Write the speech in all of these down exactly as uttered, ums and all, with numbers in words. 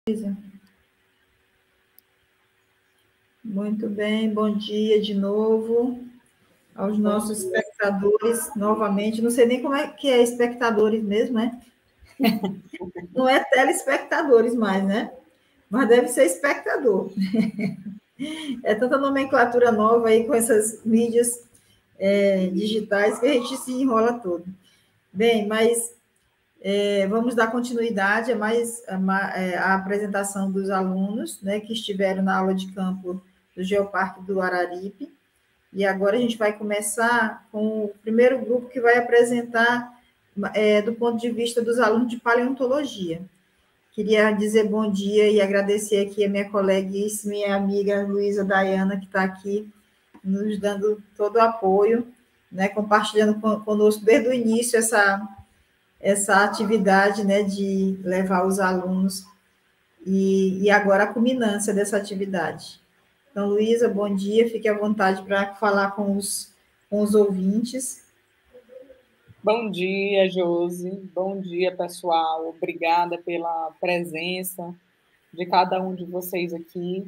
Muito bem, bom dia de novo aos nossos espectadores, novamente. Não sei nem como é que é espectadores mesmo, né? Não é telespectadores mais, né? Mas deve ser espectador. É tanta nomenclatura nova aí com essas mídias é, digitais que a gente se enrola todo. Bem, mas é, vamos dar continuidade a mais a, a apresentação dos alunos, né, que estiveram na aula de campo do Geoparque do Araripe. E agora a gente vai começar com o primeiro grupo que vai apresentar é, do ponto de vista dos alunos de paleontologia. Queria dizer bom dia e agradecer aqui a minha coleguíssima e amiga Luísa Dayana, que está aqui nos dando todo o apoio, né, compartilhando conosco desde o início essa, essa atividade, né, de levar os alunos e, e agora a culminância dessa atividade. Então, Luísa, bom dia, fique à vontade para falar com os, com os ouvintes. Bom dia, Josi, bom dia, pessoal, obrigada pela presença de cada um de vocês aqui,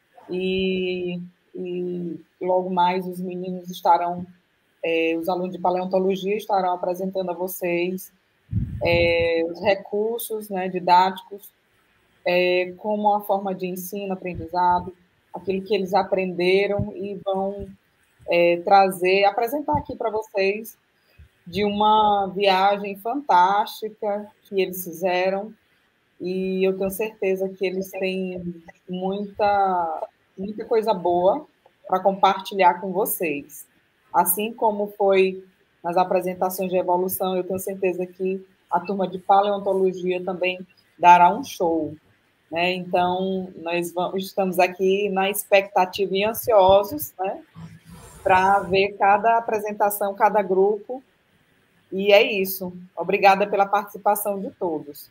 e, e logo mais os meninos estarão, é, os alunos de paleontologia estarão apresentando a vocês é, os recursos, né, didáticos, é, como uma forma de ensino, aprendizado, aquilo que eles aprenderam e vão é, trazer, apresentar aqui para vocês de uma viagem fantástica que eles fizeram, e eu tenho certeza que eles têm muita, muita coisa boa para compartilhar com vocês. Assim como foi nas apresentações de evolução, eu tenho certeza que a turma de paleontologia também dará um show, né? Então, nós vamos, estamos aqui na expectativa e ansiosos, né, para ver cada apresentação, cada grupo. E é isso. Obrigada pela participação de todos.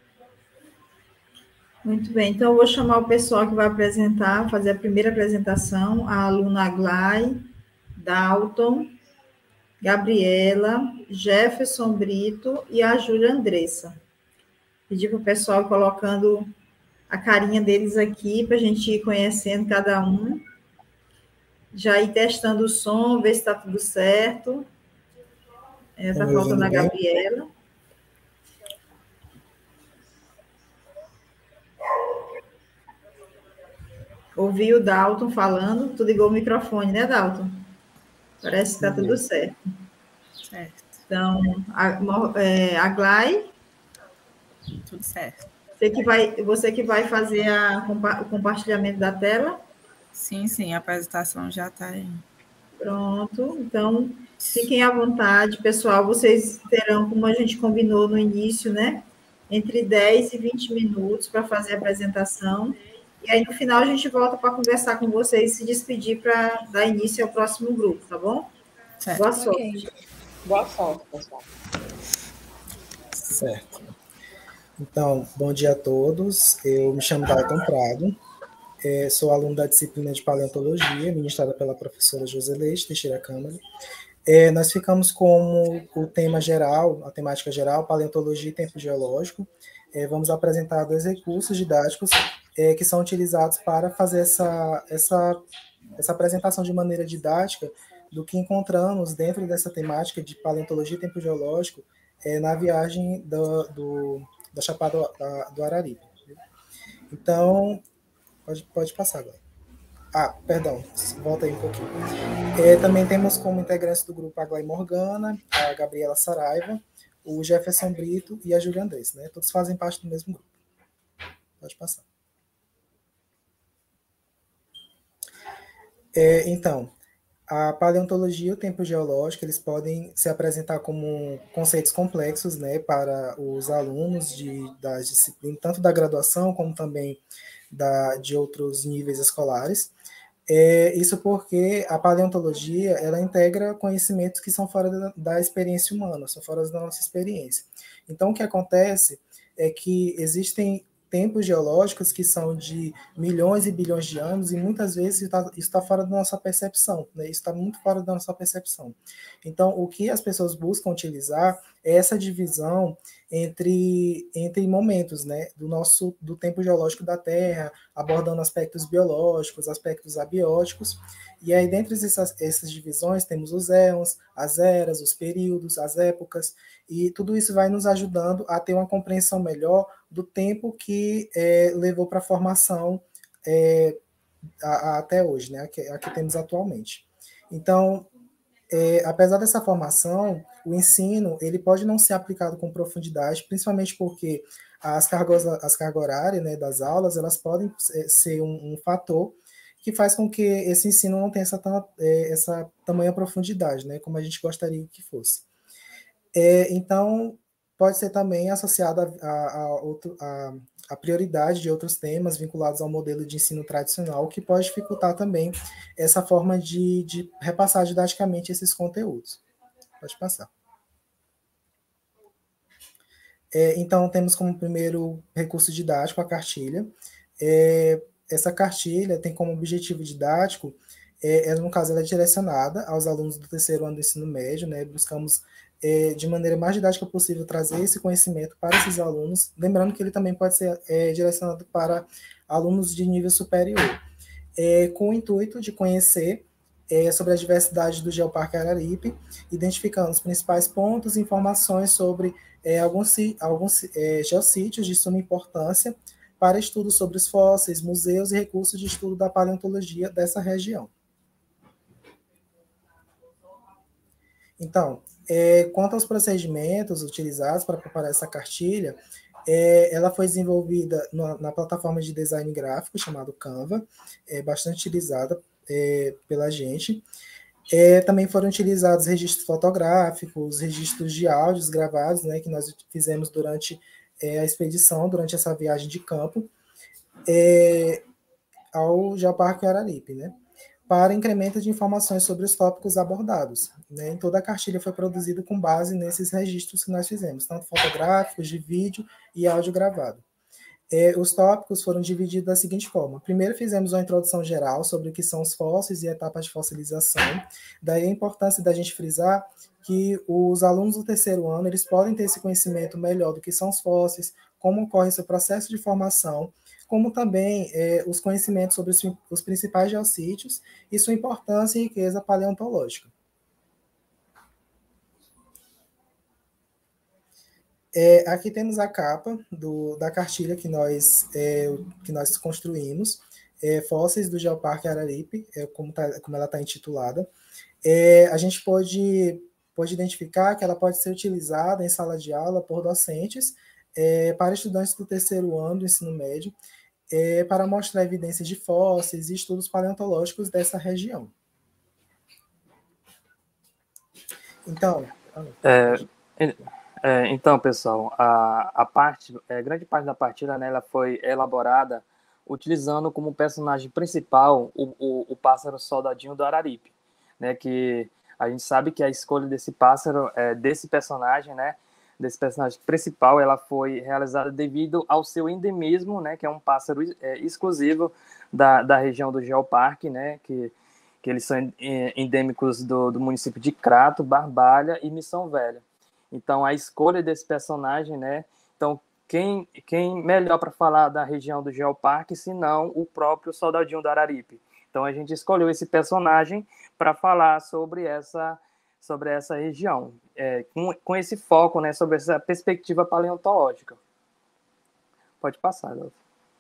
Muito bem. Então, eu vou chamar o pessoal que vai apresentar, fazer a primeira apresentação, a aluna Aglai, Dalton, Gabriela, Jefferson Brito e a Júlia Andressa. Pedir para o pessoal ir colocando a carinha deles aqui, para a gente ir conhecendo cada um. Já ir testando o som, ver se está tudo certo. Está faltando a Gabriela. Ouvi o Dalton falando, tu ligou o microfone, né, Dalton? Parece que está tudo certo. Certo. Então, a, é, a Glai. Tudo certo. Você que vai, você que vai fazer a, o compartilhamento da tela? Sim, sim, a apresentação já está aí. Pronto, então fiquem à vontade, pessoal. Vocês terão, como a gente combinou no início, né? Entre dez e vinte minutos para fazer a apresentação. E aí, no final, a gente volta para conversar com vocês e se despedir para dar início ao próximo grupo, tá bom? Certo. Boa sorte. Boa sorte, pessoal. Certo. Então, bom dia a todos. Eu me chamo Dalton Prado, é, sou aluno da disciplina de paleontologia, ministrada pela professora Joseleite Teixeira Câmara. É, nós ficamos como o tema geral, a temática geral, paleontologia e tempo geológico. É, vamos apresentar dois recursos didáticos é, que são utilizados para fazer essa, essa, essa apresentação de maneira didática do que encontramos dentro dessa temática de paleontologia e tempo geológico é, na viagem do, do, da Chapada do, da, do Araripe. Então, pode, pode passar agora. Ah, perdão, volta aí um pouquinho. É, também temos como integrantes do grupo a Glai Morgana, a Gabriela Saraiva, o Jefferson Brito e a Júlia Andressa, né? Todos fazem parte do mesmo grupo. Pode passar. É, então, a paleontologia e o tempo geológico, eles podem se apresentar como conceitos complexos, né, para os alunos de, das disciplinas, tanto da graduação como também da, de outros níveis escolares. É, isso porque a paleontologia, ela integra conhecimentos que são fora da, da experiência humana, são fora da nossa experiência. Então, o que acontece é que existem tempos geológicos que são de milhões e bilhões de anos, e muitas vezes isso está fora da nossa percepção, né? Isso está muito fora da nossa percepção. Então, o que as pessoas buscam utilizar essa divisão entre, entre momentos, né, do nosso do tempo geológico da Terra, abordando aspectos biológicos, aspectos abióticos, e aí dentre essas, essas divisões temos os éons, as eras, os períodos, as épocas, e tudo isso vai nos ajudando a ter uma compreensão melhor do tempo que é, levou para a formação é, a, a, até hoje, né, a que, a que temos atualmente. Então, é, apesar dessa formação, o ensino ele pode não ser aplicado com profundidade, principalmente porque as cargas, as cargas horárias, né, das aulas, elas podem ser um, um fator que faz com que esse ensino não tenha essa, essa tamanha profundidade, né, como a gente gostaria que fosse. É, então, pode ser também associado a, a, a, outro, a, a prioridade de outros temas vinculados ao modelo de ensino tradicional, que pode dificultar também essa forma de, de repassar didaticamente esses conteúdos. Pode passar. É, então, temos como primeiro recurso didático a cartilha. É, essa cartilha tem como objetivo didático, é, no caso, ela é direcionada aos alunos do terceiro ano do ensino médio, né? Buscamos, é, de maneira mais didática possível, trazer esse conhecimento para esses alunos, lembrando que ele também pode ser é, direcionado para alunos de nível superior, é, com o intuito de conhecer é, sobre a diversidade do Geoparque Araripe, identificando os principais pontos e informações sobre é, alguns, alguns é, geossítios de suma importância para estudos sobre os fósseis, museus e recursos de estudo da paleontologia dessa região. Então, é, quanto aos procedimentos utilizados para preparar essa cartilha, é, ela foi desenvolvida na, na plataforma de design gráfico chamado Canva, é bastante utilizada é, pela gente. É, também foram utilizados registros fotográficos, registros de áudios gravados, né, que nós fizemos durante é, a expedição, durante essa viagem de campo, é, ao Geoparque Araripe, né, para incremento de informações sobre os tópicos abordados. Né? Em toda a cartilha foi produzida com base nesses registros que nós fizemos, tanto fotográficos, de vídeo e áudio gravado. É, os tópicos foram divididos da seguinte forma. Primeiro fizemos uma introdução geral sobre o que são os fósseis e etapas de fossilização. Daí a importância da gente frisar que os alunos do terceiro ano eles podem ter esse conhecimento melhor do que são os fósseis, como ocorre seu processo de formação, como também é, os conhecimentos sobre os, os principais geossítios e sua importância e riqueza paleontológica. É, aqui temos a capa do, da cartilha que nós, é, que nós construímos, é, Fósseis do Geoparque Araripe, é, como, tá, como ela está intitulada. É, a gente pode, pode identificar que ela pode ser utilizada em sala de aula por docentes, é, para estudantes do terceiro ano do ensino médio, é, para mostrar evidências de fósseis e estudos paleontológicos dessa região. Então... É, é, então, pessoal, a, a parte, a grande parte da partida, né, ela foi elaborada utilizando como personagem principal o, o, o pássaro soldadinho do Araripe, né, que a gente sabe que a escolha desse pássaro, é, desse personagem, né, desse personagem principal, ela foi realizada devido ao seu endemismo, né, que é um pássaro é, exclusivo da, da região do Geoparque, né, que, que eles são endêmicos do, do município de Crato, Barbalha e Missão Velha. Então, a escolha desse personagem, né, então, quem, quem melhor para falar da região do Geoparque, senão o próprio soldadinho do Araripe. Então, a gente escolheu esse personagem para falar sobre essa sobre essa região, é, com, com esse foco, né, sobre essa perspectiva paleontológica. Pode passar, Adolfo.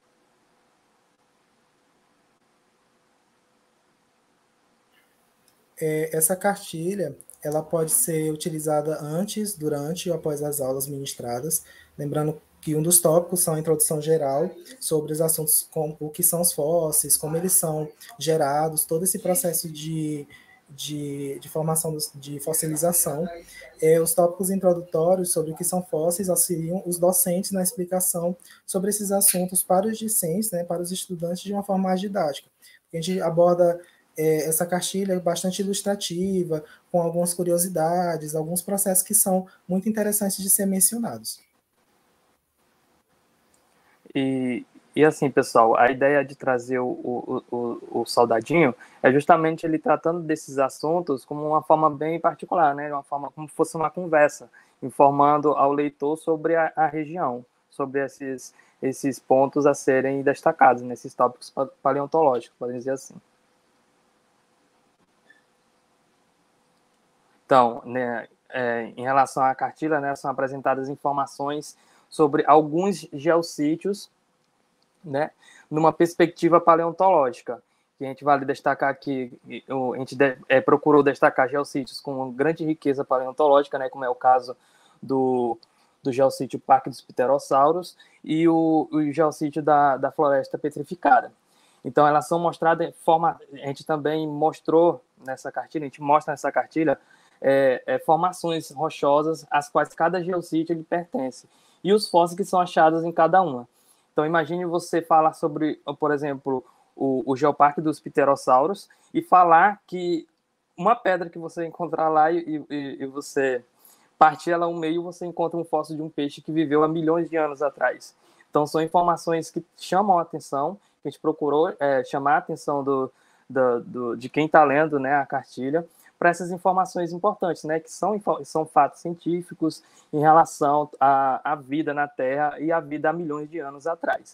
É, essa cartilha, ela pode ser utilizada antes, durante ou após as aulas ministradas, lembrando que um dos tópicos são a introdução geral sobre os assuntos como o que são os fósseis, como eles são gerados, todo esse processo de De, de formação de fossilização. É, os tópicos introdutórios sobre o que são fósseis auxiliam os docentes na explicação sobre esses assuntos para os discentes, né, para os estudantes de uma forma mais didática. A gente aborda é, essa cartilha bastante ilustrativa, com algumas curiosidades, alguns processos que são muito interessantes de ser mencionados. E, e assim, pessoal, a ideia de trazer o, o, o, o soldadinho é justamente ele tratando desses assuntos como uma forma bem particular, né? Uma forma como se fosse uma conversa. informando ao leitor sobre a, a região, sobre esses, esses pontos a serem destacados, nesses tópicos paleontológicos, podemos dizer assim. Então, né, é, em relação à cartilha, né, são apresentadas informações sobre alguns geossítios, né, numa perspectiva paleontológica, que a gente vale destacar aqui, a gente de, é, procurou destacar geossítios com grande riqueza paleontológica, né, como é o caso do, do geossítio Parque dos Pterossauros e o, o geossítio da, da Floresta Petrificada. Então, elas são mostradas, forma, a gente também mostrou nessa cartilha, a gente mostra nessa cartilha é, é, formações rochosas às quais cada geossítio ele pertence, e os fósseis que são achados em cada uma. Então, imagine você falar sobre, por exemplo, o, o Geoparque dos Pterossauros e falar que uma pedra que você encontrar lá e, e, e você partir ela ao meio, você encontra um fóssil de um peixe que viveu há milhões de anos atrás. Então, são informações que chamam a atenção, que a gente procurou é, chamar a atenção do, do, do, de quem está lendo, né, a cartilha, para essas informações importantes, né, que são, são fatos científicos em relação à, à vida na Terra e à vida há milhões de anos atrás.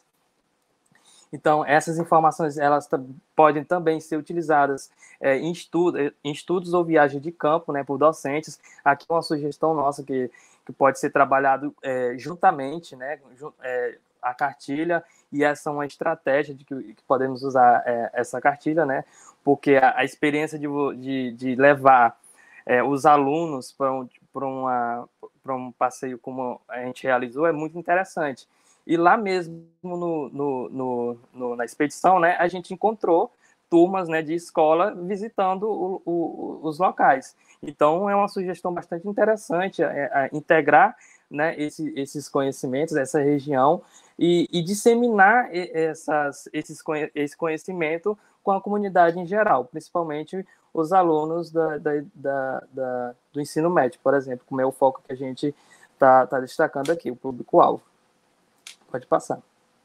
Então, essas informações elas podem também ser utilizadas é, em, estudo, em estudos ou viagens de campo, né, por docentes. Aqui uma sugestão nossa que, que pode ser trabalhado é, juntamente, né, é, a cartilha, e essa é uma estratégia de que, que podemos usar é, essa cartilha, né, porque a, a experiência de, de, de levar é, os alunos para um, para uma, para um passeio como a gente realizou é muito interessante. E lá mesmo no, no, no, no, na expedição, né, a gente encontrou turmas, né, de escola visitando o, o, os locais. Então, é uma sugestão bastante interessante é, é integrar, né, esse, esses conhecimentos, essa região, e, e disseminar essas, esses, esse conhecimento com a comunidade em geral, principalmente os alunos da, da, da, da, do ensino médio, por exemplo, como é o foco que a gente está tá destacando aqui, o público-alvo. Pode passar.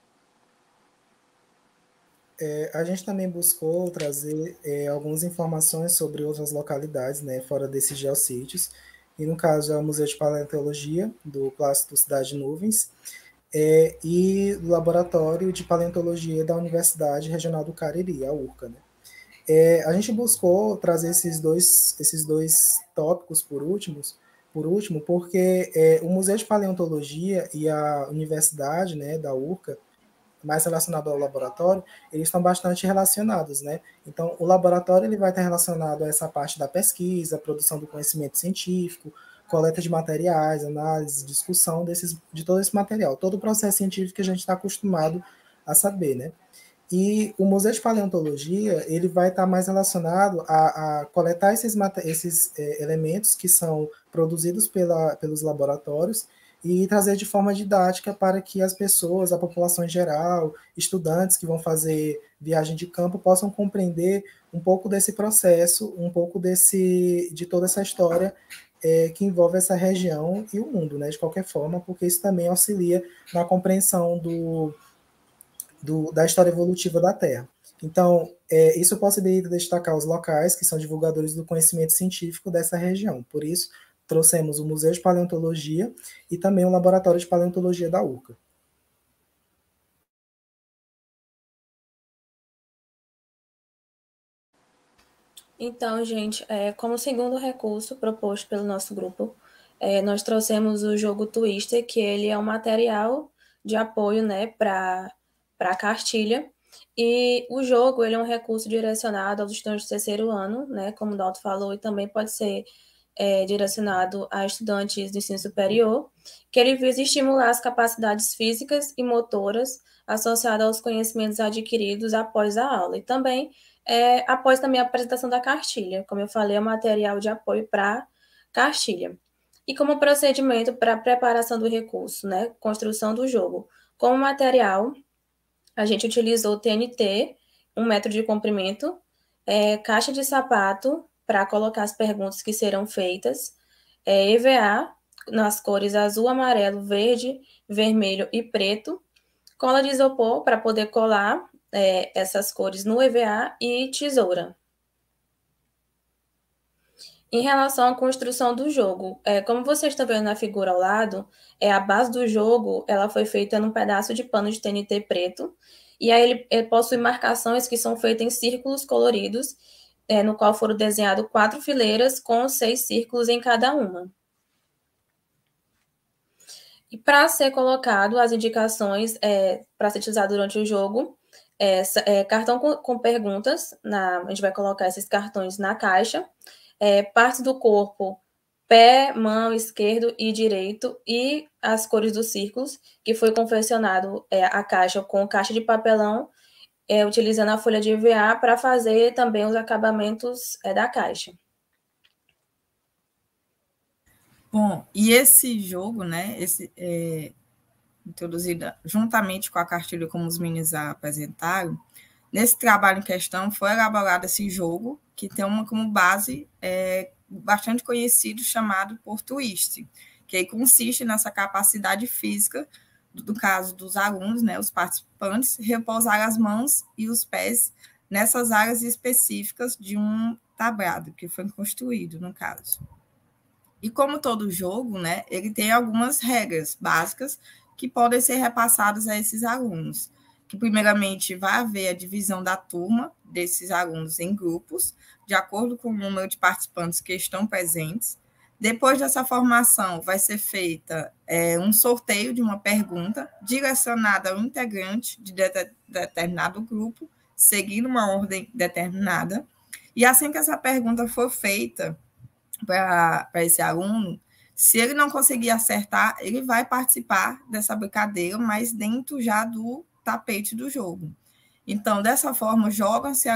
É, a gente também buscou trazer é, algumas informações sobre outras localidades, né, fora desses geossítios, e no caso é o Museu de Paleontologia, do Clássico Cidade de Nuvens, é, e do Laboratório de Paleontologia da Universidade Regional do Cariri, a URCA. Né? É, a gente buscou trazer esses dois, esses dois tópicos por últimos, por último, porque é, o Museu de Paleontologia e a Universidade, né, da URCA, mais relacionado ao laboratório, eles estão bastante relacionados, né? Então, o laboratório ele vai estar relacionado a essa parte da pesquisa, produção do conhecimento científico, coleta de materiais, análise, discussão desses, de todo esse material, todo o processo científico que a gente está acostumado a saber, né? E o Museu de Paleontologia ele vai estar mais relacionado a, a coletar esses, esses é, elementos que são produzidos pela, pelos laboratórios e trazer de forma didática para que as pessoas, a população em geral, estudantes que vão fazer viagem de campo possam compreender um pouco desse processo, um pouco desse, de toda essa história é, que envolve essa região e o mundo, né, de qualquer forma, porque isso também auxilia na compreensão do, do, da história evolutiva da Terra. Então, é, isso possibilita destacar os locais que são divulgadores do conhecimento científico dessa região. Por isso, trouxemos o Museu de Paleontologia e também o Laboratório de Paleontologia da URCA. Então, gente, é, como segundo recurso proposto pelo nosso grupo, é, nós trouxemos o jogo Twister, que ele é um material de apoio, né, para a cartilha. E o jogo ele é um recurso direcionado aos estudantes do terceiro ano, né, como o Dalton falou, e também pode ser É, direcionado a estudantes do ensino superior, que ele visa estimular as capacidades físicas e motoras associadas aos conhecimentos adquiridos após a aula. E também, é, após também a apresentação da cartilha. Como eu falei, é um material de apoio para cartilha. E como procedimento para a preparação do recurso, né, construção do jogo. Como material, a gente utilizou T N T, um metro de comprimento, é, caixa de sapato, para colocar as perguntas que serão feitas, é, E V A, nas cores azul, amarelo, verde, vermelho e preto, cola de isopor, para poder colar é, essas cores no E V A, e tesoura. Em relação à construção do jogo, é, como vocês estão vendo na figura ao lado, é, a base do jogo ela foi feita num pedaço de pano de T N T preto, e aí ele, ele possui marcações que são feitas em círculos coloridos, é, no qual foram desenhadas quatro fileiras com seis círculos em cada uma. E para ser colocado as indicações é, para ser utilizado durante o jogo, é, é, cartão com, com perguntas, na, a gente vai colocar esses cartões na caixa, é, parte do corpo, pé, mão esquerdo e direito, e as cores dos círculos, que foi confeccionado é, a caixa com caixa de papelão, é, utilizando a folha de E V A para fazer também os acabamentos é, da caixa. Bom, e esse jogo, né, esse, é, introduzido juntamente com a cartilha, como os meninos apresentaram, nesse trabalho em questão foi elaborado esse jogo, que tem uma como base é, bastante conhecido, chamado por twist, que aí consiste nessa capacidade física, do, do caso dos alunos, né, os participantes, repousar as mãos e os pés nessas áreas específicas de um tablado, que foi construído, no caso. E como todo jogo, né, ele tem algumas regras básicas que podem ser repassadas a esses alunos. Que, primeiramente, vai haver a divisão da turma desses alunos em grupos, de acordo com o número de participantes que estão presentes. Depois dessa formação, vai ser feita é, um sorteio de uma pergunta direcionada ao integrante de, de, de determinado grupo, seguindo uma ordem determinada. E assim que essa pergunta for feita para esse aluno, se ele não conseguir acertar, ele vai participar dessa brincadeira, mas dentro já do tapete do jogo. Então, dessa forma, jogam-se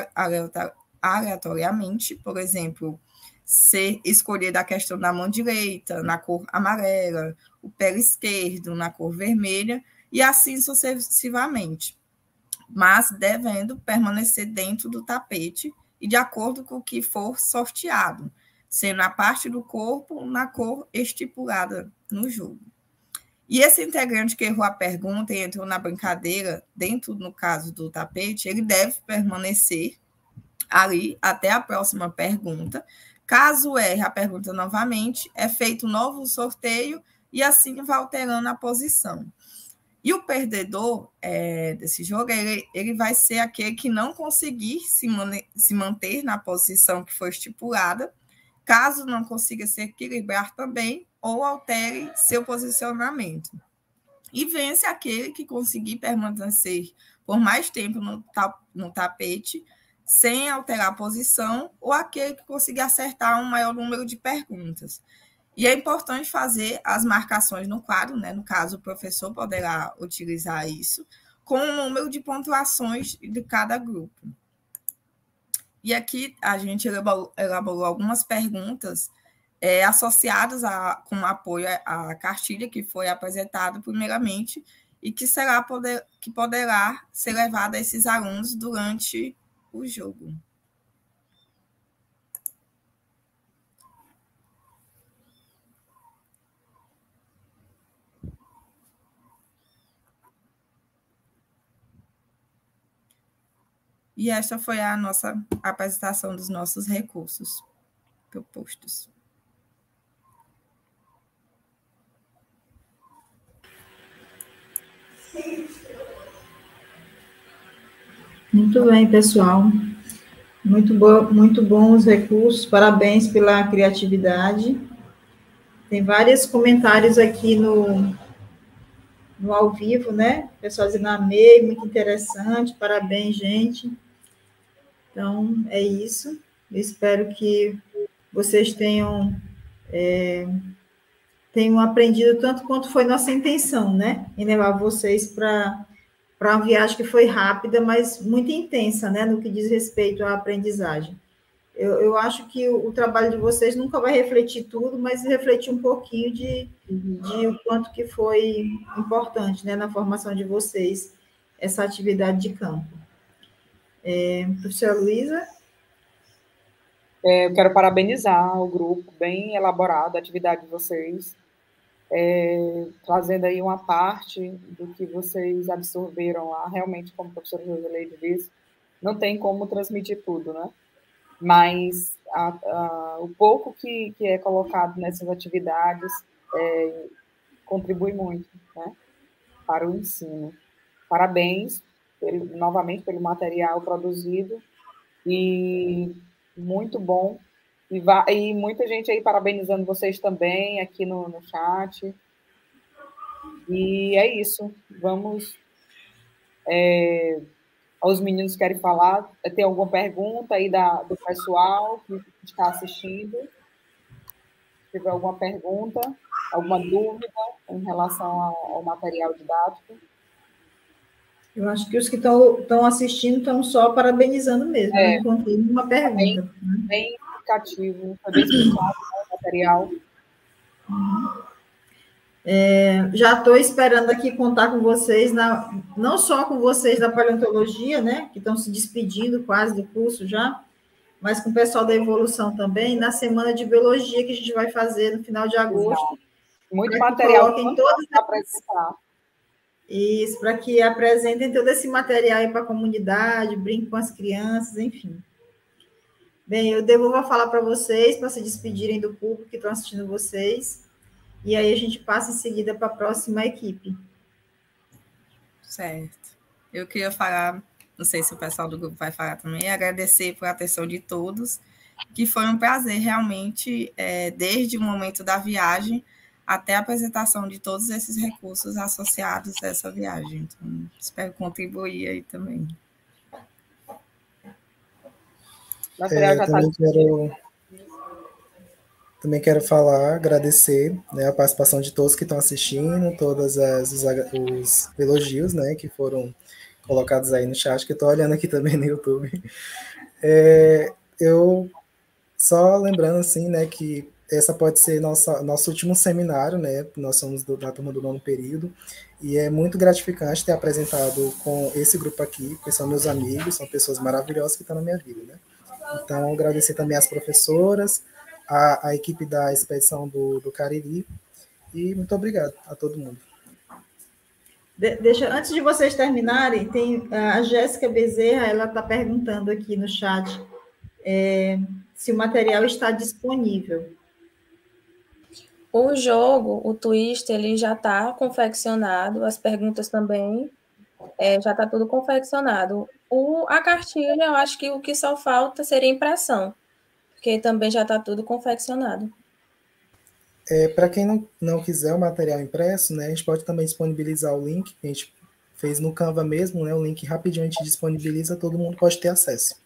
aleatoriamente, por exemplo, ser escolhida a questão da mão direita, na cor amarela, o pé esquerdo, na cor vermelha, e assim sucessivamente, mas devendo permanecer dentro do tapete e de acordo com o que for sorteado, sendo a parte do corpo na cor estipulada no jogo. E esse integrante que errou a pergunta e entrou na brincadeira, dentro, no caso do tapete, ele deve permanecer ali até a próxima pergunta. Caso erre a pergunta novamente, é feito um novo sorteio e assim vai alterando a posição. E o perdedor é, desse jogo, ele, ele vai ser aquele que não conseguir se, mane- se manter na posição que foi estipulada, caso não consiga se equilibrar também, ou altere seu posicionamento. E vence aquele que conseguir permanecer por mais tempo no, ta- no tapete, sem alterar a posição, ou aquele que conseguir acertar um maior número de perguntas. E é importante fazer as marcações no quadro, né? No caso, o professor poderá utilizar isso, com o número de pontuações de cada grupo. E aqui a gente elaborou, elaborou algumas perguntas é, associadas a, com apoio à cartilha que foi apresentada primeiramente e que, será poder, que poderá ser levada a esses alunos durante o jogo. E esta foi a nossa apresentação dos nossos recursos propostos. Muito bem, pessoal. Muito bom, muito bons os recursos. Parabéns pela criatividade. Tem vários comentários aqui no, no ao vivo, né? O pessoal dizendo amei, muito interessante. Parabéns, gente. Então, é isso. Eu espero que vocês tenham, é, tenham aprendido tanto quanto foi nossa intenção, né? Em levar vocês para para uma viagem que foi rápida, mas muito intensa, né? No que diz respeito à aprendizagem. Eu, eu acho que o, o trabalho de vocês nunca vai refletir tudo, mas refletir um pouquinho de, de o quanto que foi importante, né? Na formação de vocês, essa atividade de campo. É, professora Luísa? É, eu quero parabenizar o grupo, bem elaborado, a atividade de vocês, é, trazendo aí uma parte do que vocês absorveram lá. Realmente, como a professora Joseleide disse, não tem como transmitir tudo, né? mas a, a, o pouco que, que é colocado nessas atividades é, contribui muito, né, para o ensino. Parabéns, pelo, novamente, pelo material produzido, e muito bom. E, va, e muita gente aí parabenizando vocês também aqui no, no chat. E é isso. Vamos... É, os meninos querem falar. Tem alguma pergunta aí da, do pessoal que está assistindo? Se tiver alguma pergunta, alguma dúvida em relação ao, ao material didático? Eu acho que os que estão assistindo estão só parabenizando mesmo. É, não encontrei nenhuma pergunta. Bem, bem explicativo, foi bem explicado o material. É, já estou esperando aqui contar com vocês, na, não só com vocês da paleontologia, né, que estão se despedindo quase do curso já, mas com o pessoal da evolução também, na semana de biologia que a gente vai fazer no final de agosto. Muito material para todas apresentar. Isso, para que apresentem todo esse material aí para a comunidade, brinquem com as crianças, enfim. Bem, eu devolvo a falar para vocês, para se despedirem do público que estão assistindo vocês. E aí a gente passa em seguida para a próxima equipe. Certo. Eu queria falar, não sei se o pessoal do grupo vai falar também, agradecer por atenção de todos, que foi um prazer realmente, é, desde o momento da viagem até a apresentação de todos esses recursos associados a essa viagem. Então, espero contribuir aí também. É, eu também quero... Também quero falar, agradecer, né, a participação de todos que estão assistindo, todos as, os, os elogios, né, que foram colocados aí no chat, que eu estou olhando aqui também no YouTube. É, eu só lembrando assim, né, que essa pode ser nossa, nosso último seminário, né, nós somos do, da turma do nono período, e é muito gratificante ter apresentado com esse grupo aqui, que são meus amigos, são pessoas maravilhosas que estão na minha vida, né. Então, agradecer também às professoras, A, a equipe da expedição do, do Cariri, e muito obrigado a todo mundo. De, deixa, antes de vocês terminarem, tem a Jéssica Bezerra, ela está perguntando aqui no chat é, se o material está disponível. O jogo, o twist, ele já está confeccionado, as perguntas também, é, já está tudo confeccionado. O, a cartilha, eu acho que o que só falta seria impressão, porque também já está tudo confeccionado. É, para quem não, não quiser o material impresso, né, a gente pode também disponibilizar o link, que a gente fez no Canva mesmo, né, o link rapidinho a gente disponibiliza, todo mundo pode ter acesso.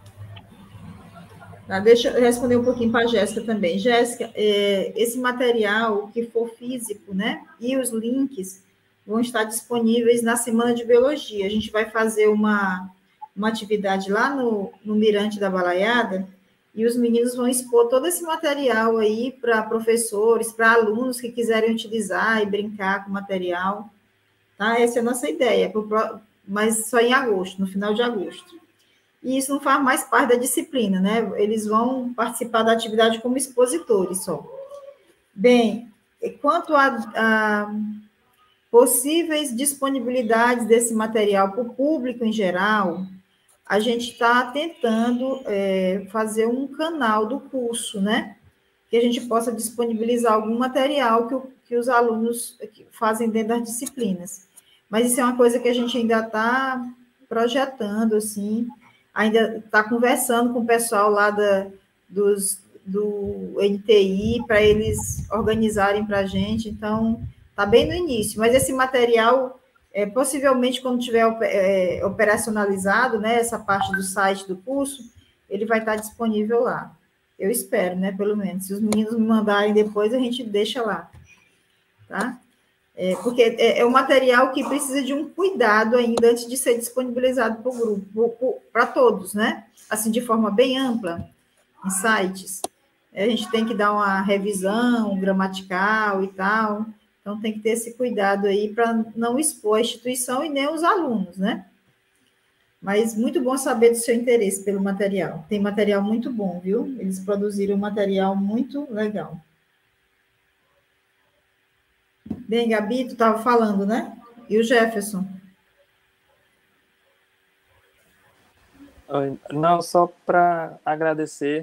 Tá, deixa eu responder um pouquinho para a Jéssica também. Jéssica, é, esse material, que for físico, né, e os links vão estar disponíveis na semana de biologia. A gente vai fazer uma, uma atividade lá no, no Mirante da Balaiada, e os meninos vão expor todo esse material aí para professores, para alunos que quiserem utilizar e brincar com o material, tá? Essa é a nossa ideia, pro, mas só em agosto, no final de agosto. E isso não faz mais parte da disciplina, né? Eles vão participar da atividade como expositores só. Bem, quanto a, a possíveis disponibilidades desse material para o público em geral, a gente está tentando é, fazer um canal do curso, né? Que a gente possa disponibilizar algum material que, o, que os alunos fazem dentro das disciplinas. Mas isso é uma coisa que a gente ainda está projetando, assim, ainda está conversando com o pessoal lá da, dos, do N T I para eles organizarem para a gente, então está bem no início, mas esse material... É, possivelmente, quando tiver é, operacionalizado, né, essa parte do site do curso, ele vai estar disponível lá. Eu espero, né, pelo menos. Se os meninos me mandarem depois, a gente deixa lá. Tá? É, porque é, é um material que precisa de um cuidado ainda antes de ser disponibilizado para o grupo, para todos, né? Assim, de forma bem ampla, em sites. A gente tem que dar uma revisão gramatical e tal. Então, tem que ter esse cuidado aí para não expor a instituição e nem os alunos, né? Mas muito bom saber do seu interesse pelo material. Tem material muito bom, viu? Eles produziram um material muito legal. Bem, Gabi, tu estava falando, né? E o Jefferson? Não, só para agradecer,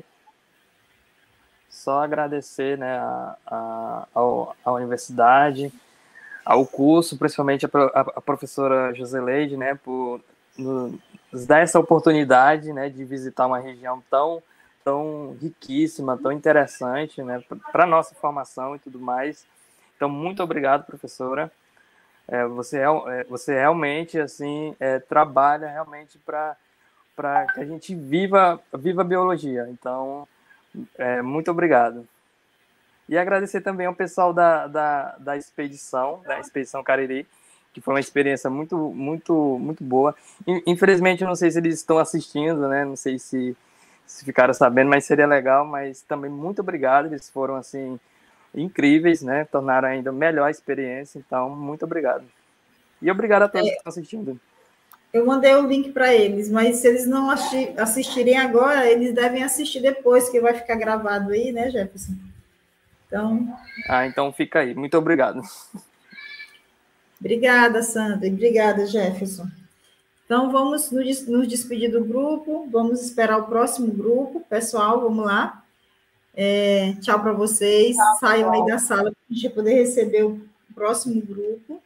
só agradecer, né, a, a, a universidade, ao curso, principalmente a, a, a professora Joseleide, né, por nos dar essa oportunidade, né, de visitar uma região tão, tão riquíssima, tão interessante, né, para a nossa formação e tudo mais. Então, muito obrigado, professora. É, você, é, você realmente, assim, é, trabalha realmente para para que a gente viva, viva a biologia. Então, é, muito obrigado. E agradecer também ao pessoal da, da, da expedição, da Expedição Cariri, que foi uma experiência muito, muito, muito boa. Infelizmente, eu não sei se eles estão assistindo, né? Não sei se, se ficaram sabendo, mas seria legal. Mas também muito obrigado, eles foram, assim, incríveis, né? Tornaram ainda melhor a experiência. Então, muito obrigado. E obrigado a todos é. que estão assistindo. Eu mandei o link para eles, mas se eles não assistirem agora, eles devem assistir depois, que vai ficar gravado aí, né, Jefferson? Então... Ah, então fica aí. Muito obrigado. Obrigada, Sandra. Obrigada, Jefferson. Então, vamos nos despedir do grupo, vamos esperar o próximo grupo. Pessoal, vamos lá. É, tchau para vocês. Tchau, Saiam aí da sala para a gente poder receber o próximo grupo.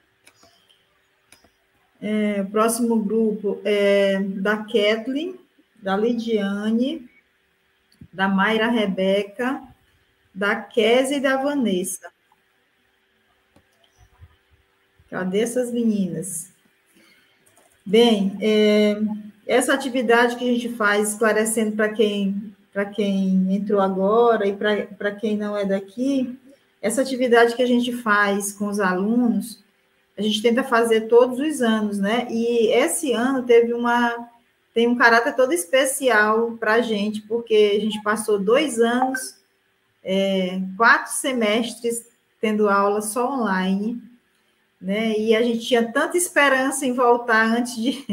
É, o próximo grupo é da Kathleen, da Lidiane, da Mayra Rebeca, da Kézia e da Vanessa. Cadê essas meninas? Bem, é, essa atividade que a gente faz, esclarecendo para quem, para quem entrou agora e para quem não é daqui, essa atividade que a gente faz com os alunos, a gente tenta fazer todos os anos, né? E esse ano teve uma, tem um caráter todo especial para a gente, porque a gente passou dois anos, é, quatro semestres tendo aula só online, né? E a gente tinha tanta esperança em voltar antes de...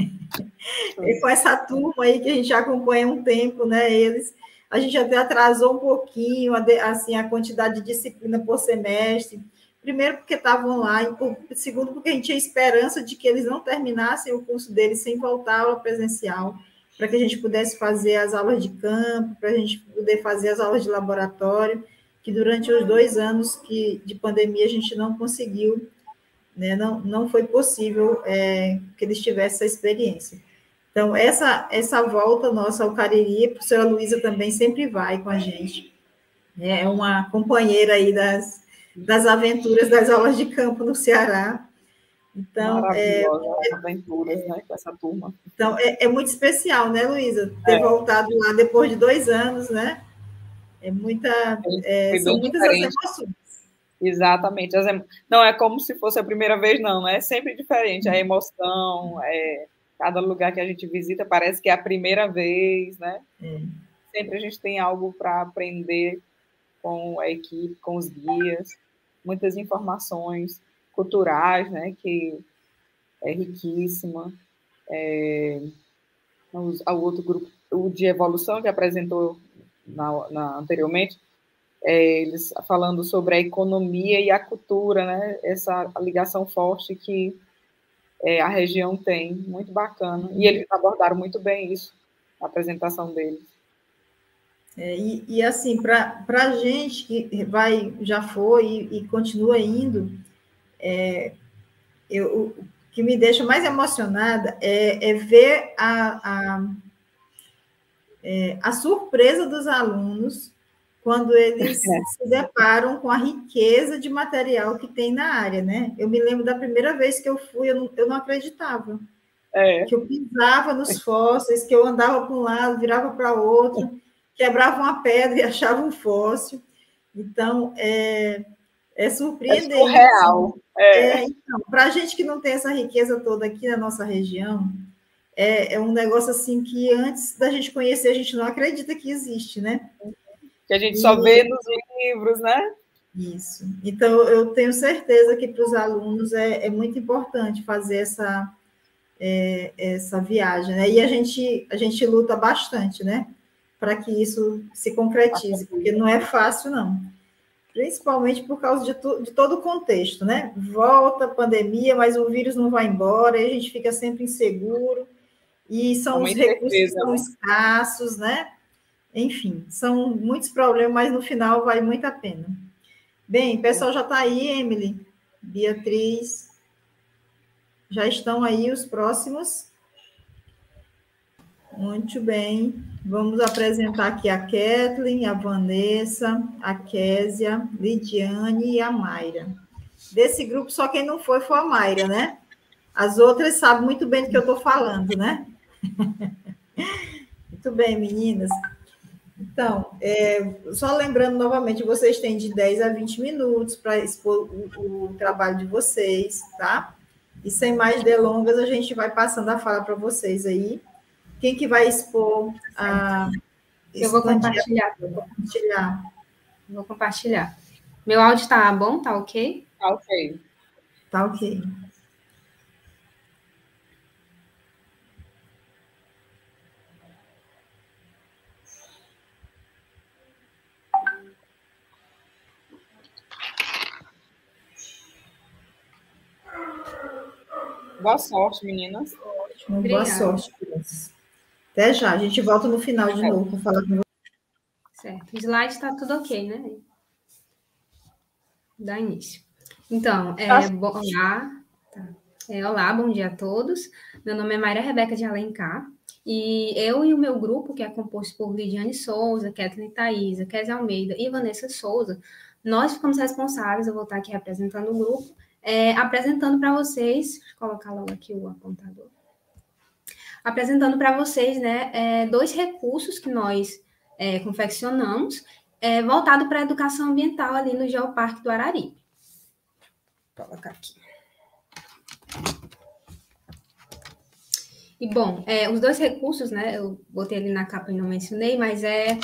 com essa turma aí que a gente acompanha há um tempo, né? Eles... A gente até atrasou um pouquinho, assim, a quantidade de disciplina por semestre. Primeiro, porque estavam online. Segundo, porque a gente tinha esperança de que eles não terminassem o curso deles sem voltar à aula presencial, para que a gente pudesse fazer as aulas de campo, para a gente poder fazer as aulas de laboratório, que durante os dois anos que, de pandemia a gente não conseguiu, né? Não, não foi possível é, que eles tivessem essa experiência. Então, essa, essa volta nossa ao Cariri, a professora Luísa também sempre vai com a gente. É uma companheira aí das, das aventuras das aulas de campo no Ceará. Então, Maravilhosas é, aventuras, né, com essa turma. Então, é, é muito especial, né, Luísa? Ter é. voltado lá depois de dois anos, né? É muita, é, são muitas as emoções. Exatamente. As emo... Não é como se fosse a primeira vez, não. É sempre diferente. A emoção, é... cada lugar que a gente visita parece que é a primeira vez, né? Hum. Sempre a gente tem algo para aprender com a equipe, com os guias, muitas informações culturais, né? Que é riquíssima. É... O outro grupo, o de evolução que apresentou na, na, anteriormente, é, eles falando sobre a economia e a cultura, né? Essa ligação forte que é, a região tem, muito bacana. E eles abordaram muito bem isso na apresentação deles. É, e, e, assim, para a gente que vai, já foi e, e continua indo, é, eu, o que me deixa mais emocionada é, é ver a, a, é, a surpresa dos alunos quando eles é. se deparam com a riqueza de material que tem na área, né? Eu me lembro da primeira vez que eu fui, eu não, eu não acreditava. É. Que eu pisava nos fósseis, que eu andava para um lado, virava para outro, quebrava uma pedra e achava um fóssil. Então, é, é surpreendente. É surreal. É. É, então, para a gente que não tem essa riqueza toda aqui na nossa região, é, é um negócio assim que antes da gente conhecer, a gente não acredita que existe, né? Que a gente só e... vê nos livros, né? Isso. Então, eu tenho certeza que para os alunos é, é muito importante fazer essa, é, essa viagem, né? E a gente, a gente luta bastante, né? Para que isso se concretize, porque não é fácil, não. Principalmente por causa de, tu, de todo o contexto, né? Volta a pandemia, mas o vírus não vai embora, e a gente fica sempre inseguro. e são os Aumenta recursos que certeza, são né? escassos, né? Enfim, são muitos problemas, mas no final vale muito a pena. Bem, o pessoal já está aí, Emily, Beatriz, já estão aí os próximos? Muito bem. Vamos apresentar aqui a Kathleen, a Vanessa, a Késia, Lidiane e a Mayra. Desse grupo, só quem não foi foi a Mayra, né? As outras sabem muito bem do que eu estou falando, né? Muito bem, meninas. Então, é, só lembrando novamente, vocês têm de dez a vinte minutos para expor o, o trabalho de vocês, tá? E sem mais delongas, a gente vai passando a fala para vocês aí. Quem que vai expor a... Eu vou compartilhar. Vou compartilhar. Vou compartilhar. Meu áudio está bom? Tá ok? Tá ok. Tá ok. Boa sorte, meninas. Ótimo, boa sorte, crianças. Até já, a gente volta no final de novo para falar com vocês. Certo. O slide está tudo ok, né? Dá início. Então, é, bom, olá, tá. é, olá, bom dia a todos. Meu nome é Maria Rebeca de Alencar e eu e o meu grupo, que é composto por Lidiane Souza, Kathleen Thaisa, Kézia Almeida e Vanessa Souza, nós ficamos responsáveis, eu vou estar aqui representando o grupo, é, apresentando para vocês, deixa eu colocar logo aqui o apontador, apresentando para vocês, né, é, dois recursos que nós é, confeccionamos, é, voltado para a educação ambiental ali no Geoparque do Araripe. Vou colocar aqui. E, bom, é, os dois recursos, né, eu botei ali na capa e não mencionei, mas é,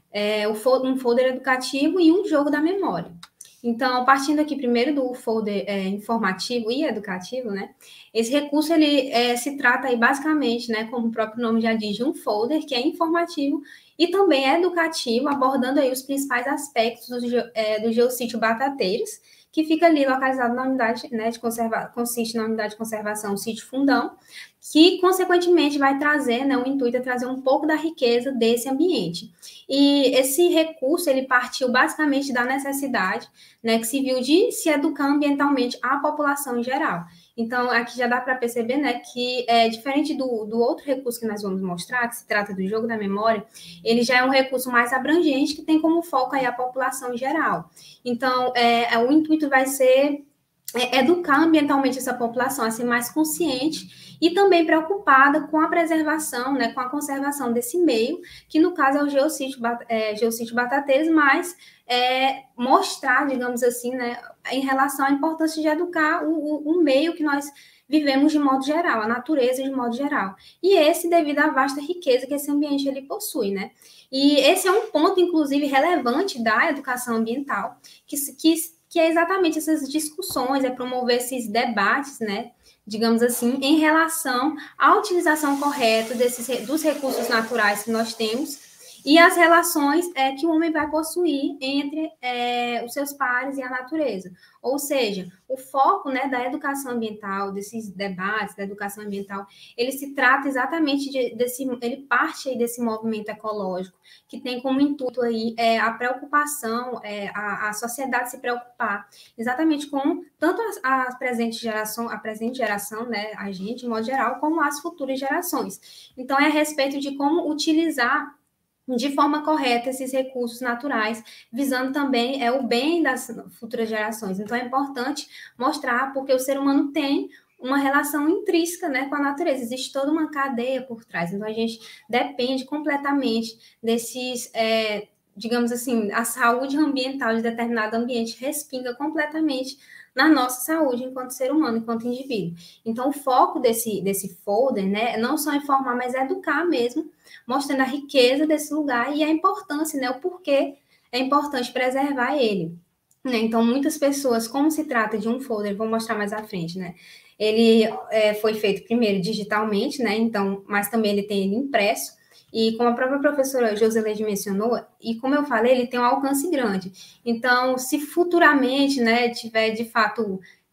é um folder educativo e um jogo da memória. Então, partindo aqui primeiro do folder é, informativo e educativo, né, esse recurso, ele é, se trata aí basicamente, né, como o próprio nome já diz, de um folder que é informativo e também é educativo, abordando aí os principais aspectos do, é, do Geossítio Batateiros, que fica ali localizado na unidade, né, de conservação, consiste na unidade de conservação Sítio Fundão, que, consequentemente, vai trazer, né, o intuito é trazer um pouco da riqueza desse ambiente. E esse recurso, ele partiu basicamente da necessidade, né, que se viu de se educar ambientalmente a população em geral. Então, aqui já dá para perceber, né, que é diferente do, do outro recurso que nós vamos mostrar, que se trata do jogo da memória, ele já é um recurso mais abrangente, que tem como foco aí a população em geral. Então, é, o intuito vai ser é, educar ambientalmente essa população a ser mais consciente e também preocupada com a preservação, né, com a conservação desse meio, que no caso é o Geossítio, é, Geossítio Batateiros, mas é, mostrar, digamos assim, né, em relação à importância de educar o, o, o meio que nós vivemos de modo geral, a natureza de modo geral. E esse devido à vasta riqueza que esse ambiente ele possui, né? E esse é um ponto, inclusive, relevante da educação ambiental, que, que, que é exatamente essas discussões, é promover esses debates, né, digamos assim, em relação à utilização correta desses, dos recursos naturais que nós temos e as relações é, que o homem vai possuir entre é, os seus pares e a natureza. Ou seja, o foco, né, da educação ambiental, desses debates da educação ambiental, ele se trata exatamente de, desse, ele parte aí desse movimento ecológico, que tem como intuito aí é, a preocupação, é, a, a sociedade se preocupar exatamente com tanto a, a presente geração, a presente geração, né, a gente, de modo geral, como as futuras gerações. Então, é a respeito de como utilizar de forma correta esses recursos naturais, visando também é, o bem das futuras gerações. Então, é importante mostrar, porque o ser humano tem uma relação intrínseca, né, com a natureza, existe toda uma cadeia por trás, então a gente depende completamente desses, é, digamos assim, a saúde ambiental de determinado ambiente respinga completamente na nossa saúde enquanto ser humano, enquanto indivíduo. Então, o foco desse, desse folder, né, não só informar, mas educar mesmo, mostrando a riqueza desse lugar e a importância, né, o porquê é importante preservar ele. Né? Então, muitas pessoas, como se trata de um folder, vou mostrar mais à frente, né, ele é, foi feito primeiro digitalmente, né, então, mas também ele tem ele impresso, e como a própria professora Joseleide mencionou, e como eu falei, ele tem um alcance grande. Então, se futuramente, né, tiver de fato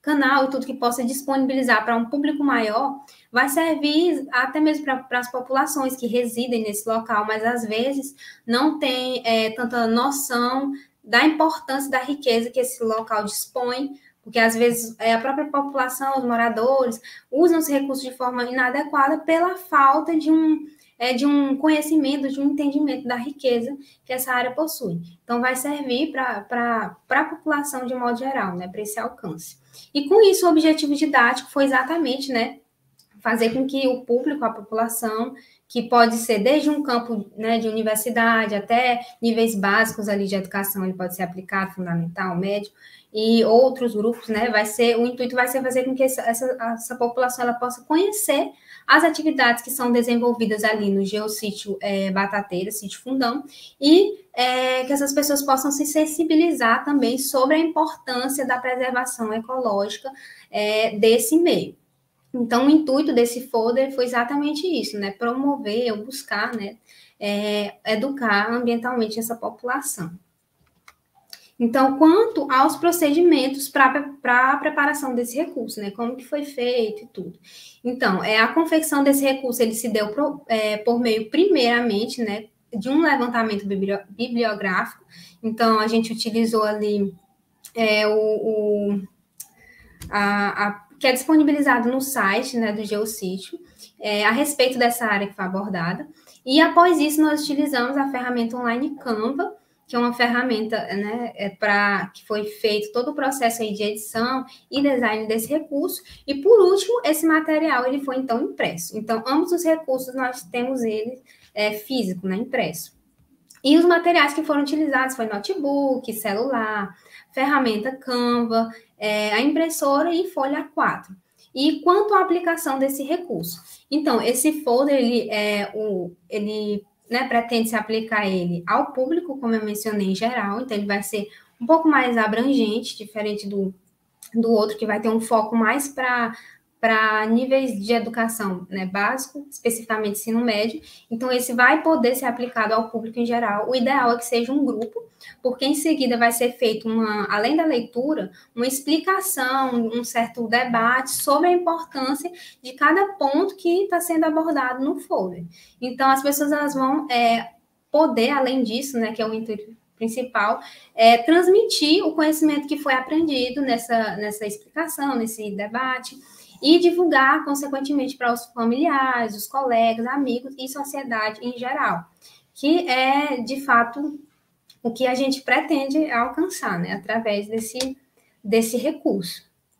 canal e tudo que possa disponibilizar para um público maior, vai servir até mesmo para as populações que residem nesse local, mas às vezes não tem é, tanta noção da importância da riqueza que esse local dispõe, porque às vezes é, a própria população, os moradores, usam os recursos de forma inadequada pela falta de um, é, de um conhecimento, de um entendimento da riqueza que essa área possui. Então, vai servir para a população de modo geral, né, para esse alcance. E com isso, o objetivo didático foi exatamente, né, fazer com que o público, a população, que pode ser desde um campo, né, de universidade até níveis básicos ali de educação, ele pode ser aplicado, fundamental, médio, e outros grupos, né, vai ser, o intuito vai ser fazer com que essa, essa, essa população ela possa conhecer as atividades que são desenvolvidas ali no Geossítio é, Batateira, Sítio Fundão, e é, que essas pessoas possam se sensibilizar também sobre a importância da preservação ecológica é, desse meio. Então, o intuito desse folder foi exatamente isso, né? Promover ou buscar, né? É, educar ambientalmente essa população. Então, quanto aos procedimentos para a preparação desse recurso, né? Como que foi feito e tudo. Então, é, a confecção desse recurso, ele se deu pro, é, por meio, primeiramente, né? De um levantamento bibliográfico. Então, a gente utilizou ali é, o... o a, a que é disponibilizado no site, né, do Geossítio, é, a respeito dessa área que foi abordada. E, após isso, nós utilizamos a ferramenta online Canva, que é uma ferramenta, né, é para que foi feito todo o processo aí de edição e design desse recurso. E, por último, esse material ele foi, então, impresso. Então, ambos os recursos nós temos ele é, físico, né, impresso. E os materiais que foram utilizados foi notebook, celular, ferramenta Canva, é, a impressora e folha A quatro. E quanto à aplicação desse recurso? Então, esse folder, ele, é, o, ele né, pretende se aplicar ele ao público, como eu mencionei, em geral, então ele vai ser um pouco mais abrangente, diferente do, do outro, que vai ter um foco mais para para níveis de educação, né, básico, especificamente ensino médio. Então, esse vai poder ser aplicado ao público em geral. O ideal é que seja um grupo, porque em seguida vai ser feito, uma, além da leitura, uma explicação, um certo debate sobre a importância de cada ponto que está sendo abordado no folder. Então, as pessoas elas vão é, poder, além disso, né, que é o intuito principal, é transmitir o conhecimento que foi aprendido nessa, nessa explicação, nesse debate, e divulgar, consequentemente, para os familiares, os colegas, amigos e sociedade em geral, que é, de fato, o que a gente pretende alcançar, né, através desse, desse recurso.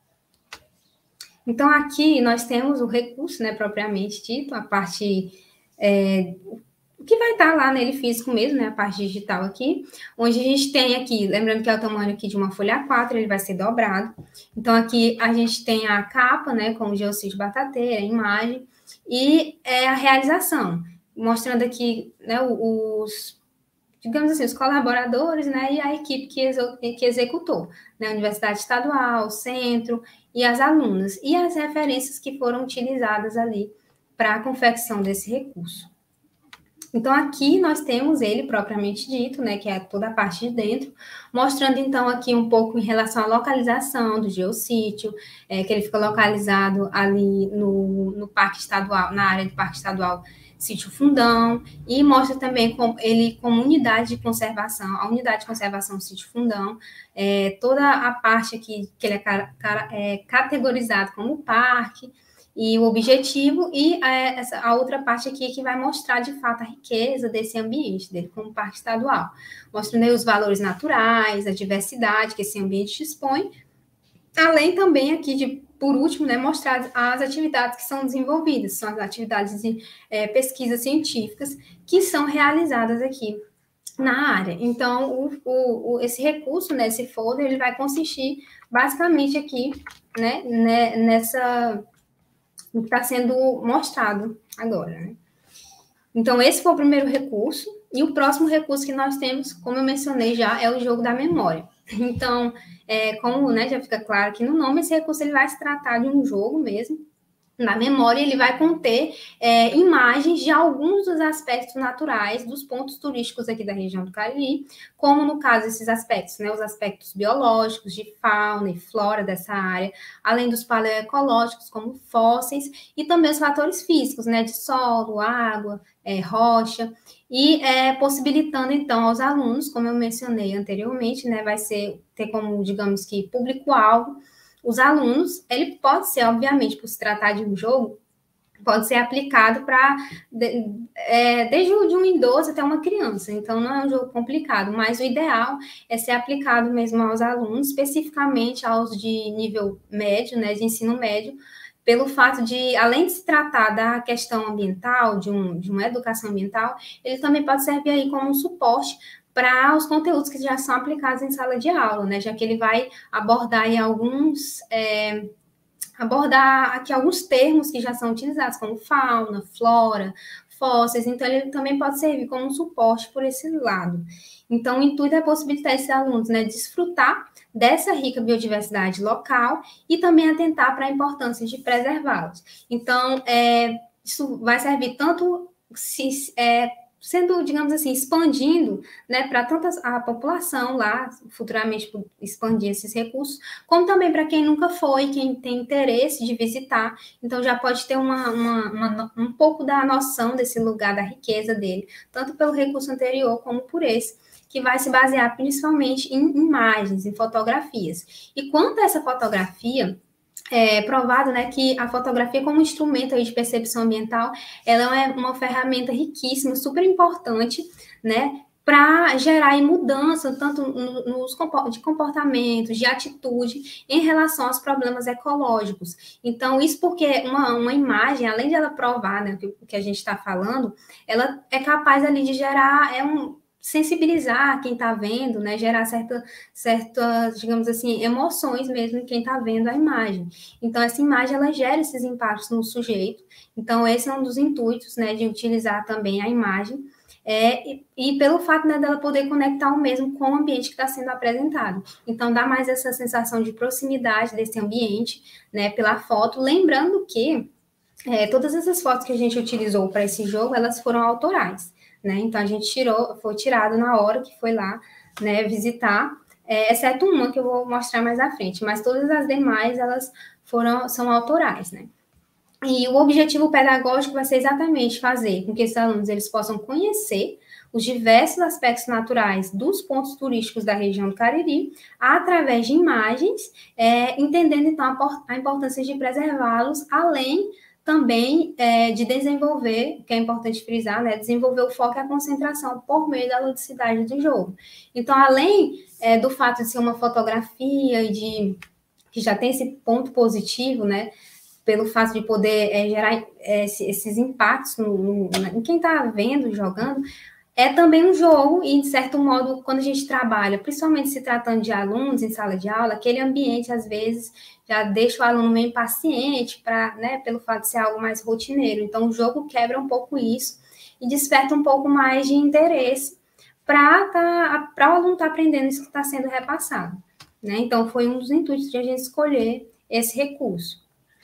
Então, aqui nós temos o recurso, né, propriamente dito, a parte... É, que vai estar lá nele físico mesmo, né, a parte digital aqui, onde a gente tem aqui, lembrando que é o tamanho aqui de uma folha A quatro, ele vai ser dobrado. Então, aqui a gente tem a capa, né, com o Geossítio Batateira, a imagem, e é a realização, mostrando aqui, né, os, digamos assim, os colaboradores, né, e a equipe que, exo, que executou, né, a Universidade Estadual, o centro e as alunas, e as referências que foram utilizadas ali para a confecção desse recurso. Então, aqui nós temos ele propriamente dito, né, que é toda a parte de dentro, mostrando, então, aqui um pouco em relação à localização do geossítio, é, que ele fica localizado ali no, no Parque Estadual, na área do Parque Estadual Sítio Fundão, e mostra também com, ele como unidade de conservação, a unidade de conservação Sítio Fundão, é, toda a parte aqui que ele é, cara, cara, é categorizado como parque, e o objetivo, e a, essa, a outra parte aqui que vai mostrar, de fato, a riqueza desse ambiente, dele como parque estadual, mostrando aí os valores naturais, a diversidade que esse ambiente dispõe, além também aqui de, por último, né, mostrar as atividades que são desenvolvidas, são as atividades de é, pesquisas científicas que são realizadas aqui na área. Então, o, o, o, esse recurso, né, esse folder, ele vai consistir basicamente aqui, né, né nessa... que está sendo mostrado agora, né? Então, esse foi o primeiro recurso, e o próximo recurso que nós temos, como eu mencionei já, é o jogo da memória. Então, é, como, né, já fica claro aqui no nome, esse recurso ele vai se tratar de um jogo mesmo, Na memória, ele vai conter é, imagens de alguns dos aspectos naturais dos pontos turísticos aqui da região do Cariri, como no caso esses aspectos, né, os aspectos biológicos, de fauna e flora dessa área, além dos paleoecológicos, como fósseis, e também os fatores físicos, né, de solo, água, é, rocha, e é, possibilitando, então, aos alunos, como eu mencionei anteriormente, né, vai ser, ter como, digamos que, público-alvo, os alunos, ele pode ser, obviamente, por se tratar de um jogo, pode ser aplicado para, de, é, desde de um idoso até uma criança, então não é um jogo complicado, mas o ideal é ser aplicado mesmo aos alunos, especificamente aos de nível médio, né, de ensino médio, pelo fato de, além de se tratar da questão ambiental, de, um, de uma educação ambiental, ele também pode servir aí como um suporte para os conteúdos que já são aplicados em sala de aula, né? Já que ele vai abordar aí alguns, é, abordar aqui alguns termos que já são utilizados, como fauna, flora, fósseis, então ele também pode servir como um suporte por esse lado. Então, o intuito é possibilitar esses alunos, né, desfrutar dessa rica biodiversidade local e também atentar para a importância de preservá-los. Então, é, isso vai servir tanto se... É, sendo, digamos assim, expandindo, né, para tanta a população lá, futuramente expandir esses recursos, como também para quem nunca foi, quem tem interesse de visitar, então já pode ter uma, uma, uma, um pouco da noção desse lugar, da riqueza dele, tanto pelo recurso anterior como por esse, que vai se basear principalmente em imagens, em fotografias. E quanto a essa fotografia, é provado, né, que a fotografia como instrumento aí de percepção ambiental, ela é uma ferramenta riquíssima, super importante, né, para gerar aí mudança, tanto nos de comportamento, de atitude, em relação aos problemas ecológicos. Então, isso porque uma, uma imagem, além de ela provar, né, o que a gente está falando, ela é capaz ali de gerar, é um sensibilizar quem está vendo, né, gerar certa, certas, digamos assim, emoções mesmo em quem está vendo a imagem. Então, essa imagem, ela gera esses impactos no sujeito. Então, esse é um dos intuitos, né, de utilizar também a imagem, é, e, e pelo fato, né, dela poder conectar o mesmo com o ambiente que está sendo apresentado. Então, dá mais essa sensação de proximidade desse ambiente, né, pela foto, lembrando que é, todas essas fotos que a gente utilizou para esse jogo, elas foram autorais. Né? Então, a gente tirou, foi tirado na hora que foi lá, né, visitar, é, exceto uma que eu vou mostrar mais à frente, mas todas as demais, elas foram, são autorais, né? E o objetivo pedagógico vai ser exatamente fazer com que esses alunos eles possam conhecer os diversos aspectos naturais dos pontos turísticos da região do Cariri, através de imagens, é, entendendo, então, a, a importância de preservá-los, além também é, de desenvolver, que é importante frisar, né, desenvolver o foco e a concentração por meio da ludicidade do jogo. Então, além é, do fato de ser uma fotografia e de que já tem esse ponto positivo, né, pelo fato de poder é, gerar é, esses impactos no, no, em quem está vendo, jogando, é também um jogo, e, de certo modo, quando a gente trabalha, principalmente se tratando de alunos em sala de aula, aquele ambiente, às vezes, já deixa o aluno meio impaciente, pra, né, pelo fato de ser algo mais rotineiro. Então, o jogo quebra um pouco isso e desperta um pouco mais de interesse para tá, o aluno estar tá aprendendo isso que está sendo repassado. Né? Então, foi um dos intuitos de a gente escolher esse recurso.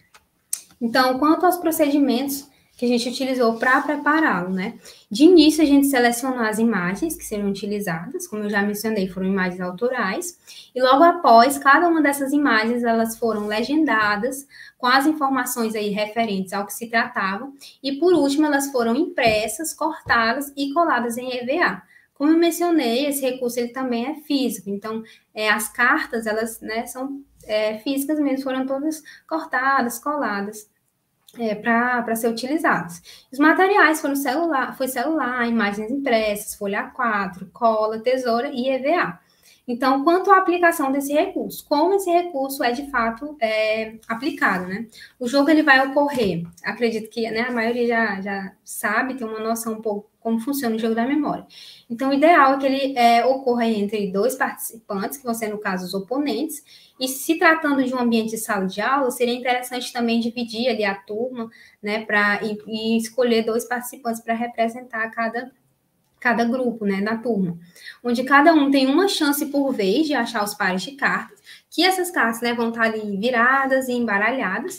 Então, quanto aos procedimentos que a gente utilizou para prepará-lo, né? De início, a gente selecionou as imagens que seriam utilizadas, como eu já mencionei, foram imagens autorais, e logo após, cada uma dessas imagens, elas foram legendadas, com as informações aí referentes ao que se tratava, e por último, elas foram impressas, cortadas e coladas em E V A. Como eu mencionei, esse recurso ele também é físico, então, é, as cartas, elas, né, são é, físicas mesmo, foram todas cortadas, coladas, É, para ser utilizados. Os materiais foram celular, foi celular, imagens impressas, folha A quatro, cola, tesoura e E V A. Então, quanto à aplicação desse recurso, como esse recurso é de fato é, aplicado, né? O jogo ele vai ocorrer, acredito que, né, a maioria já, já sabe, tem uma noção um pouco como funciona o jogo da memória. Então, o ideal é que ele é, ocorra entre dois participantes, que vão ser, no caso, os oponentes, e se tratando de um ambiente de sala de aula, seria interessante também dividir ali a turma, né, pra, e, e escolher dois participantes para representar cada, cada grupo, né, na turma, onde cada um tem uma chance por vez de achar os pares de cartas, que essas cartas, né, vão estar ali viradas e embaralhadas.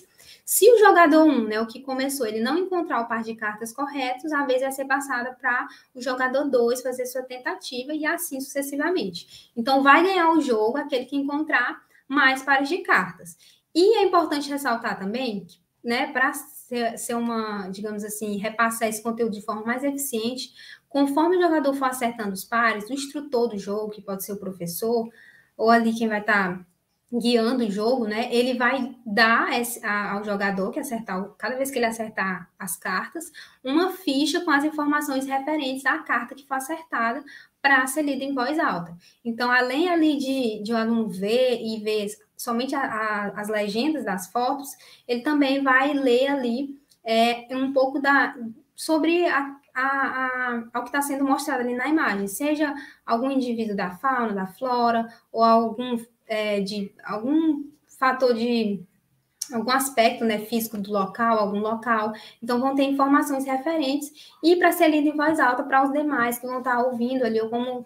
Se o jogador um, né, o que começou, ele não encontrar o par de cartas corretos, a vez vai ser passada para o jogador dois fazer sua tentativa e assim sucessivamente. Então, vai ganhar o jogo aquele que encontrar mais pares de cartas. E é importante ressaltar também, né, para ser, ser uma, digamos assim, repassar esse conteúdo de forma mais eficiente, conforme o jogador for acertando os pares, o instrutor do jogo, que pode ser o professor, ou ali quem vai estar tá guiando o jogo, né? Ele vai dar esse, a, ao jogador que acertar, cada vez que ele acertar as cartas, uma ficha com as informações referentes à carta que foi acertada para ser lida em voz alta. Então, além ali de, de o aluno ver e ver somente a, a, as legendas das fotos, ele também vai ler ali é, um pouco da, sobre a, a, a, ao que está sendo mostrado ali na imagem, seja algum indivíduo da fauna, da flora, ou algum É, de algum fator de algum aspecto, né, físico do local, algum local. Então, vão ter informações referentes e para ser lido em voz alta para os demais que vão estar ouvindo ali, ou como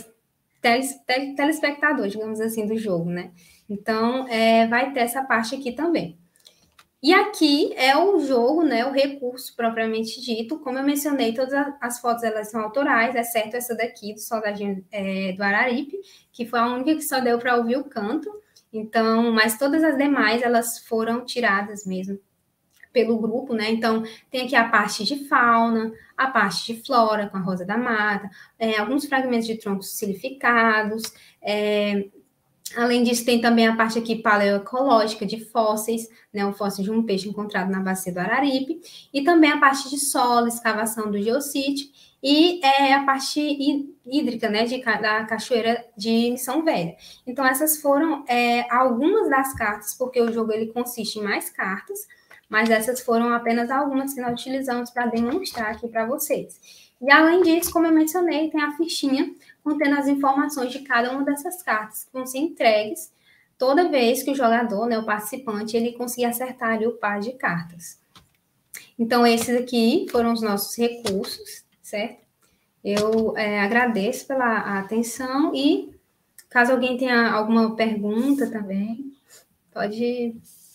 é, telespectador, digamos assim, do jogo, né? Então, é, vai ter essa parte aqui também. E aqui é o jogo, né, o recurso propriamente dito. Como eu mencionei, todas as fotos elas são autorais, exceto essa daqui do Soldadinho é, do Araripe, que foi a única que só deu para ouvir o canto. Então, mas todas as demais elas foram tiradas mesmo pelo grupo, né? Então, tem aqui a parte de fauna, a parte de flora, com a rosa da mata, é, alguns fragmentos de troncos silificados, é, além disso, tem também a parte aqui paleoecológica de fósseis, né, o fóssil de um peixe encontrado na bacia do Araripe, e também a parte de solo, escavação do geossítio, e é, a parte hídrica, né, de, da cachoeira de Missão Velha. Então, essas foram é, algumas das cartas, porque o jogo ele consiste em mais cartas, mas essas foram apenas algumas que nós utilizamos para demonstrar aqui para vocês. E, além disso, como eu mencionei, tem a fichinha contendo as informações de cada uma dessas cartas, que vão ser entregues toda vez que o jogador, né, o participante, ele conseguir acertar ali o par de cartas. Então, esses aqui foram os nossos recursos, certo? Eu é, agradeço pela atenção e, caso alguém tenha alguma pergunta também, pode ir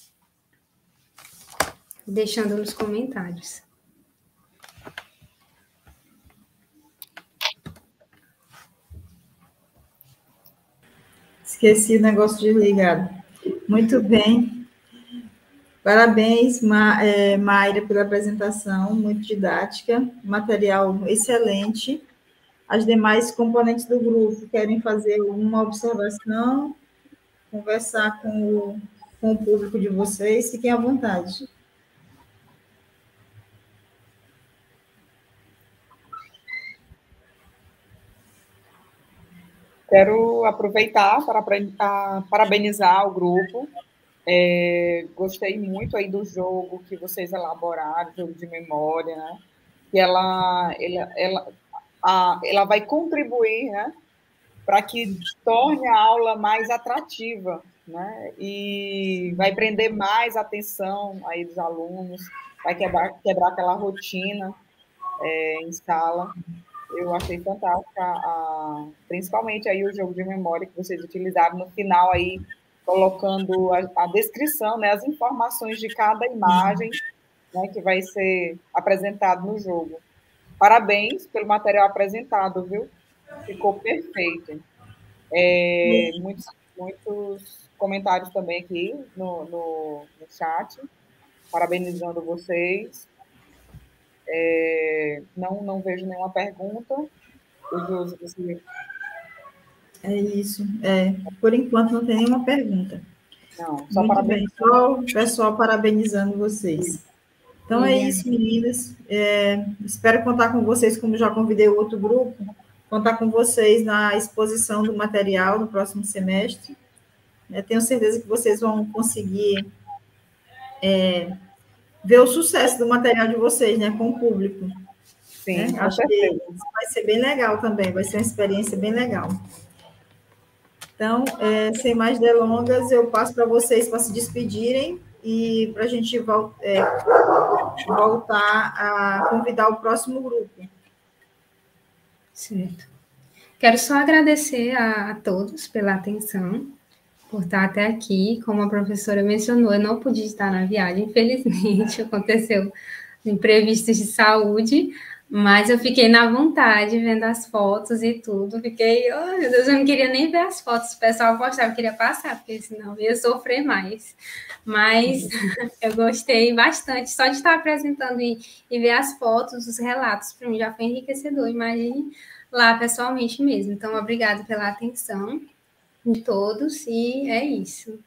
deixando nos comentários. Esqueci o negócio de ligado. Muito bem. Parabéns, Ma, é, Mayra, pela apresentação, muito didática, material excelente. As demais componentes do grupo querem fazer uma observação, conversar com o, com o público de vocês, fiquem à vontade. Quero aproveitar para parabenizar o grupo. É, gostei muito aí do jogo que vocês elaboraram, jogo de memória, né? Que ela, ela, ela, a, ela vai contribuir, né, para que torne a aula mais atrativa, né? E vai prender mais a atenção aí dos alunos, vai quebrar, quebrar aquela rotina é, em sala. Eu achei fantástica, a, principalmente aí o jogo de memória que vocês utilizaram no final aí, colocando a, a descrição, né, as informações de cada imagem, né, que vai ser apresentado no jogo. Parabéns pelo material apresentado, viu? Ficou perfeito. É, muitos, muitos comentários também aqui no, no, no chat, parabenizando vocês. É, não, não vejo nenhuma pergunta. Você... É isso. É, por enquanto não tem nenhuma pergunta. Não, só muito parabéns. bem. Só o pessoal parabenizando vocês. Então é isso, meninas. É, espero contar com vocês, como já convidei o outro grupo, contar com vocês na exposição do material no próximo semestre. Eu tenho certeza que vocês vão conseguir é, ver o sucesso do material de vocês, né, com o público. Sim, né? Acho que vai ser bem legal também, vai ser uma experiência bem legal. Então, é, sem mais delongas, eu passo para vocês para se despedirem e para a gente vol é, voltar a convidar o próximo grupo. Certo. Quero só agradecer a, a todos pela atenção. por estar até aqui. Como a professora mencionou, eu não pude estar na viagem, infelizmente, aconteceu imprevistos de saúde, mas eu fiquei na vontade vendo as fotos e tudo. Fiquei, oh meu Deus, eu não queria nem ver as fotos, o pessoal postava, eu queria passar, porque senão eu ia sofrer mais. Mas eu gostei bastante, só de estar apresentando e, e ver as fotos, os relatos, para mim já foi enriquecedor, imagine lá pessoalmente mesmo. Então, obrigada pela atenção de todos, e é isso.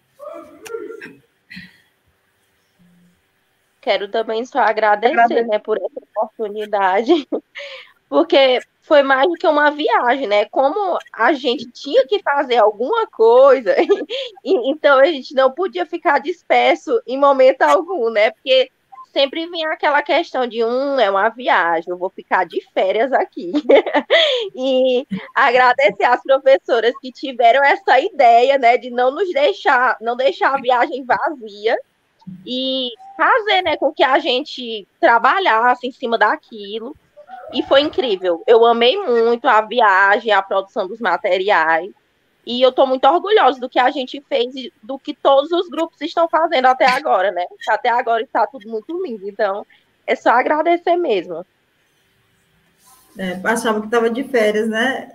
Quero também só agradecer, né, por essa oportunidade, porque foi mais do que uma viagem, né? Como a gente tinha que fazer alguma coisa, e, então a gente não podia ficar disperso em momento algum, né? Porque sempre vinha aquela questão de um, é uma viagem, eu vou ficar de férias aqui. E agradecer às professoras que tiveram essa ideia, né, de não nos deixar, não deixar a viagem vazia e fazer, né, com que a gente trabalhasse em cima daquilo. E foi incrível. Eu amei muito a viagem, a produção dos materiais. E eu estou muito orgulhosa do que a gente fez e do que todos os grupos estão fazendo até agora, né? Até agora está tudo muito lindo. Então, é só agradecer mesmo. É, achava que estava de férias, né?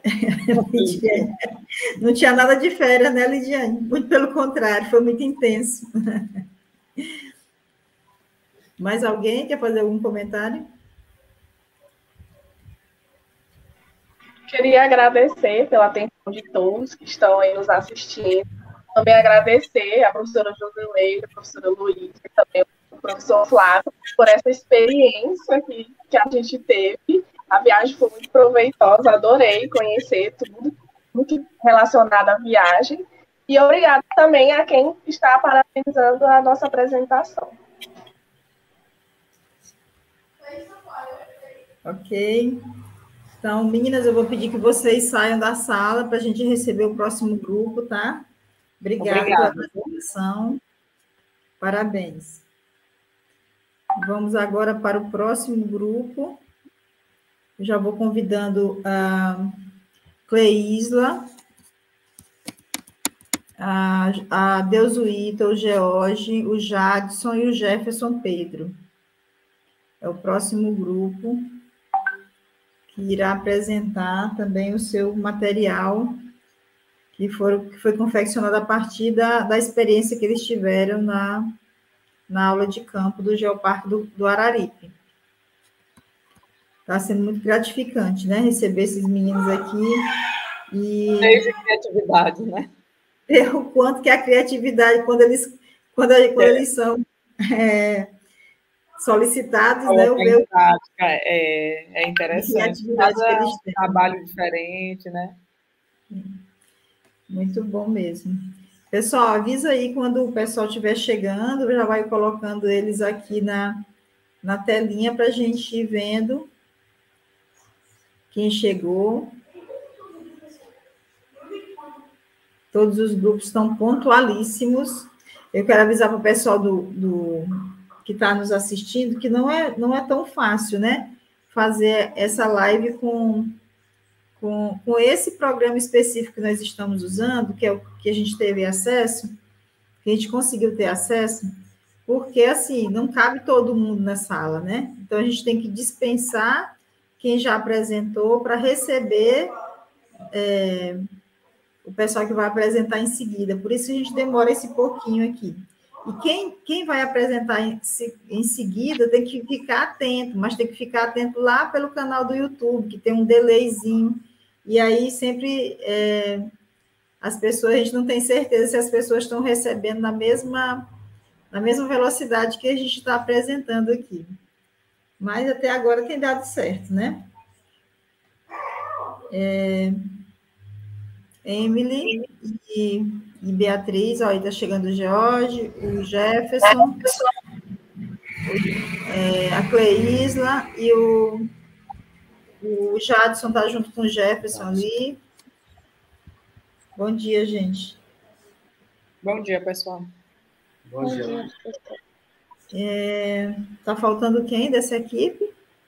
Não tinha nada de férias, né, Lidiane? Muito pelo contrário, foi muito intenso. Mais alguém quer fazer algum comentário? Queria agradecer pela atenção de todos que estão aí nos assistindo. Também agradecer a professora Joseleide, a professora Luísa e também o professor Flávio por essa experiência que, que a gente teve. A viagem foi muito proveitosa, adorei conhecer tudo muito relacionado à viagem. E obrigada também a quem está parabenizando a nossa apresentação. Ok. Então, meninas, eu vou pedir que vocês saiam da sala para a gente receber o próximo grupo, tá? Obrigada, Obrigada. pela apresentação. Parabéns. Vamos agora para o próximo grupo. Eu já vou convidando a Cleisla, a, a Deusuíta, o George, o Jadson e o Jefferson Pedro. É o próximo grupo que irá apresentar também o seu material que, for, que foi confeccionado a partir da, da experiência que eles tiveram na, na aula de campo do Geoparque do, do Araripe. Está sendo muito gratificante, né? Receber esses meninos aqui e... Desde a criatividade, né? Ver o quanto que a criatividade, quando eles, quando, quando é. eles são... É, solicitados, né? Eu vejo é, é interessante. Cada trabalho diferente, né? Muito bom mesmo. Pessoal, avisa aí quando o pessoal estiver chegando, já vai colocando eles aqui na, na telinha para a gente ir vendo quem chegou. Todos os grupos estão pontualíssimos. Eu quero avisar para o pessoal do... do que está nos assistindo, que não é, não é tão fácil, né? Fazer essa live com, com, com esse programa específico que nós estamos usando, que é o que a gente teve acesso, que a gente conseguiu ter acesso, porque, assim, não cabe todo mundo na sala, né? Então, a gente tem que dispensar quem já apresentou para receber é, o pessoal que vai apresentar em seguida. Por isso, a gente demora esse pouquinho aqui. E quem, quem vai apresentar em, em seguida tem que ficar atento, mas tem que ficar atento lá pelo canal do YouTube, que tem um delayzinho. E aí sempre é, as pessoas, a gente não tem certeza se as pessoas estão recebendo na mesma, na mesma velocidade que a gente está apresentando aqui. Mas até agora tem dado certo, né? É, Emily e... E Beatriz, ó, aí está chegando o George, o Jefferson, é, a Cleisla e o, o Jadson está junto com o Jefferson ali. Bom dia, gente. Bom dia, pessoal. Bom dia. Está é, tá faltando quem dessa equipe?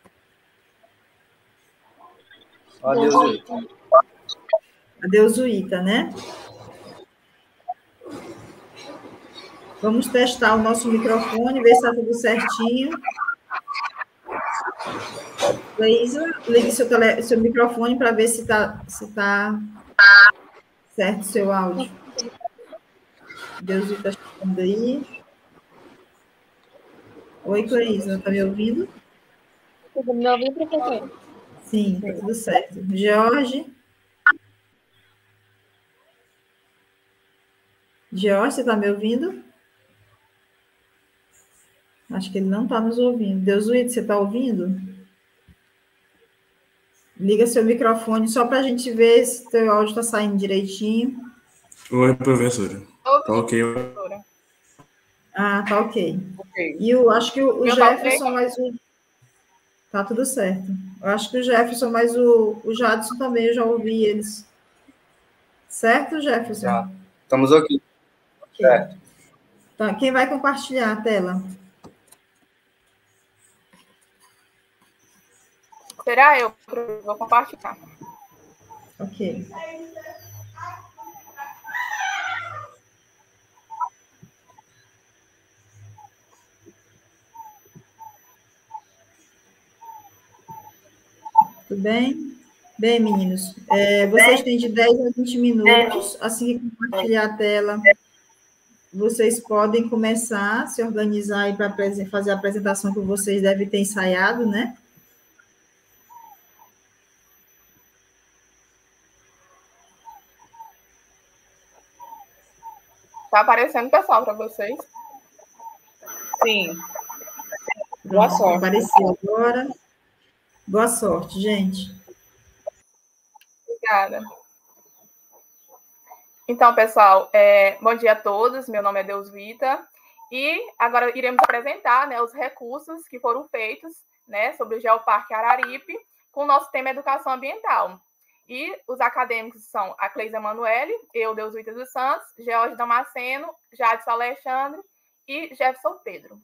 A Deusuíta. A Deusuíta, né? Vamos testar o nosso microfone, ver se está tudo certinho. Leísa, ligue seu, tele, seu microfone para ver se está se tá certo o seu áudio. Deus está chegando aí. Oi, Cleísa, está me ouvindo? Tudo me ouvindo, professor? Sim, está tudo certo. Jorge? Jorge, você está me ouvindo? Acho que ele não está nos ouvindo. Deusuído, você está ouvindo? Liga seu microfone só para a gente ver se teu áudio está saindo direitinho. Oi, professora. Tá ok. Ah, tá ok. Ok. E eu acho que o, o Eu Jefferson mais o... Tá tudo certo. Eu acho que o Jefferson mais o, o Jadson também, eu já ouvi eles. Certo, Jefferson? Já. Estamos aqui. Ok. Certo. Então, quem vai compartilhar a tela? Será eu? Vou compartilhar. Ok. Tudo bem? Bem, meninos, é, vocês têm de dez a vinte minutos, assim que compartilhar a tela, vocês podem começar a se organizar aí para fazer a apresentação que vocês devem ter ensaiado, né? Tá aparecendo, pessoal, para vocês? Sim. Boa Pronto, sorte. apareceu agora. Boa sorte, gente. Obrigada. Então, pessoal, é, bom dia a todos. Meu nome é Deusvita. E agora iremos apresentar, né, os recursos que foram feitos, né, sobre o Geoparque Araripe, com o nosso tema Educação Ambiental. E os acadêmicos são a Cleisa Emanuele, eu, Deusvita dos Santos, George Damasceno, Jadson Alexandre e Jefferson Pedro.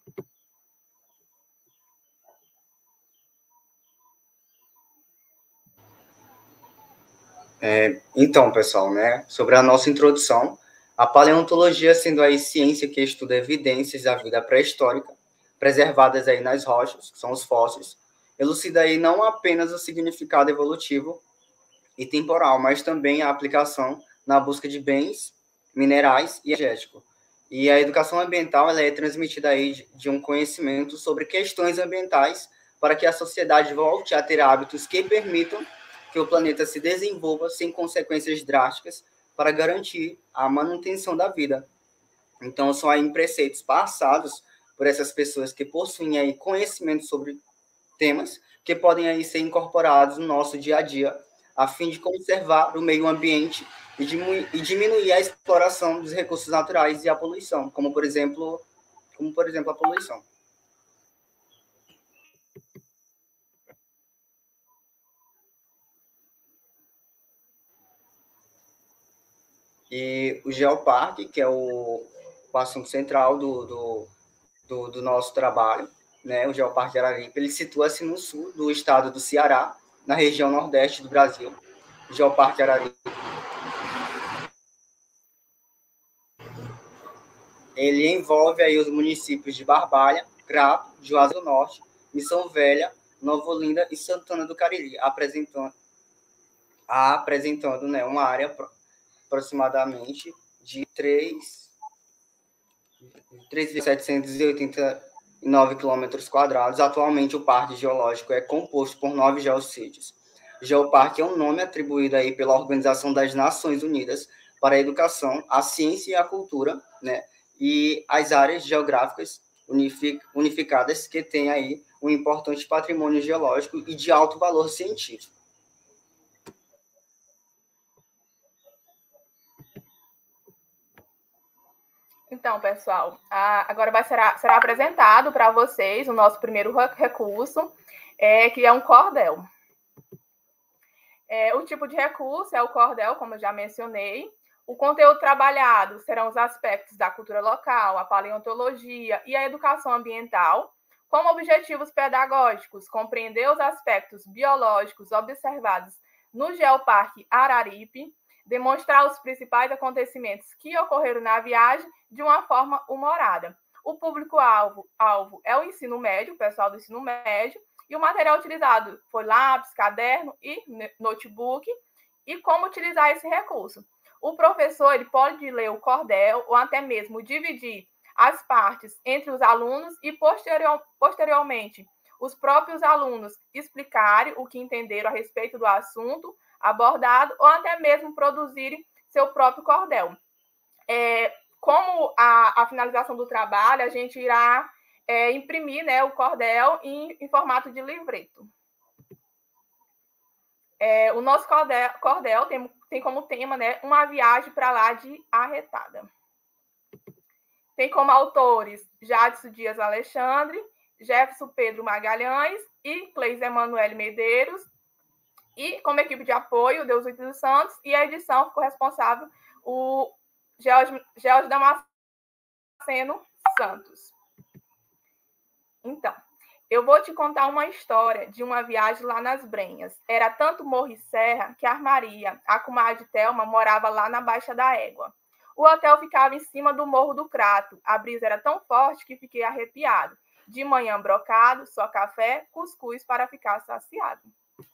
É, então, pessoal, né, sobre a nossa introdução, a paleontologia sendo a ciência que estuda evidências da vida pré-histórica, preservadas aí nas rochas, que são os fósseis, elucida aí não apenas o significado evolutivo e temporal, mas também a aplicação na busca de bens, minerais e energético. E a educação ambiental ela é transmitida aí de, de um conhecimento sobre questões ambientais para que a sociedade volte a ter hábitos que permitam que o planeta se desenvolva sem consequências drásticas para garantir a manutenção da vida. Então, são aí preceitos passados por essas pessoas que possuem aí conhecimento sobre temas que podem aí ser incorporados no nosso dia a dia, a fim de conservar o meio ambiente e diminuir, e diminuir a exploração dos recursos naturais e a poluição, como por exemplo, como por exemplo a poluição. E o Geoparque, que é o, o assunto central do, do, do, do nosso trabalho, né? O Geoparque de Araripe, ele situa-se no sul do estado do Ceará, na região nordeste do Brasil. O Geoparque de Araripe, ele envolve aí os municípios de Barbalha, Crato, Juazeiro do Norte, Missão Velha, Nova Olinda e Santana do Cariri, apresentando, apresentando né, uma área aproximadamente de três mil setecentos e oitenta e nove quilômetros quadrados. Atualmente, o Parque Geológico é composto por nove geossítios. Geoparque é um nome atribuído aí pela Organização das Nações Unidas para a Educação, a Ciência e a Cultura, né? E as áreas geográficas unificadas que têm aí um importante patrimônio geológico e de alto valor científico. Então, pessoal, agora vai ser, será apresentado para vocês o nosso primeiro recurso, é, que é um cordel. É, o tipo de recurso é o cordel, como eu já mencionei. O conteúdo trabalhado serão os aspectos da cultura local, a paleontologia e a educação ambiental, como objetivos pedagógicos, compreender os aspectos biológicos observados no Geoparque Araripe, demonstrar os principais acontecimentos que ocorreram na viagem de uma forma humorada. O público-alvo alvo é o ensino médio, o pessoal do ensino médio, e o material utilizado foi lápis, caderno e notebook, e como utilizar esse recurso. O professor ele pode ler o cordel ou até mesmo dividir as partes entre os alunos e posterior, posteriormente os próprios alunos explicarem o que entenderam a respeito do assunto abordado ou até mesmo produzirem seu próprio cordel. É, como a, a finalização do trabalho, a gente irá é, imprimir, né, o cordel em, em formato de livreto. É, o nosso cordel, cordel tem, tem como tema, né, uma viagem para lá de Arretada. Tem como autores Jadson Dias Alexandre, Jefferson Pedro Magalhães e Cleis Emanuele Medeiros, e como equipe de apoio, Deus dos Santos, e a edição ficou responsável o George Damasceno Santos. Então, eu vou te contar uma história de uma viagem lá nas Brenhas. Era tanto morro e serra que a Maria, a comadre Thelma, morava lá na Baixa da Égua. O hotel ficava em cima do Morro do Crato. A brisa era tão forte que fiquei arrepiado. De manhã brocado, só café, cuscuz para ficar saciado.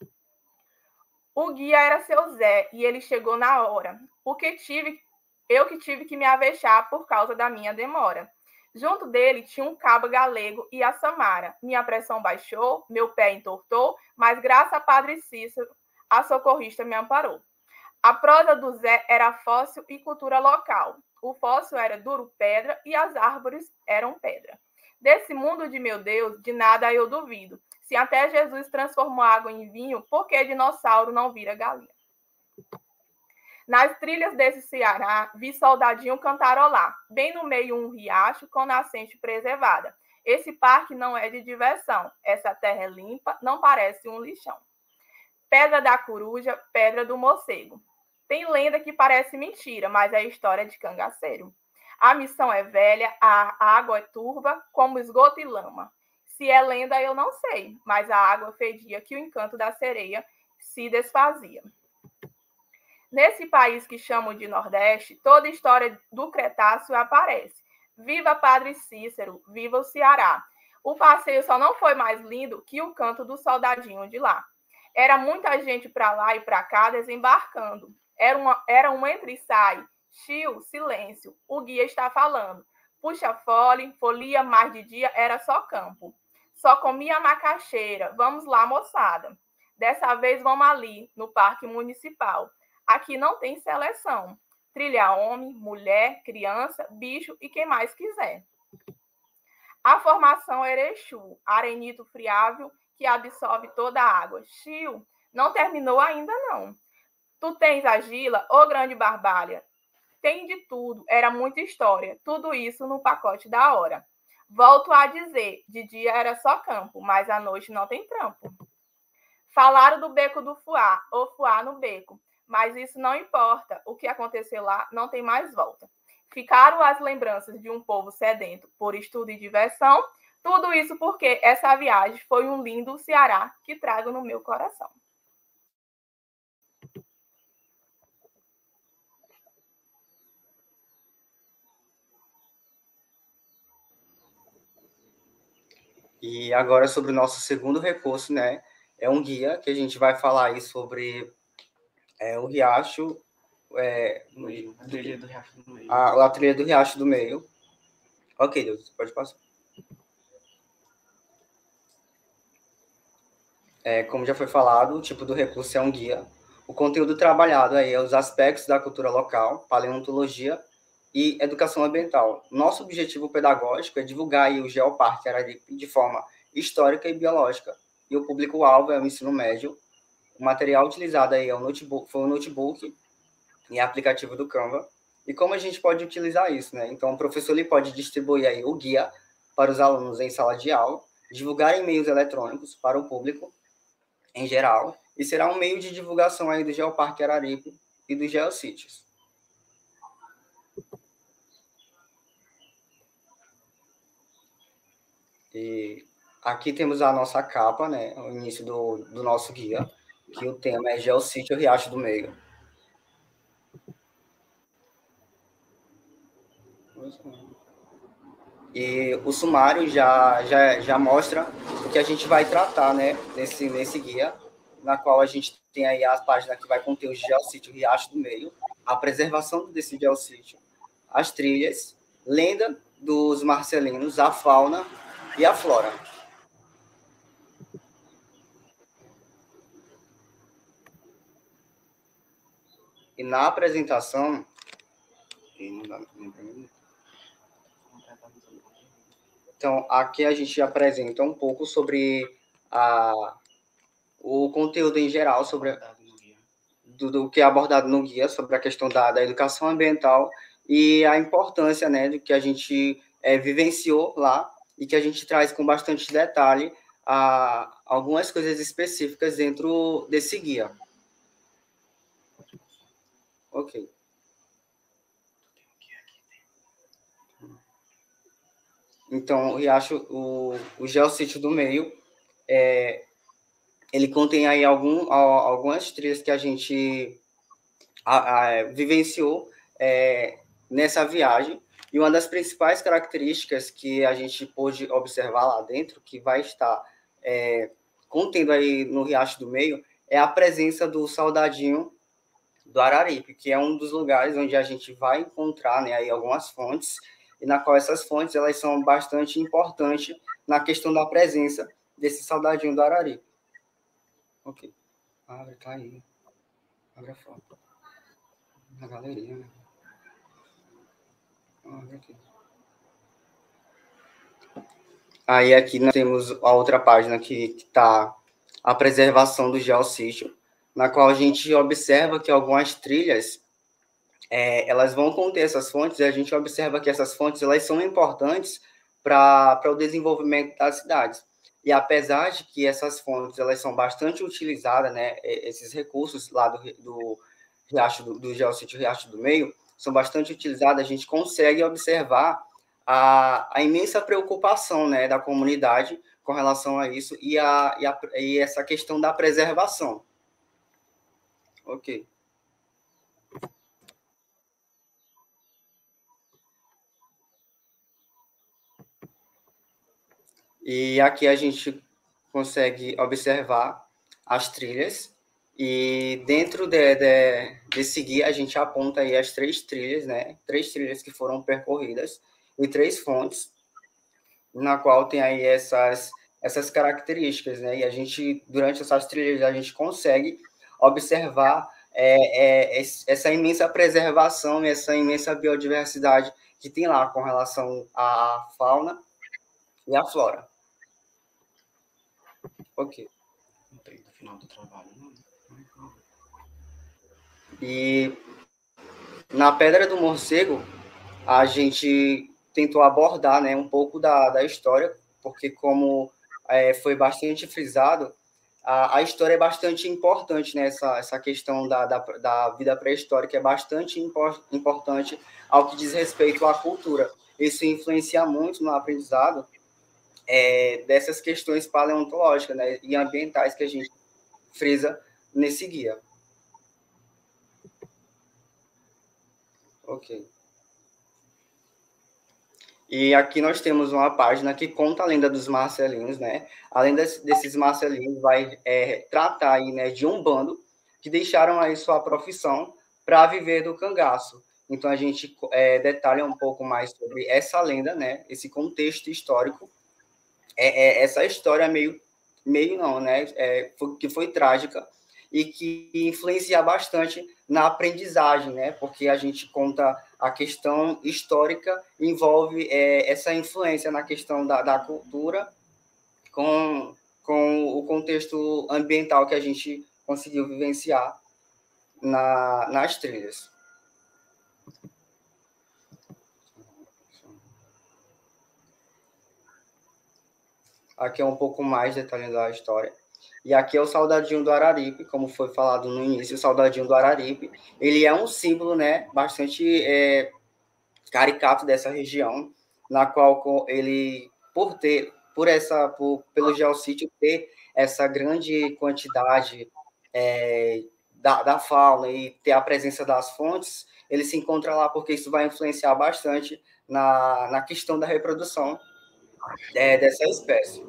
O guia era seu Zé e ele chegou na hora. O que tive, eu que tive que me avexar por causa da minha demora. Junto dele tinha um cabo galego e a Samara. Minha pressão baixou, meu pé entortou, mas graças a Padre Cícero, a socorrista me amparou. A prosa do Zé era fóssil e cultura local. O fóssil era duro pedra e as árvores eram pedra. Desse mundo de meu Deus, de nada eu duvido. Se até Jesus transformou água em vinho, por que dinossauro não vira galinha? Nas trilhas desse Ceará, vi soldadinho cantarolar. Bem no meio um riacho com nascente preservada. Esse parque não é de diversão. Essa terra é limpa, não parece um lixão. Pedra da coruja, pedra do morcego. Tem lenda que parece mentira, mas é história de cangaceiro. A missão é velha, a água é turva, como esgoto e lama. Se é lenda, eu não sei, mas a água fedia que o encanto da sereia se desfazia. Nesse país que chamam de Nordeste, toda história do Cretáceo aparece. Viva Padre Cícero, viva o Ceará. O passeio só não foi mais lindo que o canto do soldadinho de lá. Era muita gente para lá e para cá desembarcando. Era uma, era um entra e sai. Chiu, silêncio. O guia está falando. Puxa fole, folia, mais de dia, era só campo. Só comia macaxeira. Vamos lá, moçada. Dessa vez vamos ali, no Parque Municipal. Aqui não tem seleção. Trilha homem, mulher, criança, bicho e quem mais quiser. A formação Erechú, arenito friável que absorve toda a água. Chiu, não terminou ainda não. Tu tens a Gila, ô grande barbalha. Tem de tudo, era muita história. Tudo isso no pacote da hora. Volto a dizer, de dia era só campo, mas à noite não tem trampo. Falaram do beco do Fuá, ou Fuá no beco. Mas isso não importa. O que aconteceu lá não tem mais volta. Ficaram as lembranças de um povo sedento por estudo e diversão. Tudo isso porque essa viagem foi um lindo Ceará que trago no meu coração. E agora sobre o nosso segundo recurso, né? É um guia que a gente vai falar aí sobre é, o Riacho, é, a trilha do Riacho do Meio. A, a trilha do Riacho do Meio. Ok, Deus, pode passar. É, como já foi falado, o tipo do recurso é um guia. O conteúdo trabalhado aí é os aspectos da cultura local, paleontologia e educação ambiental. Nosso objetivo pedagógico é divulgar aí o Geoparque Araripe de forma histórica e biológica. E o público-alvo é o ensino médio. O material utilizado aí é o notebook, foi o notebook e aplicativo do Canva. E como a gente pode utilizar isso, né? Então, o professor ele pode distribuir aí o guia para os alunos em sala de aula, divulgar e-mails eletrônicos para o público em geral, e será um meio de divulgação aí do Geoparque Araripe e dos geossítios. E aqui temos a nossa capa, né, o início do, do nosso guia, que o tema é Geossítio Riacho do Meio. E o sumário já, já, já mostra o que a gente vai tratar, né, nesse, nesse guia, na qual a gente tem aí a página que vai conter o geossítio Riacho do Meio, a preservação desse geossítio, as trilhas, lenda dos marcelinos, a fauna e a flora. E na apresentação... Então, aqui a gente apresenta um pouco sobre a, o conteúdo em geral, sobre do, do que é abordado no guia, sobre a questão da, da educação ambiental e a importância, né, do que a gente é, vivenciou lá e que a gente traz com bastante detalhe a, algumas coisas específicas dentro desse guia. Ok. Então, o Riacho, o, o geossítio do Meio, é, ele contém aí algum, algumas trilhas que a gente a, a, vivenciou é, nessa viagem, e uma das principais características que a gente pôde observar lá dentro, que vai estar é, contendo aí no Riacho do Meio, é a presença do Soldadinho do Araripe, que é um dos lugares onde a gente vai encontrar, né, aí algumas fontes, e na qual essas fontes elas são bastante importantes na questão da presença desse Soldadinho do Araripe. Ok. Abre, tá aí. Abre a foto. Na galeria, né? Abre aqui. Aí aqui nós temos a outra página que está a preservação do geossítio, na qual a gente observa que algumas trilhas É, elas vão conter essas fontes, e a gente observa que essas fontes elas são importantes para o desenvolvimento das cidades. E apesar de que essas fontes elas são bastante utilizadas, né, esses recursos lá do, do Riacho do, do Geossítio Riacho do Meio são bastante utilizados, a gente consegue observar a, a imensa preocupação, né, da comunidade com relação a isso e, a, e, a, e essa questão da preservação. Ok. E aqui a gente consegue observar as trilhas, e dentro de, de, desse guia a gente aponta aí as três trilhas, né? Três trilhas que foram percorridas e três fontes, na qual tem aí essas, essas características, né? E a gente, durante essas trilhas, a gente consegue observar é, é, essa imensa preservação e essa imensa biodiversidade que tem lá com relação à fauna e à flora. Ok. Não tem no final do trabalho, não. E na Pedra do Morcego, a gente tentou abordar, né, um pouco da, da história, porque como é, foi bastante frisado, a, a história é bastante importante, né, essa, essa questão da, da, da vida pré-histórica é bastante impor, importante ao que diz respeito à cultura. Isso influencia muito no aprendizado É, dessas questões paleontológicas, né, e ambientais que a gente frisa nesse guia. Ok. E aqui nós temos uma página que conta a lenda dos marcelinos, né? A lenda desses marcelinos vai é, tratar aí, né, de um bando que deixaram aí sua profissão para viver do cangaço. Então a gente é, detalha um pouco mais sobre essa lenda, né? Esse contexto histórico. É, é, essa história meio, meio não, né? É, foi, que foi trágica e que influencia bastante na aprendizagem, né? Porque a gente conta a questão histórica, envolve é, essa influência na questão da, da cultura com, com o contexto ambiental que a gente conseguiu vivenciar na, nas trilhas. Aqui é um pouco mais detalhando a história. E aqui é o Soldadinho do Araripe, como foi falado no início, o Soldadinho do Araripe. Ele é um símbolo, né, bastante é, caricato dessa região, na qual ele, por ter, por essa, por, pelo geossítio ter essa grande quantidade é, da, da fauna e ter a presença das fontes, ele se encontra lá porque isso vai influenciar bastante na, na questão da reprodução é, dessa espécie.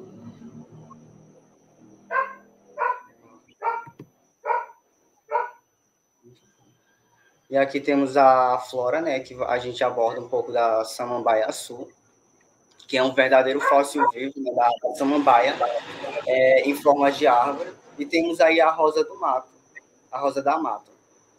E aqui temos a flora, né, que a gente aborda um pouco da samambaia-açu, que é um verdadeiro fóssil vivo, né, da samambaia, é, em forma de árvore. E temos aí a rosa do mato, a rosa da mata.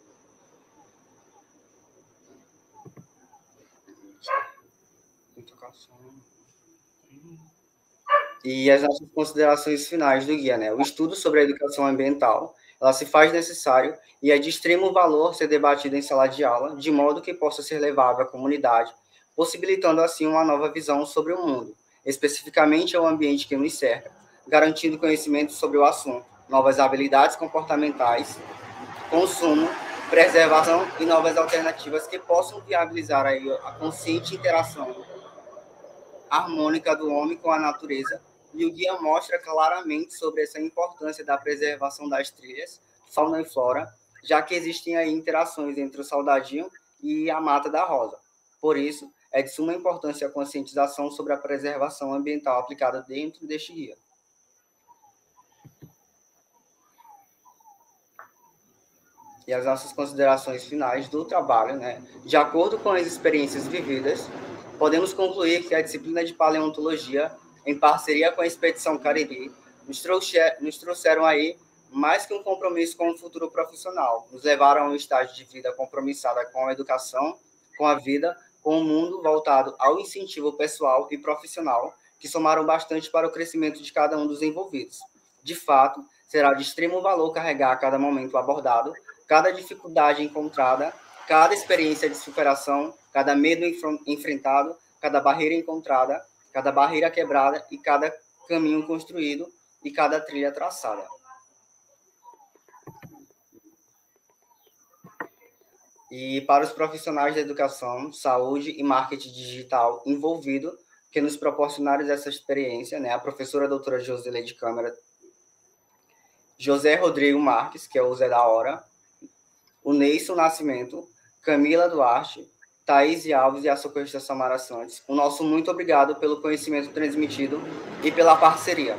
E as nossas considerações finais do guia, né? O estudo sobre a educação ambiental, ela se faz necessário e é de extremo valor ser debatido em sala de aula, de modo que possa ser levado à comunidade, possibilitando assim uma nova visão sobre o mundo, especificamente ao ambiente que nos cerca, garantindo conhecimento sobre o assunto, novas habilidades comportamentais, consumo, preservação e novas alternativas que possam viabilizar aí a consciente interação harmônica do homem com a natureza. E o guia mostra claramente sobre essa importância da preservação das trilhas, fauna e flora, já que existem aí interações entre o soldadinho e a mata da rosa. Por isso, é de suma importância a conscientização sobre a preservação ambiental aplicada dentro deste guia. E as nossas considerações finais do trabalho, né? De acordo com as experiências vividas, podemos concluir que a disciplina de paleontologia, em parceria com a Expedição Cariri, nos, trouxer, nos trouxeram aí mais que um compromisso com o futuro profissional, nos levaram a um estágio de vida compromissada com a educação, com a vida, com o mundo voltado ao incentivo pessoal e profissional, que somaram bastante para o crescimento de cada um dos envolvidos. De fato, será de extremo valor carregar cada momento abordado, cada dificuldade encontrada, cada experiência de superação, cada medo enfrentado, cada barreira encontrada, cada barreira quebrada e cada caminho construído e cada trilha traçada. E para os profissionais da educação, saúde e marketing digital envolvido, que nos proporcionaram essa experiência, né, a professora doutora Joseleide Câmara, José Rodrigo Marques, que é o Zé da Hora, o Neison Nascimento, Camila Duarte, Thaís Alves e a socorrista Samara Santos. O nosso muito obrigado pelo conhecimento transmitido e pela parceria.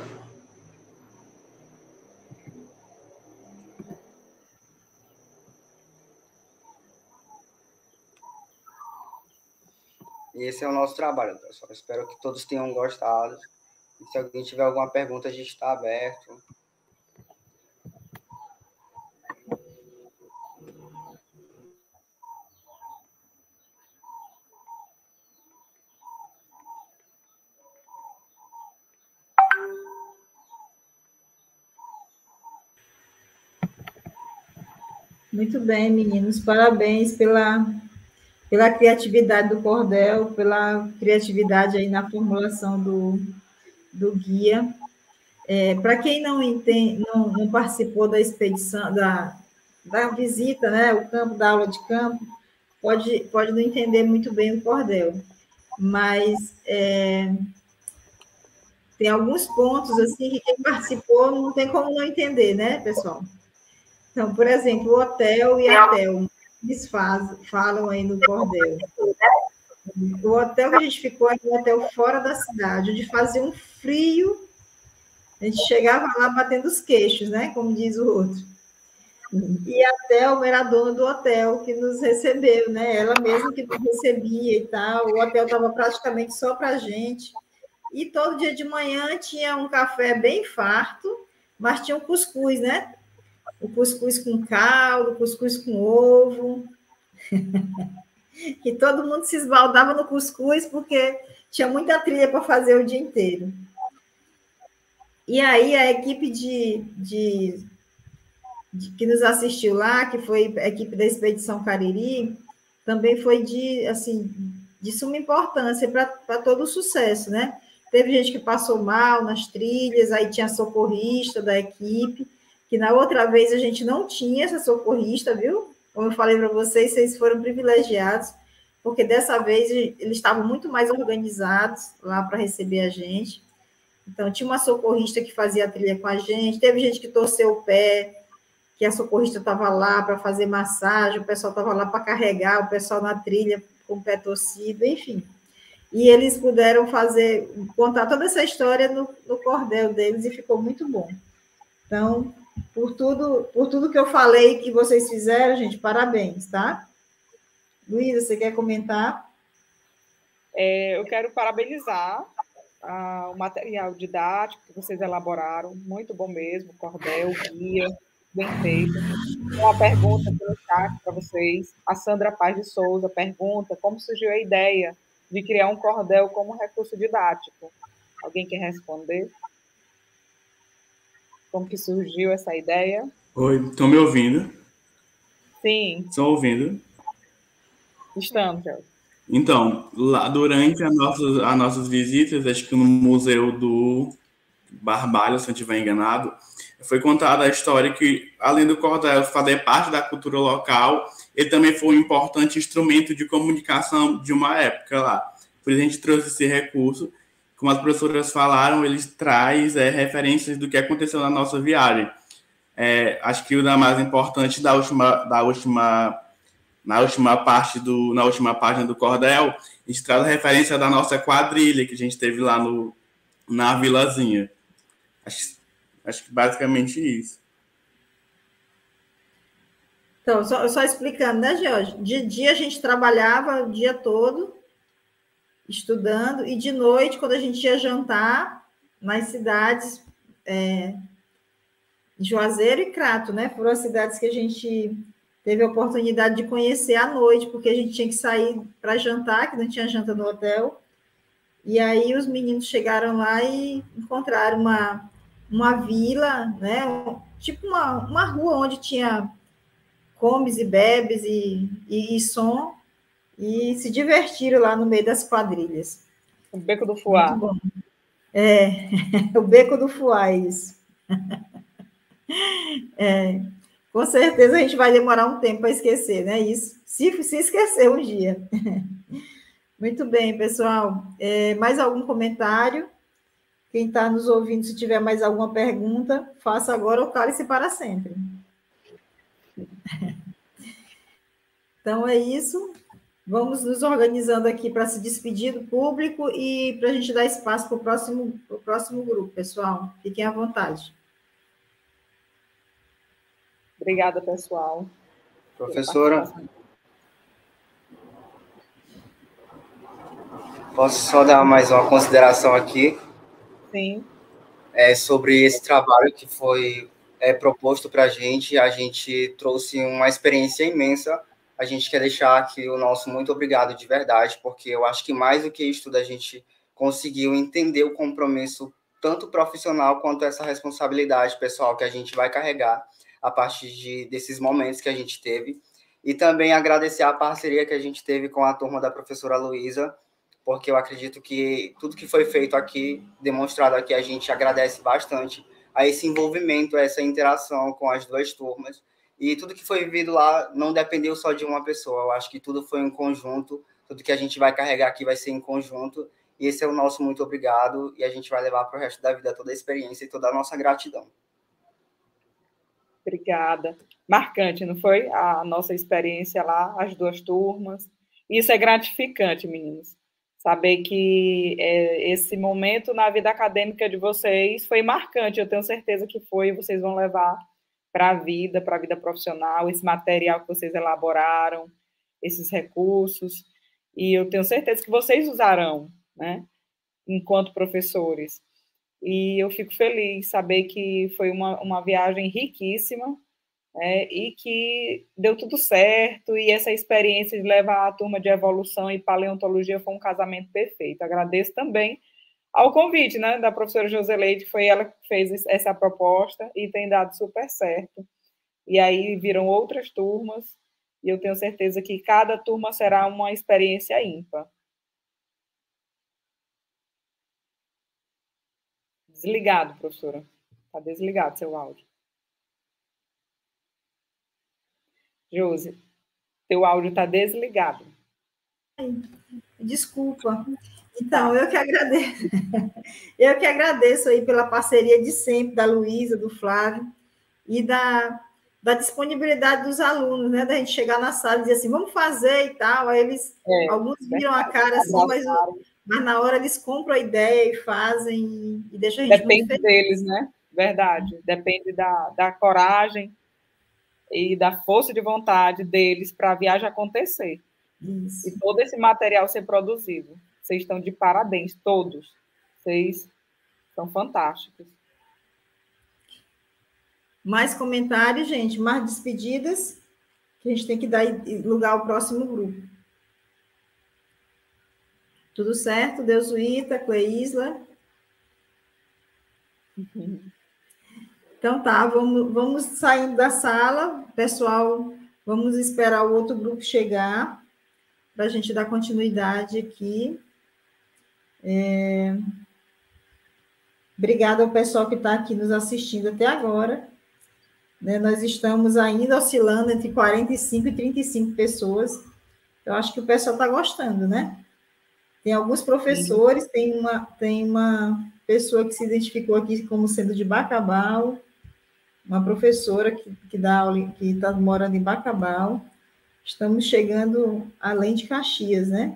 E esse é o nosso trabalho, pessoal. Espero que todos tenham gostado. E se alguém tiver alguma pergunta, a gente está aberto. Muito bem, meninos. Parabéns pela, pela criatividade do cordel, pela criatividade aí na formulação do, do guia. É, para quem não, entende, não, não participou da expedição, da, da visita, né, o campo, da aula de campo, pode, pode não entender muito bem o cordel. Mas é, tem alguns pontos assim que quem participou não tem como não entender, né, pessoal? Então, por exemplo, o hotel e a Tel, eles faz, falam aí no cordel. O hotel que a gente ficou era um hotel fora da cidade, onde fazia um frio, a gente chegava lá batendo os queixos, né? Como diz o outro. E a Tel era a dona do hotel que nos recebeu, né? Ela mesma que nos recebia e tal. O hotel estava praticamente só para a gente. E todo dia de manhã tinha um café bem farto, mas tinha um cuscuz, né? O cuscuz com caldo, cuscuz com ovo. E todo mundo se esbaldava no cuscuz, porque tinha muita trilha para fazer o dia inteiro. E aí a equipe de, de, de, que nos assistiu lá, que foi a equipe da Expedição Cariri, também foi de, assim, de suma importância para todo o sucesso, né? Teve gente que passou mal nas trilhas, aí tinha socorrista da equipe, que na outra vez a gente não tinha essa socorrista, viu? Como eu falei para vocês, vocês foram privilegiados, porque dessa vez eles estavam muito mais organizados lá para receber a gente. Então, tinha uma socorrista que fazia a trilha com a gente, teve gente que torceu o pé, que a socorrista estava lá para fazer massagem, o pessoal estava lá para carregar, o pessoal na trilha com o pé torcido, enfim. e eles puderam fazer, contar toda essa história no, no cordel deles, e ficou muito bom. Então, por tudo, por tudo que eu falei que vocês fizeram, gente, parabéns, tá? Luísa, você quer comentar? É, eu quero parabenizar ah, o material didático que vocês elaboraram, muito bom mesmo, cordel, guia, bem feito. Uma pergunta pelo chat para vocês. A Sandra Paz de Souza pergunta como surgiu a ideia de criar um cordel como recurso didático. Alguém quer responder? Como que surgiu essa ideia? Oi, estão me ouvindo? Sim. Estão ouvindo? Estamos, Jorge. Então, lá durante as nossas, as nossas visitas, acho que no Museu do Barbalho, se eu não estiver enganado, foi contada a história que, além do cordel fazer parte da cultura local, ele também foi um importante instrumento de comunicação de uma época lá. Por isso a gente trouxe esse recurso. Como as professoras falaram, eles traz é, referências do que aconteceu na nossa viagem. É, acho que o da mais importante da última, da última, na última parte do, na última página do cordel, a gente traz a referência da nossa quadrilha que a gente teve lá no, na vilazinha. Acho, acho que basicamente isso. Então, só, só explicando, né, Jorge? De dia a gente trabalhava o dia todo, estudando, e de noite, quando a gente ia jantar, nas cidades, é, Juazeiro e Crato, né? Foram as cidades que a gente teve a oportunidade de conhecer à noite, porque a gente tinha que sair para jantar, que não tinha janta no hotel. E aí os meninos chegaram lá e encontraram uma, uma vila, né? Tipo uma, uma rua onde tinha comes e bebes e, e, e som, e se divertiram lá no meio das quadrilhas. O Beco do Fuá. Muito bom. É, o Beco do Fuá, isso. É, com certeza a gente vai demorar um tempo para esquecer, né? Isso, se, se esquecer um dia. Muito bem, pessoal. É, mais algum comentário? Quem está nos ouvindo, se tiver mais alguma pergunta, faça agora ou cale-se para sempre. Então, é isso. Vamos nos organizando aqui para se despedir do público e para a gente dar espaço para o próximo, pro próximo grupo, pessoal. Fiquem à vontade. Obrigada, pessoal. Professora, posso só dar mais uma consideração aqui? Sim. É, sobre esse trabalho que foi é, proposto para a gente. A gente trouxe uma experiência imensa. A gente quer deixar aqui o nosso muito obrigado de verdade, porque eu acho que mais do que isso tudo a gente conseguiu entender o compromisso tanto profissional quanto essa responsabilidade pessoal que a gente vai carregar a partir de, desses momentos que a gente teve. E também agradecer a parceria que a gente teve com a turma da professora Luísa, porque eu acredito que tudo que foi feito aqui, demonstrado aqui, a gente agradece bastante a esse envolvimento, a essa interação com as duas turmas. E tudo que foi vivido lá não dependeu só de uma pessoa. Eu acho que tudo foi em conjunto, tudo que a gente vai carregar aqui vai ser em conjunto. E esse é o nosso muito obrigado, e a gente vai levar para o resto da vida toda a experiência e toda a nossa gratidão. Obrigada. Marcante, não foi? A nossa experiência lá, as duas turmas. Isso é gratificante, meninos. Saber que é, esse momento na vida acadêmica de vocês foi marcante. Eu tenho certeza que foi, e vocês vão levar para a vida, para a vida profissional, esse material que vocês elaboraram, esses recursos. E eu tenho certeza que vocês usarão, né, enquanto professores. E eu fico feliz saber que foi uma, uma viagem riquíssima, né, e que deu tudo certo, e essa experiência de levar a turma de evolução e paleontologia foi um casamento perfeito. Agradeço também ao convite, né, da professora Joseleide, foi ela que fez essa proposta e tem dado super certo. E aí viram outras turmas, e eu tenho certeza que cada turma será uma experiência ímpar. Desligado, professora. Está desligado seu áudio. Josi, teu áudio está desligado. Desculpa. Então, eu que agradeço. Eu que agradeço aí pela parceria de sempre, da Luísa, do Flávio, e da, da disponibilidade dos alunos, né? Da gente chegar na sala e dizer assim, vamos fazer e tal. Aí eles, é, alguns viram a cara assim, mas o, mas na hora eles compram a ideia e fazem e deixam a gente Depende muito feliz. deles, né? Verdade. Depende da, da coragem e da força de vontade deles para a viagem acontecer. Isso. E todo esse material ser produzido. Vocês estão de parabéns, todos. Vocês são fantásticos. Mais comentários, gente? Mais despedidas? Que a gente tem que dar lugar ao próximo grupo. Tudo certo? Deusuíta, Cleisla? Uhum. Então tá, vamos, vamos saindo da sala. Pessoal, vamos esperar o outro grupo chegar para a gente dar continuidade aqui. É... Obrigada ao pessoal que está aqui nos assistindo até agora. Né, nós estamos ainda oscilando entre quarenta e cinco e trinta e cinco pessoas. Eu acho que o pessoal está gostando, né? Tem alguns professores, tem uma, tem uma pessoa que se identificou aqui como sendo de Bacabal, uma professora que, que dá aula, que está morando em Bacabal. Estamos chegando além de Caxias, né?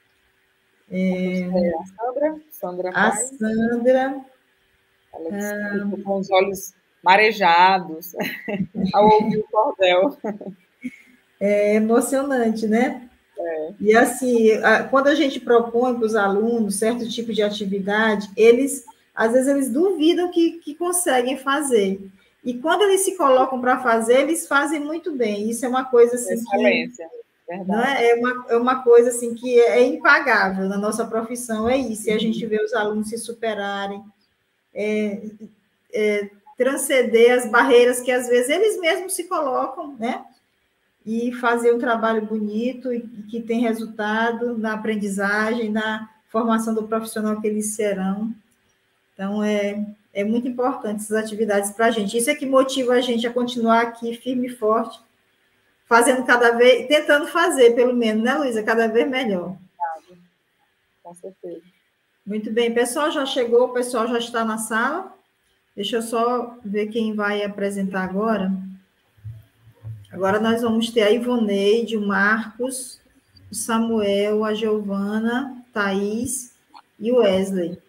É, a Sandra, Sandra a Pai. Sandra. Ela ah, com os olhos marejados ao ouvir o cordel. É emocionante, né? É. E assim, a, quando a gente propõe para os alunos certo tipo de atividade, eles, às vezes, eles duvidam que, que conseguem fazer. E quando eles se colocam para fazer, eles fazem muito bem. Isso é uma coisa assim Excelência. que Verdade. não é, é, uma, é uma coisa assim que é, é impagável na nossa profissão, é isso. E a gente vê os alunos se superarem, é, é, transcender as barreiras que às vezes eles mesmos se colocam, né? E fazer um trabalho bonito e que tem resultado na aprendizagem, na formação do profissional que eles serão. Então, é, é muito importante essas atividades para a gente. Isso é que motiva a gente a continuar aqui firme e forte, fazendo cada vez, tentando fazer, pelo menos, né, Luísa? Cada vez melhor. Com certeza. Muito bem, pessoal já chegou, o pessoal já está na sala. Deixa eu só ver quem vai apresentar agora. Agora nós vamos ter a Ivoneide, o Marcos, o Samuel, a Giovana, Thaís e o Wesley.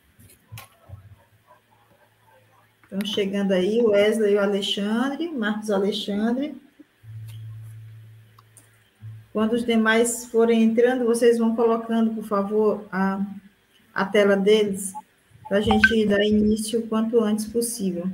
Estão chegando aí o Wesley e o Alexandre, Marcos Alexandre. Quando os demais forem entrando, vocês vão colocando, por favor, a, a tela deles, para a gente dar início o quanto antes possível.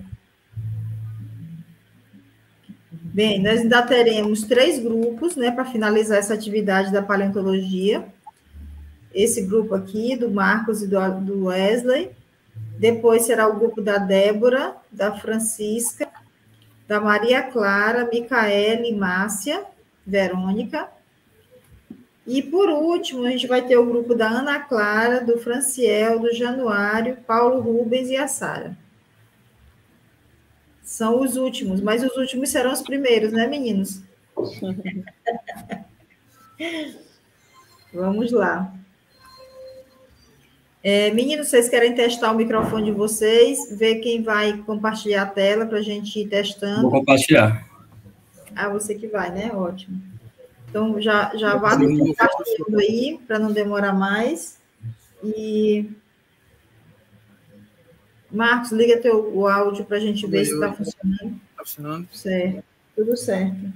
Bem, nós ainda teremos três grupos, né, para finalizar essa atividade da paleontologia. Esse grupo aqui, do Marcos e do, do Wesley. Depois será o grupo da Débora, da Francisca, da Maria Clara, Micaele, Márcia, Verônica. E, por último, a gente vai ter o grupo da Ana Clara, do Franciel, do Januário, Paulo Rubens e a Sara. São os últimos, mas os últimos serão os primeiros, né, meninos? Vamos lá. É, meninos, vocês querem testar o microfone de vocês? Ver quem vai compartilhar a tela para a gente ir testando? Vou compartilhar. Ah, você que vai, né? Ótimo. Então, já, já vá compartilhando aí, para não demorar mais. E... Marcos, liga teu, o áudio para a gente ver se está funcionando. Está funcionando? Certo, tudo certo.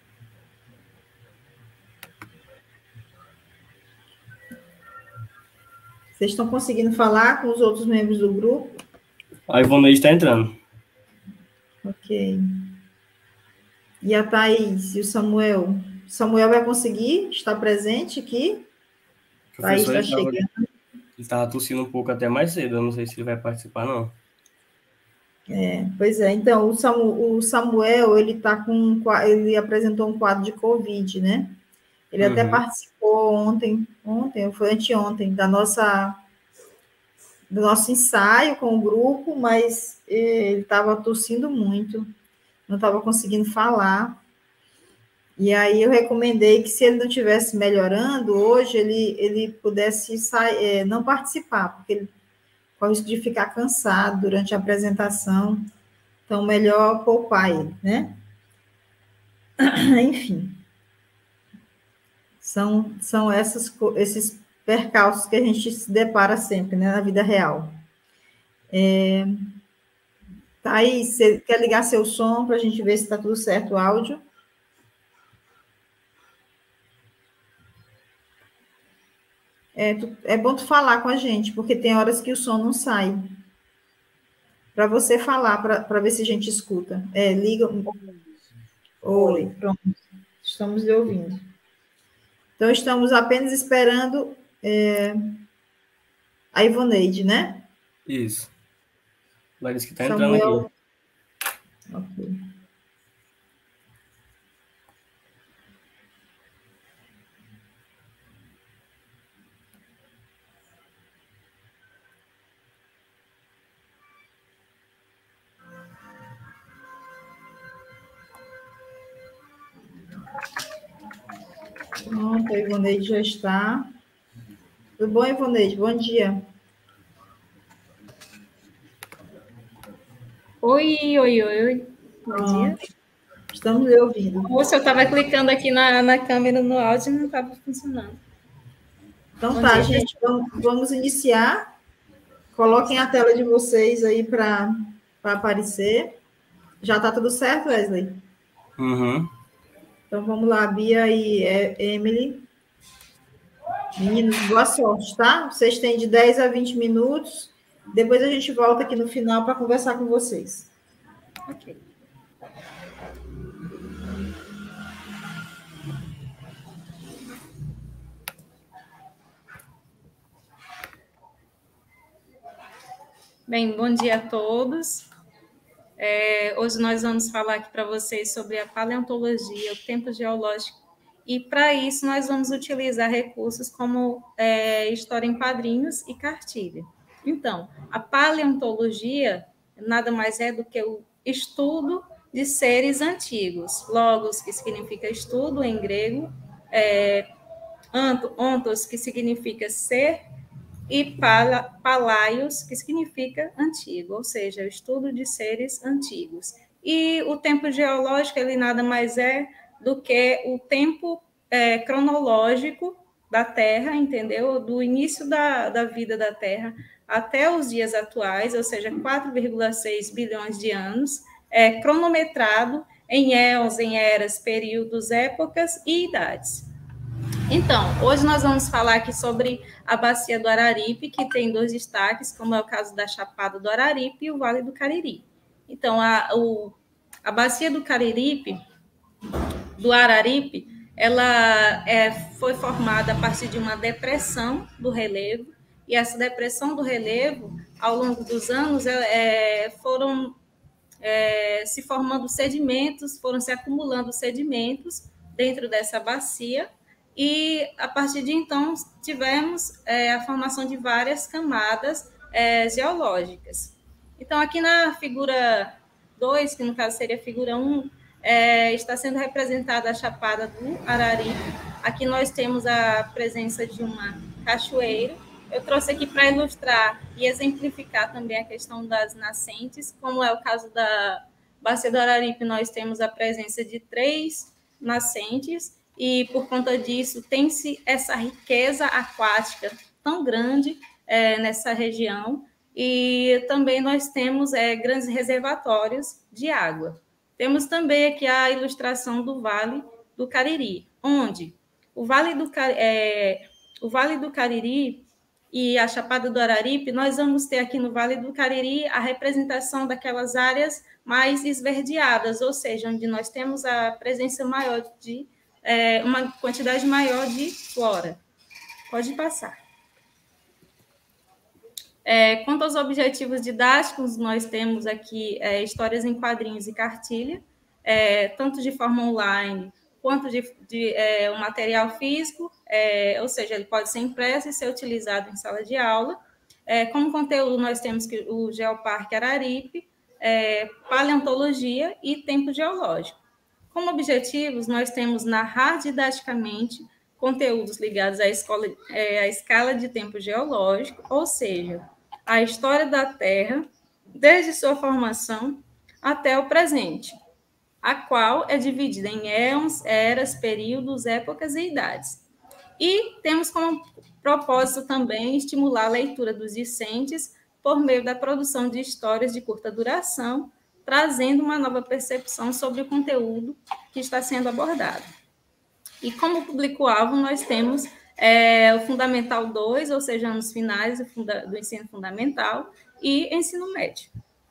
Vocês estão conseguindo falar com os outros membros do grupo? A Ivoneide está entrando. Ok. E a Thaís e o Samuel? Samuel vai conseguir estar presente aqui? Thaís está chegando. Ele estava tossindo um pouco até mais cedo, eu não sei se ele vai participar, não. É, pois é, então, o Samuel, o Samuel ele, tá com, ele apresentou um quadro de Covid, né? Ele uhum. até participou ontem, ontem, foi anteontem, da nossa, do nosso ensaio com o grupo, mas ele estava tossindo muito, não estava conseguindo falar. E aí eu recomendei que, se ele não estivesse melhorando, hoje ele, ele pudesse sair, é, não participar, porque ele corre o risco de ficar cansado durante a apresentação. Então, melhor poupar ele, né? Enfim. São, são essas, esses percalços que a gente se depara sempre, né, na vida real. É... Thaís, você quer ligar seu som para a gente ver se está tudo certo o áudio? É, tu, é bom tu falar com a gente, porque tem horas que o som não sai. Para você falar, para ver se a gente escuta. É, liga. Oi, pronto. Estamos lhe ouvindo. Então, estamos apenas esperando é, a Ivoneide, né? Isso. Larissa que está Samuel... entrando aqui. Ok. Pronto, a Ivoneide já está. Tudo bom, Ivoneide? Bom dia. Oi, oi, oi, oi. Bom Pronto. dia. Estamos lhe ouvindo. Moça, eu estava clicando aqui na, na câmera no áudio e não estava funcionando. Então Bom tá, dia. gente, vamos, vamos iniciar. Coloquem a tela de vocês aí para aparecer. Já está tudo certo, Wesley? Uhum. Então vamos lá, Bia e Emily. Meninos, boa sorte, tá? Vocês têm de dez a vinte minutos. Depois a gente volta aqui no final para conversar com vocês. Ok. Bem, bom dia a todos. É, hoje nós vamos falar aqui para vocês sobre a paleontologia, o tempo geológico, e para isso nós vamos utilizar recursos como é, história em quadrinhos e cartilha. Então, a paleontologia nada mais é do que o estudo de seres antigos. Logos, que significa estudo em grego, é, ontos, que significa ser, e pala, palaios, que significa antigo, ou seja, o estudo de seres antigos. E o tempo geológico, ele nada mais é do que o tempo é, cronológico da Terra, entendeu? Do início da, da vida da Terra até os dias atuais, ou seja, quatro vírgula seis bilhões de anos, é cronometrado em éons, em eras, períodos, épocas e idades. Então, hoje nós vamos falar aqui sobre a Bacia do Araripe, que tem dois destaques, como é o caso da Chapada do Araripe e o Vale do Cariri. Então, a, o, a Bacia do Cariripe, do Araripe, ela é, foi formada a partir de uma depressão do relevo, e essa depressão do relevo, ao longo dos anos, é, foram é, se formando sedimentos, foram se acumulando sedimentos dentro dessa bacia, e, a partir de então, tivemos é, a formação de várias camadas é, geológicas. Então, aqui na figura dois, que no caso seria a figura um, é, está sendo representada a Chapada do Araripe. Aqui nós temos a presença de uma cachoeira. Eu trouxe aqui para ilustrar e exemplificar também a questão das nascentes, como é o caso da Bacia do Araripe, nós temos a presença de três nascentes, e, por conta disso, tem-se essa riqueza aquática tão grande é, nessa região, e também nós temos é, grandes reservatórios de água. Temos também aqui a ilustração do Vale do Cariri, onde o Vale do, é, o Vale do Cariri e a Chapada do Araripe, nós vamos ter aqui no Vale do Cariri a representação daquelas áreas mais esverdeadas, ou seja, onde nós temos a presença maior de É, uma quantidade maior de flora. Pode passar. É, quanto aos objetivos didáticos, nós temos aqui é, histórias em quadrinhos e cartilha, é, tanto de forma online quanto de, de é, um material físico, é, ou seja, ele pode ser impresso e ser utilizado em sala de aula. É, como conteúdo, nós temos que, o Geoparque Araripe, é, paleontologia e tempo geológico. Como objetivos, nós temos narrar didaticamente conteúdos ligados à, escola, é, à escala de tempo geológico, ou seja, a história da Terra, desde sua formação até o presente, a qual é dividida em éons, eras, períodos, épocas e idades. E temos como propósito também estimular a leitura dos discentes por meio da produção de histórias de curta duração, trazendo uma nova percepção sobre o conteúdo que está sendo abordado. E como público-alvo, nós temos é, o Fundamental dois, ou seja, anos finais do, funda do ensino fundamental, e ensino médio.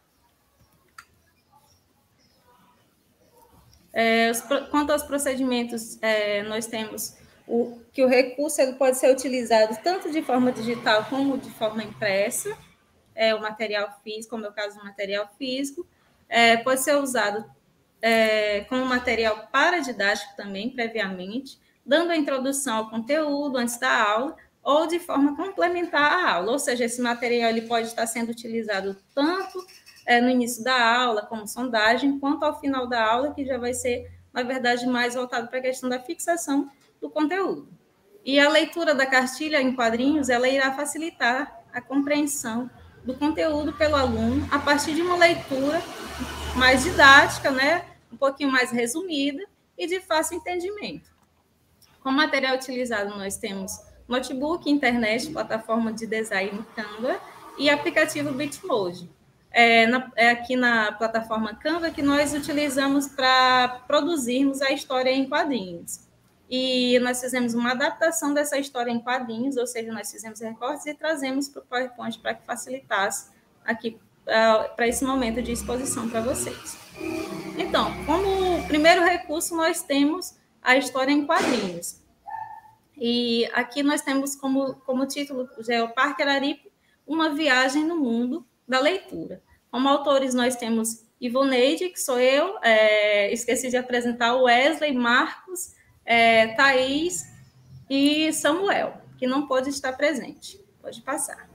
É, os, quanto aos procedimentos, é, nós temos o, que o recurso ele pode ser utilizado tanto de forma digital como de forma impressa, é, o material físico, como é o caso do material físico, é, pode ser usado é, como material paradidático também, previamente, dando a introdução ao conteúdo antes da aula, ou de forma complementar à aula, ou seja, esse material ele pode estar sendo utilizado tanto é, no início da aula, como sondagem, quanto ao final da aula, que já vai ser, na verdade, mais voltado para a questão da fixação do conteúdo. E a leitura da cartilha em quadrinhos, ela irá facilitar a compreensão do conteúdo pelo aluno a partir de uma leitura mais didática, né, um pouquinho mais resumida e de fácil entendimento. Como material utilizado, nós temos notebook, internet, plataforma de design Canva e aplicativo Bitmoji. É, na, é aqui na plataforma Canva que nós utilizamos para produzirmos a história em quadrinhos. E nós fizemos uma adaptação dessa história em quadrinhos, ou seja, nós fizemos recortes e trazemos para o PowerPoint para que facilitasse aqui uh, para esse momento de exposição para vocês. Então, como primeiro recurso, nós temos a história em quadrinhos. E aqui nós temos como, como título Geoparque Araripe, uma viagem no mundo da leitura. Como autores, nós temos Ivoneide, que sou eu, é, esqueci de apresentar o Wesley, Marcos, é, Thaís e Samuel, que não pôde estar presente. Pode passar.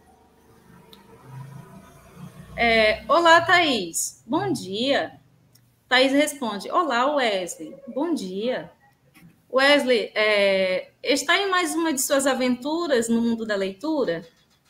É, Olá, Thaís. Bom dia. Thaís responde, olá, Wesley. Bom dia. Wesley, é, está em mais uma de suas aventuras no mundo da leitura?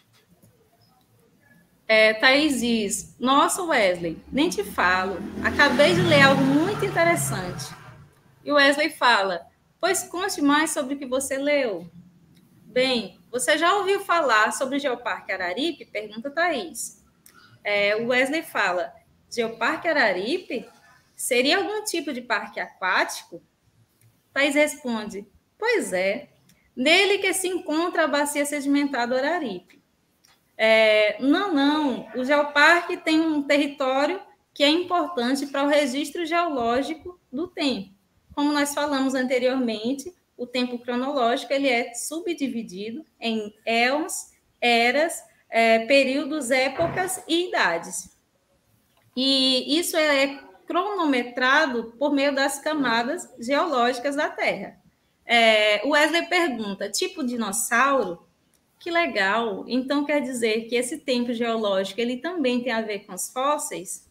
É, Thaís diz, nossa, Wesley, nem te falo. Acabei de ler algo muito interessante. E o Wesley fala, pois conte mais sobre o que você leu. Bem, você já ouviu falar sobre o Geoparque Araripe? Pergunta Thaís. É, o Wesley fala, Geoparque Araripe? Seria algum tipo de parque aquático? Thaís responde, pois é, nele que se encontra a bacia sedimentar do Araripe. É, não, não, o Geoparque tem um território que é importante para o registro geológico do tempo. Como nós falamos anteriormente, o tempo cronológico ele é subdividido em éons, eras, é, períodos, épocas e idades. E isso é cronometrado por meio das camadas geológicas da Terra. É, o Wesley pergunta, tipo dinossauro? Que legal! Então quer dizer que esse tempo geológico ele também tem a ver com os fósseis?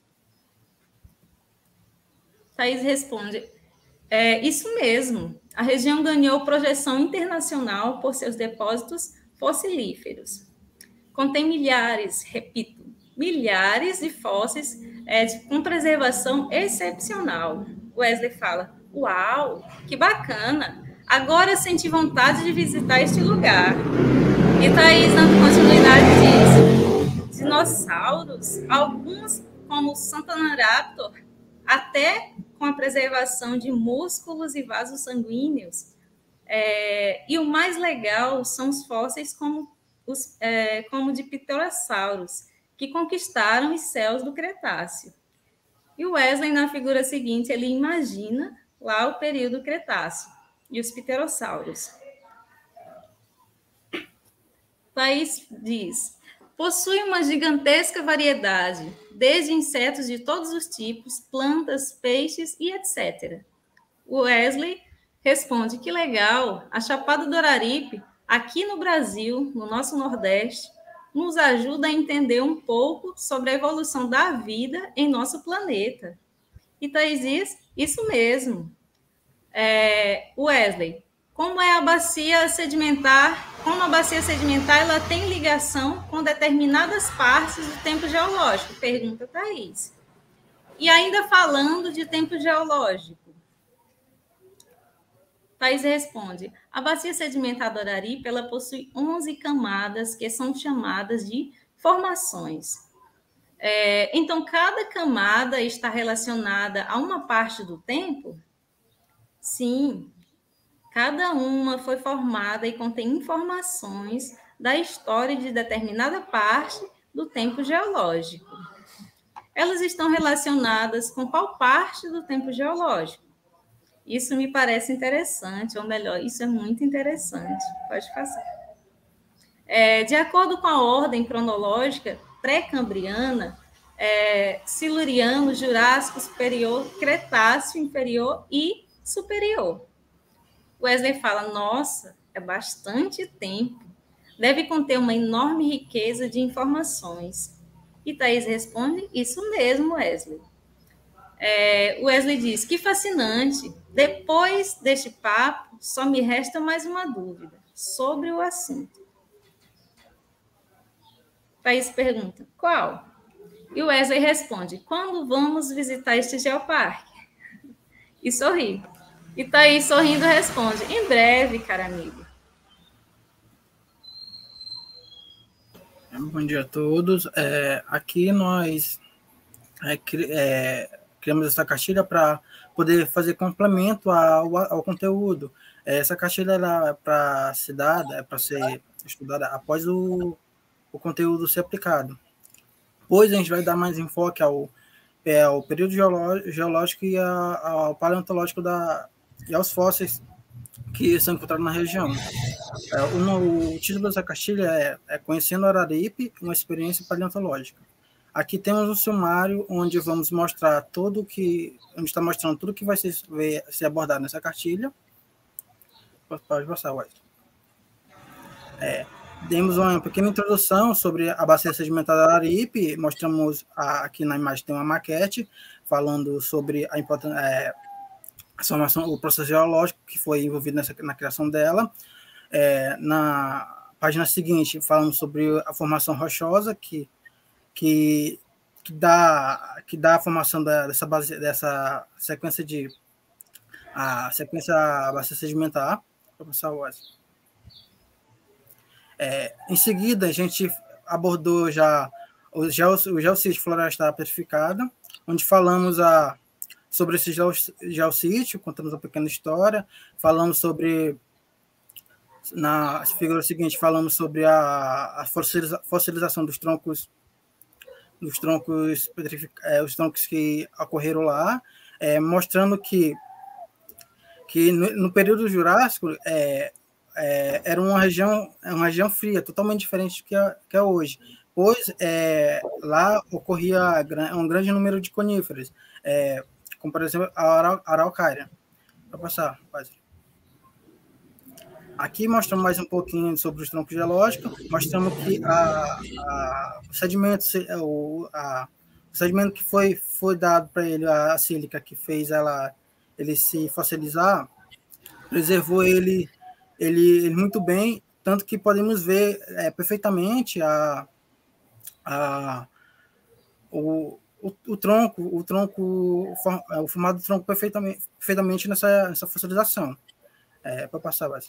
Thaís responde, é isso mesmo. A região ganhou projeção internacional por seus depósitos fossilíferos. Contém milhares, repito, milhares de fósseis é, de, com preservação excepcional. Wesley fala, uau, que bacana! Agora eu senti vontade de visitar este lugar. E Thaís, dando continuidade, diz, dinossauros, alguns como o Santanaraptor, até com a preservação de músculos e vasos sanguíneos. É, e o mais legal são os fósseis como, os, é, como de pterossauros, que conquistaram os céus do Cretáceo. E o Wesley, na figura seguinte, ele imagina lá o período Cretáceo e os pterossauros. Thaís diz, possui uma gigantesca variedade, desde insetos de todos os tipos, plantas, peixes e etcétera. O Wesley responde, que legal, a Chapada do Araripe, aqui no Brasil, no nosso Nordeste, nos ajuda a entender um pouco sobre a evolução da vida em nosso planeta. E Thaís diz, isso mesmo. É, Wesley, como é a bacia sedimentar, como a bacia sedimentar ela tem ligação com determinadas partes do tempo geológico? Pergunta Thaís. E ainda falando de tempo geológico, Thaís responde, A bacia sedimentar do Araripe, ela possui onze camadas, que são chamadas de formações. É, então, cada camada está relacionada a uma parte do tempo? Sim, cada uma foi formada e contém informações da história de determinada parte do tempo geológico. Elas estão relacionadas com qual parte do tempo geológico? Isso me parece interessante, ou melhor, isso é muito interessante. Pode passar. É, de acordo com a ordem cronológica pré-cambriana, é, Siluriano, Jurássico Superior, Cretáceo Inferior e Superior. Wesley fala, nossa, é bastante tempo. Deve conter uma enorme riqueza de informações. E Thaís responde, isso mesmo, Wesley. É, Wesley diz, que fascinante. Depois deste papo, só me resta mais uma dúvida sobre o assunto. Thaís pergunta, qual? E o Wesley responde, quando vamos visitar este geoparque? E sorri. E Thaís, sorrindo, responde, em breve, cara amigo. Bom dia a todos. É, aqui nós é, é, criamos essa cartilha para poder fazer complemento ao, ao conteúdo. Essa cartilha é para ser dada, é para ser estudada após o, o conteúdo ser aplicado. Pois a gente vai dar mais enfoque ao, é, ao período geológico e a, ao paleontológico da, e aos fósseis que são encontrados na região. É, o, o título dessa cartilha é, é Conhecendo o Araripe, uma experiência paleontológica. Aqui temos um sumário onde vamos mostrar tudo que, onde está mostrando tudo que vai ser, vai ser abordado nessa cartilha. Pode passar, Wesley. É, demos uma pequena introdução sobre a bacia sedimentar do Araripe, mostramos a, aqui na imagem tem uma maquete falando sobre a importância, é, a formação, o processo geológico que foi envolvido nessa, na criação dela. É, na página seguinte, falamos sobre a formação rochosa, que, que, que, dá, que dá a formação da, dessa, base, dessa sequência de a sequência bacia sedimentar. Vou passar o é, em seguida, a gente abordou já o, geo, o geossítio florestal petrificado, onde falamos a sobre esse geossítio, contamos uma pequena história, falamos sobre, na figura seguinte, falamos sobre a, a fossilização dos troncos, dos troncos, é, os troncos que ocorreram lá, é, mostrando que, que no, no período Jurássico é, é, era uma região, uma região fria, totalmente diferente do que é, que é hoje, pois é, lá ocorria um grande número de coníferas, é, como, por exemplo, a araucária. Vou passar, quase. Aqui mostramos mais um pouquinho sobre os troncos geológicos, mostramos que a, a, o, sedimento, o, a, o sedimento que foi, foi dado para ele, a sílica que fez ela, ele se fossilizar, preservou ele, ele, ele muito bem, tanto que podemos ver é, perfeitamente a, a, o O, o tronco, o tronco, o formado do tronco perfeitamente, perfeitamente nessa, nessa fossilização. É, para passar, vai.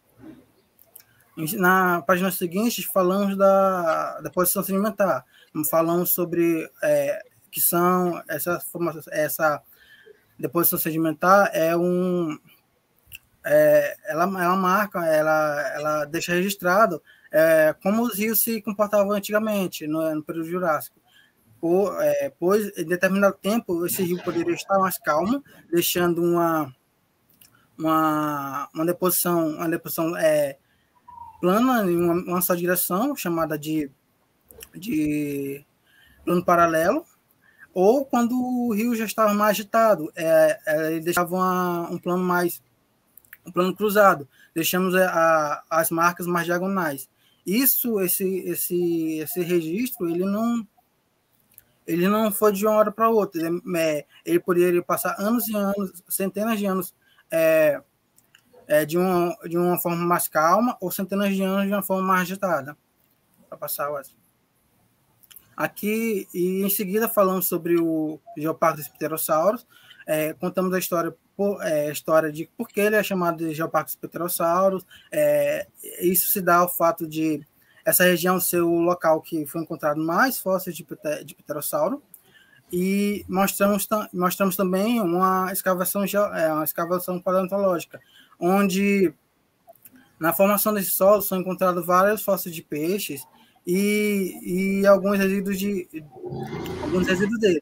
Na página seguinte, falamos da, da posição sedimentar. Falamos sobre é, que são essa formação, essa deposição sedimentar é um, é, ela, ela marca, ela, ela deixa registrado é, como os rios se comportavam antigamente no, no período Jurássico. Por, é, pois, em determinado tempo, esse rio poderia estar mais calmo, deixando uma, uma, uma deposição, uma deposição é, plana em uma, uma só direção, chamada de, de plano paralelo, ou quando o rio já estava mais agitado, é, é, ele deixava uma, um plano mais um plano cruzado, deixamos a, as marcas mais diagonais. Isso, esse, esse, esse registro, ele não Ele não foi de uma hora para outra. Ele, é, ele poderia passar anos e anos, centenas de anos é, é, de, uma, de uma forma mais calma ou centenas de anos de uma forma mais agitada. Para passar, Wesley. Aqui, e em seguida, falamos sobre o geoparque dos pterossauros. é, contamos a história, por, é, a história de por que ele é chamado de Geoparque dos Pterossauros. É, isso se dá ao fato de essa região ser o local que foi encontrado mais fósseis de, de pterossauro. E mostramos, mostramos também uma escavação, uma escavação paleontológica, onde na formação desse solo são encontrados vários fósseis de peixes e, e alguns resíduos de alguns resíduos deles.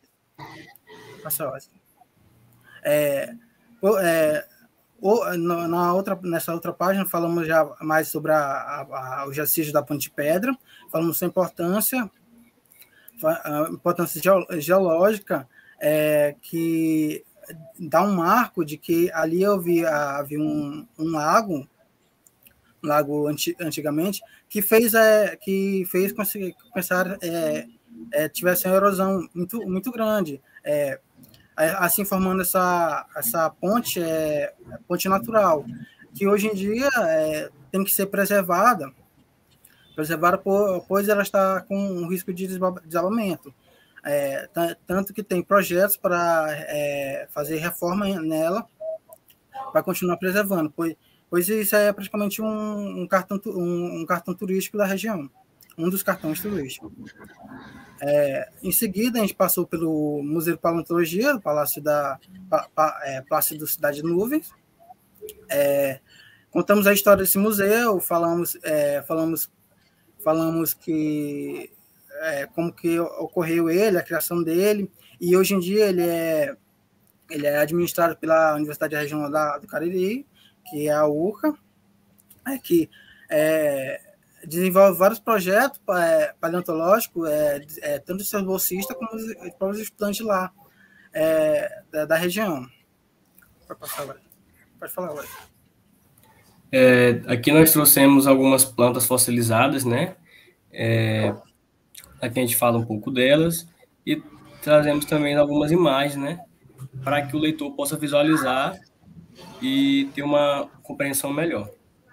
É, é, na outra, nessa outra página falamos já mais sobre a, a, a, o jacígio da Ponte de Pedra, falamos sua importância, a importância geológica, é, que dá um marco de que ali havia, havia um, um lago, um lago anti, antigamente, que fez, é, que fez com que começar, é, é, tivesse uma erosão muito, muito grande, é, assim formando essa, essa ponte, é, ponte natural, que hoje em dia é, tem que ser preservada, preservada por, pois ela está com um risco de desabamento. É, tanto que tem projetos para é, fazer reforma nela, para continuar preservando, pois, pois isso é praticamente um, um, cartão, um, um cartão turístico da região, um dos cartões turísticos. É, em seguida, a gente passou pelo Museu de Paleontologia, do Palácio da pa, pa, é, Palácio da Cidade de Nuvens. É, contamos a história desse museu, falamos, é, falamos, falamos que é, como que ocorreu ele, a criação dele, e hoje em dia ele é, ele é administrado pela Universidade Regional da, do Cariri, que é a U C A, é, que é, desenvolve vários projetos é, paleontológicos, é, é, tanto dos seus bolsistas como os próprios estudantes lá é, da, da região. Pode passar agora. Pode falar agora. É, aqui nós trouxemos algumas plantas fossilizadas, né? É, aqui a gente fala um pouco delas e trazemos também algumas imagens, né? Para que o leitor possa visualizar e ter uma compreensão melhor.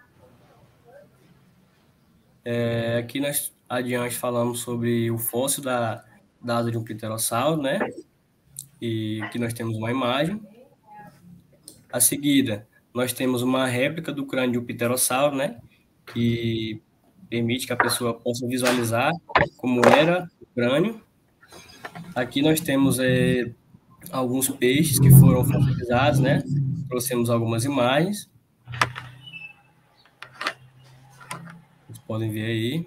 É, aqui nós adiante falamos sobre o fóssil da, da asa de um pterossauro, né? E aqui nós temos uma imagem. A seguida, nós temos uma réplica do crânio de um pterossauro, né? Que permite que a pessoa possa visualizar como era o crânio. Aqui nós temos é, alguns peixes que foram fossilizados, né? Trouxemos algumas imagens. Vocês podem ver aí.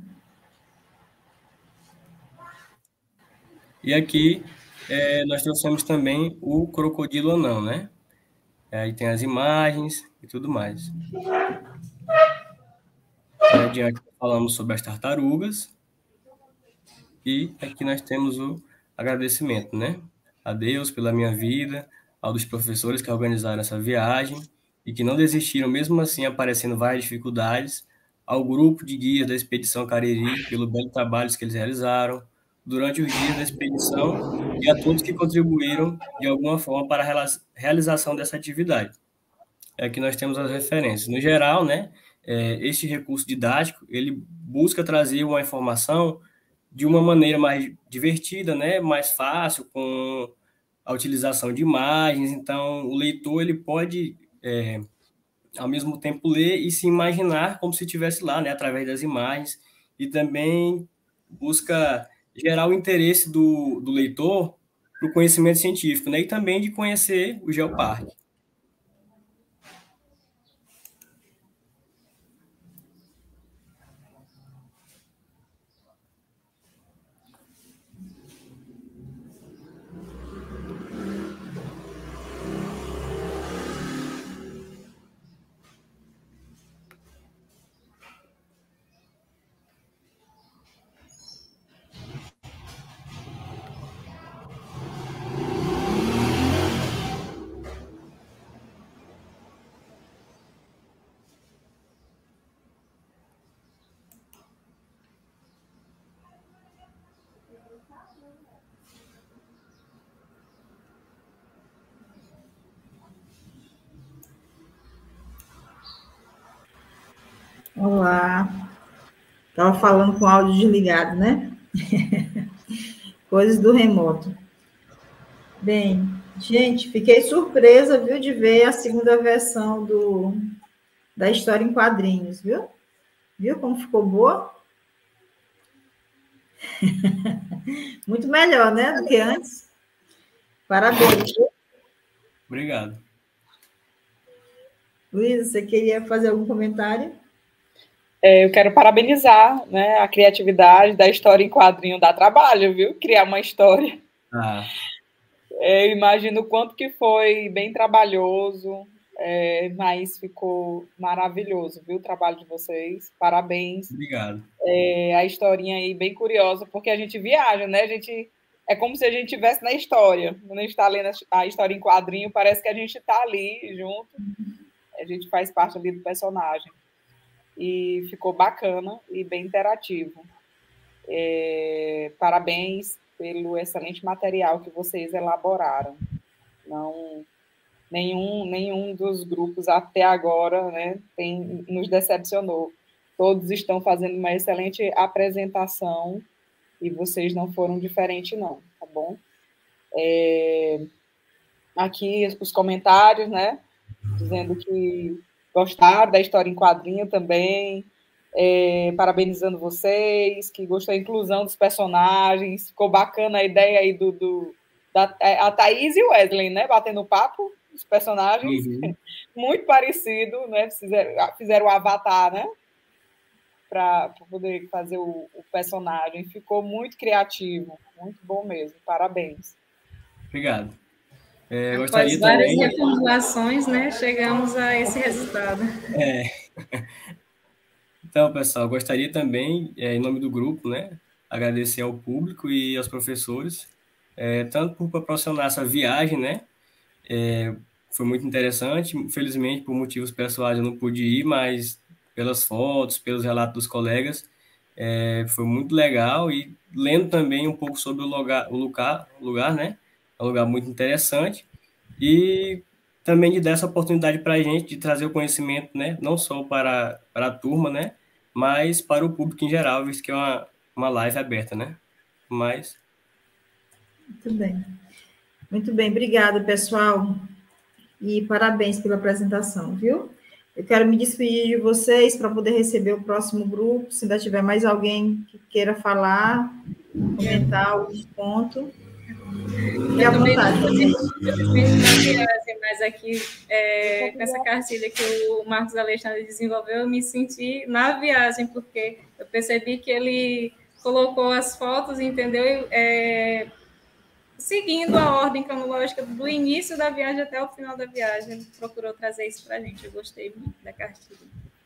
E aqui é, nós trouxemos também o crocodilo anão, né? Aí tem as imagens e tudo mais. Aí adiante falamos sobre as tartarugas. E aqui nós temos o agradecimento, né? A Deus pela minha vida, ao dos professores que organizaram essa viagem e que não desistiram, mesmo assim aparecendo várias dificuldades, ao grupo de guias da Expedição Cariri pelo belo trabalho que eles realizaram durante os dias da expedição e a todos que contribuíram de alguma forma para a realização dessa atividade. Aqui nós temos as referências. No geral, né, é, este recurso didático, ele busca trazer uma informação de uma maneira mais divertida, né, mais fácil, com a utilização de imagens. Então, o leitor ele pode, é, ao mesmo tempo, ler e se imaginar como se estivesse lá, né, através das imagens, e também busca gerar o interesse do, do leitor para o conhecimento científico, né, e também de conhecer o Geoparque. Olá. Estava falando com o áudio desligado, né? Coisas do remoto. Bem, Gente, fiquei surpresa, viu, de ver a segunda versão do, da história em quadrinhos, viu? Viu como ficou boa? Muito melhor, né, do que antes. Parabéns. Obrigado. Luiz, você queria fazer algum comentário? É, eu quero parabenizar, né, a criatividade da história em quadrinho, dá trabalho, viu? Criar uma história. Ah. É, eu imagino o quanto que foi bem trabalhoso, é, mas ficou maravilhoso, viu? O trabalho de vocês. Parabéns. Obrigado. É, a historinha aí bem curiosa, porque a gente viaja, né? A gente, é como se a gente estivesse na história. Quando a gente está lendo a história em quadrinho, parece que a gente está ali junto. A gente faz parte ali do personagem. E ficou bacana e bem interativo. É, parabéns pelo excelente material que vocês elaboraram. Não, nenhum, nenhum dos grupos até agora, né, tem, nos decepcionou. Todos estão fazendo uma excelente apresentação e vocês não foram diferentes, não, tá bom? É, aqui os comentários, né, dizendo que gostaram da história em quadrinho também, é, parabenizando vocês, que gostou da inclusão dos personagens, ficou bacana a ideia aí do, do da, a Thaís e o Wesley, né, batendo papo, os personagens, uhum. Muito parecido, né, fizeram, fizeram o avatar, né, para poder fazer o, o personagem, ficou muito criativo, muito bom mesmo, parabéns. Obrigado. É, Após gostaria várias também... reformulações, né, chegamos a esse resultado. É. Então, pessoal, gostaria também, é, em nome do grupo, né, agradecer ao público e aos professores, é, tanto por proporcionar essa viagem, né, é, foi muito interessante. Infelizmente, por motivos pessoais, eu não pude ir, mas pelas fotos, pelos relatos dos colegas, é, foi muito legal. E lendo também um pouco sobre o lugar, o lugar, o lugar, né, é um lugar muito interessante. E também de dar essa oportunidade para a gente de trazer o conhecimento, né, não só para, para a turma, né, mas para o público em geral, visto que é uma, uma live aberta, né? Mas... Muito bem. Muito bem, obrigada, pessoal. E parabéns pela apresentação, viu? Eu quero me despedir de vocês para poder receber o próximo grupo. Se ainda tiver mais alguém que queira falar, comentar algum ponto. E à vontade. Mas aqui, é, com essa cartilha que o Marcos Alexandre desenvolveu, eu me senti na viagem, porque eu percebi que ele colocou as fotos, entendeu? É, seguindo a ordem cronológica do início da viagem até o final da viagem. Ele procurou trazer isso para a gente. Eu gostei muito da cartilha.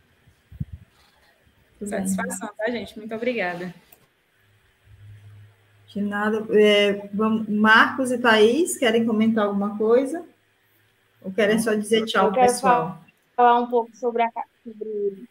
Muito Satisfação, bem. Tá, gente? Muito obrigada. De nada. É, vamos, Marcos e Thaís, querem comentar alguma coisa? Ou querem só dizer tchau, eu quero pessoal? Falar um pouco sobre a, sobre,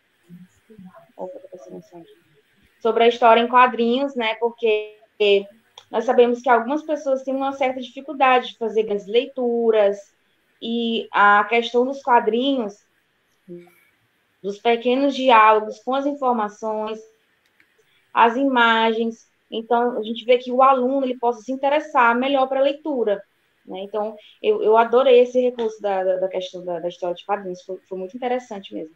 sobre a história em quadrinhos, né? Porque nós sabemos que algumas pessoas têm uma certa dificuldade de fazer grandes leituras, e a questão dos quadrinhos, dos pequenos diálogos com as informações, as imagens. Então, a gente vê que o aluno ele possa se interessar melhor para a leitura, né? Então, eu, eu adorei esse recurso da, da, da questão da, da história de quadrinhos, foi, foi muito interessante mesmo.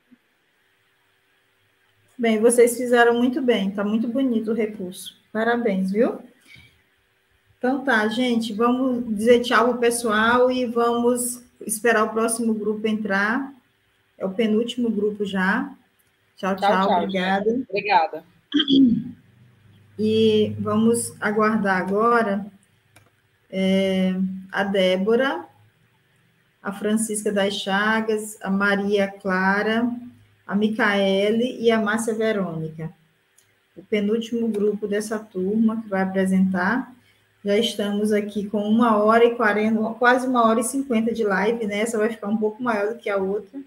Bem, vocês fizeram muito bem, está muito bonito o recurso. Parabéns, viu? Então tá, gente, vamos dizer tchau ao pessoal e vamos esperar o próximo grupo entrar. É o penúltimo grupo já. Tchau, tchau, tchau, tchau obrigada. Gente. Obrigada. E vamos aguardar agora é, a Débora, a Francisca das Chagas, a Maria Clara, a Micaele e a Márcia Verônica. O penúltimo grupo dessa turma que vai apresentar. Já estamos aqui com uma hora e quarenta, quase uma hora e cinquenta de live, né? Essa vai ficar um pouco maior do que a outra.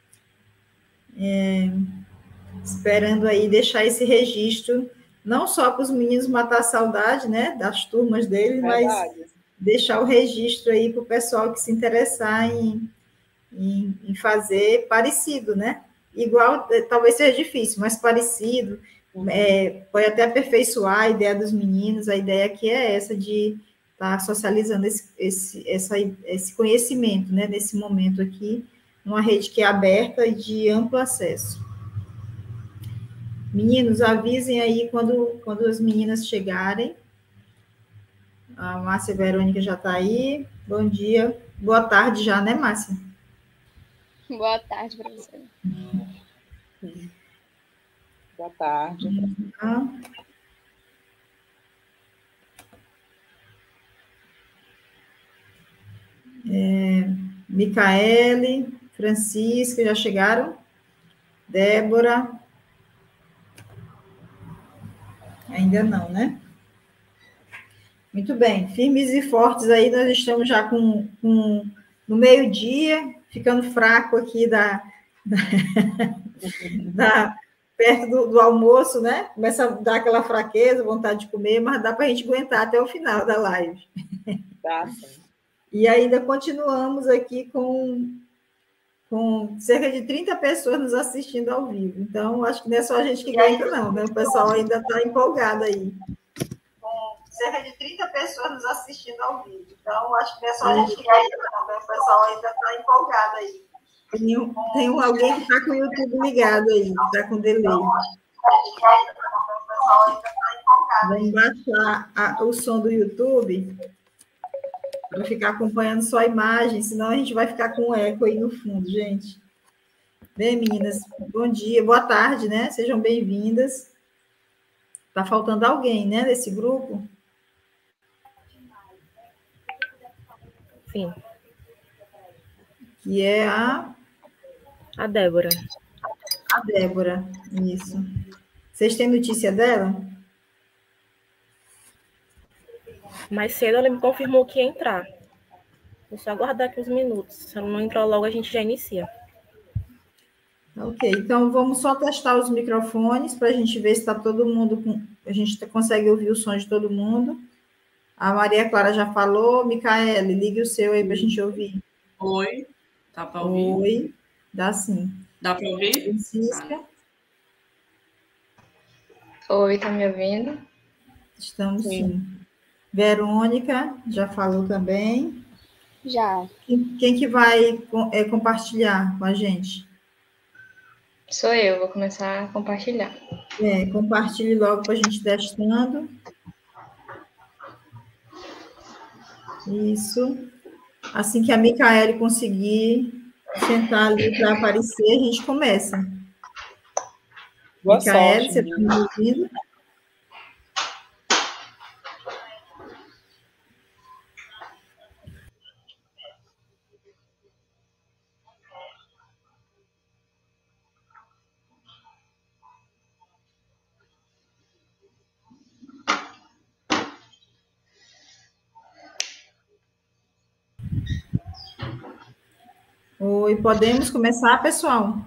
É, esperando aí deixar esse registro, não só para os meninos matar a saudade, né? Das turmas deles, Verdade. Mas deixar o registro aí para o pessoal que se interessar em, em, em fazer parecido, né? Igual, talvez seja difícil, mas parecido. É, pode até aperfeiçoar a ideia dos meninos, a ideia aqui é essa de estar socializando esse, esse, essa, esse conhecimento, né, nesse momento aqui, numa rede que é aberta e de amplo acesso. Meninos, avisem aí quando, quando as meninas chegarem. A Márcia Verônica já está aí. Bom dia. Boa tarde já, né, Márcia? Boa tarde, professora. Boa tarde. Ah. É, Micaele, Francisca, já chegaram? Débora? Ainda não, né? Muito bem, firmes e fortes aí, nós estamos já com, com no meio-dia, ficando fraco aqui da, da, da perto do, do almoço, né? Começa a dar aquela fraqueza, vontade de comer, mas dá para a gente aguentar até o final da live. Tá, sim. E ainda continuamos aqui com, com cerca de trinta pessoas nos assistindo ao vivo. Então, acho que não é só a gente que aguenta, não, né? O pessoal ainda está empolgado aí. Com cerca de trinta pessoas nos assistindo ao vivo. Então, acho que não é só a gente que aguenta, não, né? O pessoal ainda está empolgado aí. Tem, um, tem um, alguém que está com o YouTube ligado aí, que está com delay. Vamos baixar a, o som do YouTube para ficar acompanhando só a imagem, senão a gente vai ficar com um eco aí no fundo, gente. Bem, meninas, bom dia, boa tarde, né? Sejam bem-vindas. Está faltando alguém, né, desse grupo? Sim. Que é a... A Débora. A Débora, isso. Vocês têm notícia dela? Mais cedo ela me confirmou que ia entrar. Vou só aguardar aqui uns minutos. Se ela não entrar logo, a gente já inicia. Ok, então vamos só testar os microfones para a gente ver se está todo mundo com... A gente consegue ouvir o som de todo mundo. A Maria Clara já falou. Micaele, ligue o seu aí para a gente ouvir. Oi, dá para ouvir? Oi, dá sim. Dá para ouvir? Francisca. Oi, tá me ouvindo? Estamos sim. sim. Verônica, já falou também. Já. Quem, quem que vai é, compartilhar com a gente? Sou eu, vou começar a compartilhar. É, compartilhe logo para a gente testando. Isso. Assim que a Micaele conseguir sentar ali para aparecer, a gente começa. Boa Micaele, sorte, você está me ouvindo? Oi, podemos começar, pessoal?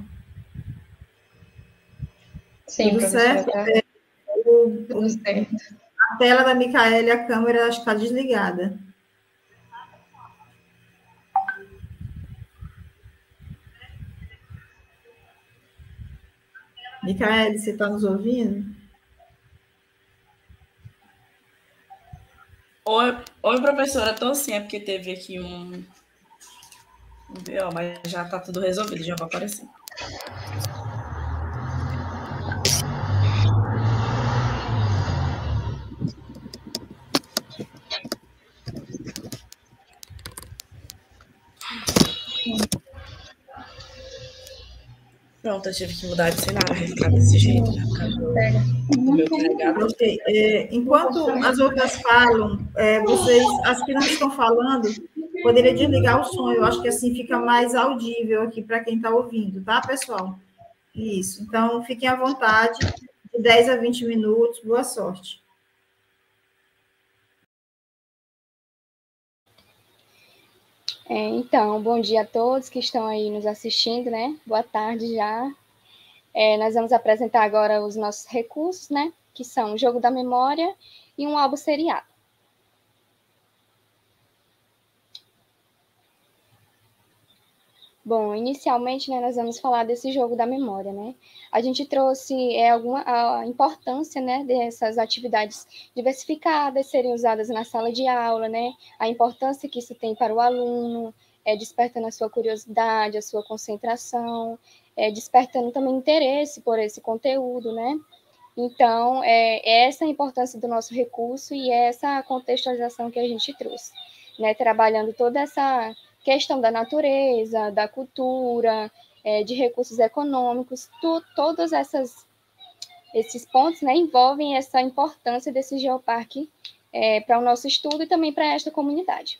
Sim, Tudo certo? Tá... É, o, Tudo certo. A tela da Micaele, a câmera acho que está desligada. Micaele, você está nos ouvindo? Oi, oi, professora, estou sim, é porque teve aqui um... Mas já está tudo resolvido, já vai aparecer. Pronto, eu tive que mudar de cenário, vai ficar desse jeito. Ok. É, enquanto as outras falam, é, vocês, as que não estão falando, poderia desligar o som. Eu acho que assim fica mais audível aqui para quem está ouvindo, tá, pessoal? Isso. Então, fiquem à vontade, de dez a vinte minutos. Boa sorte. É, então, bom dia a todos que estão aí nos assistindo, né? Boa tarde já. É, nós vamos apresentar agora os nossos recursos, né? Que são o jogo da memória e um álbum seriado. Bom, inicialmente, né, nós vamos falar desse jogo da memória, né? A gente trouxe é, alguma, a importância, né, dessas atividades diversificadas serem usadas na sala de aula, né? A importância que isso tem para o aluno, é, despertando a sua curiosidade, a sua concentração, é, despertando também interesse por esse conteúdo, né? Então, é essa a importância do nosso recurso e é essa contextualização que a gente trouxe, né? Trabalhando toda essa questão da natureza, da cultura, é, de recursos econômicos, tu, todos essas, esses pontos, né, envolvem essa importância desse geoparque é, para o nosso estudo e também para esta comunidade.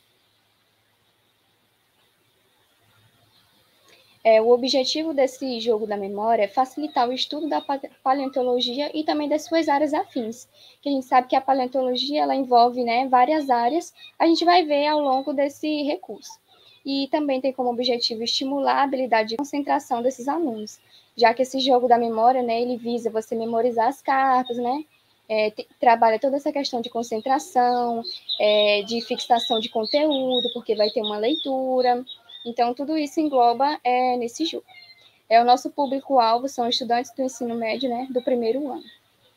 É, o objetivo desse jogo da memória é facilitar o estudo da paleontologia e também das suas áreas afins, que a gente sabe que a paleontologia ela envolve, né, várias áreas, a gente vai ver ao longo desse recurso. E também tem como objetivo estimular a habilidade de concentração desses alunos, já que esse jogo da memória, né, ele visa você memorizar as cartas, né, é, te, trabalha toda essa questão de concentração, é, de fixação de conteúdo, porque vai ter uma leitura, então tudo isso engloba é, nesse jogo. É, o nosso público-alvo são estudantes do ensino médio, né, do primeiro ano.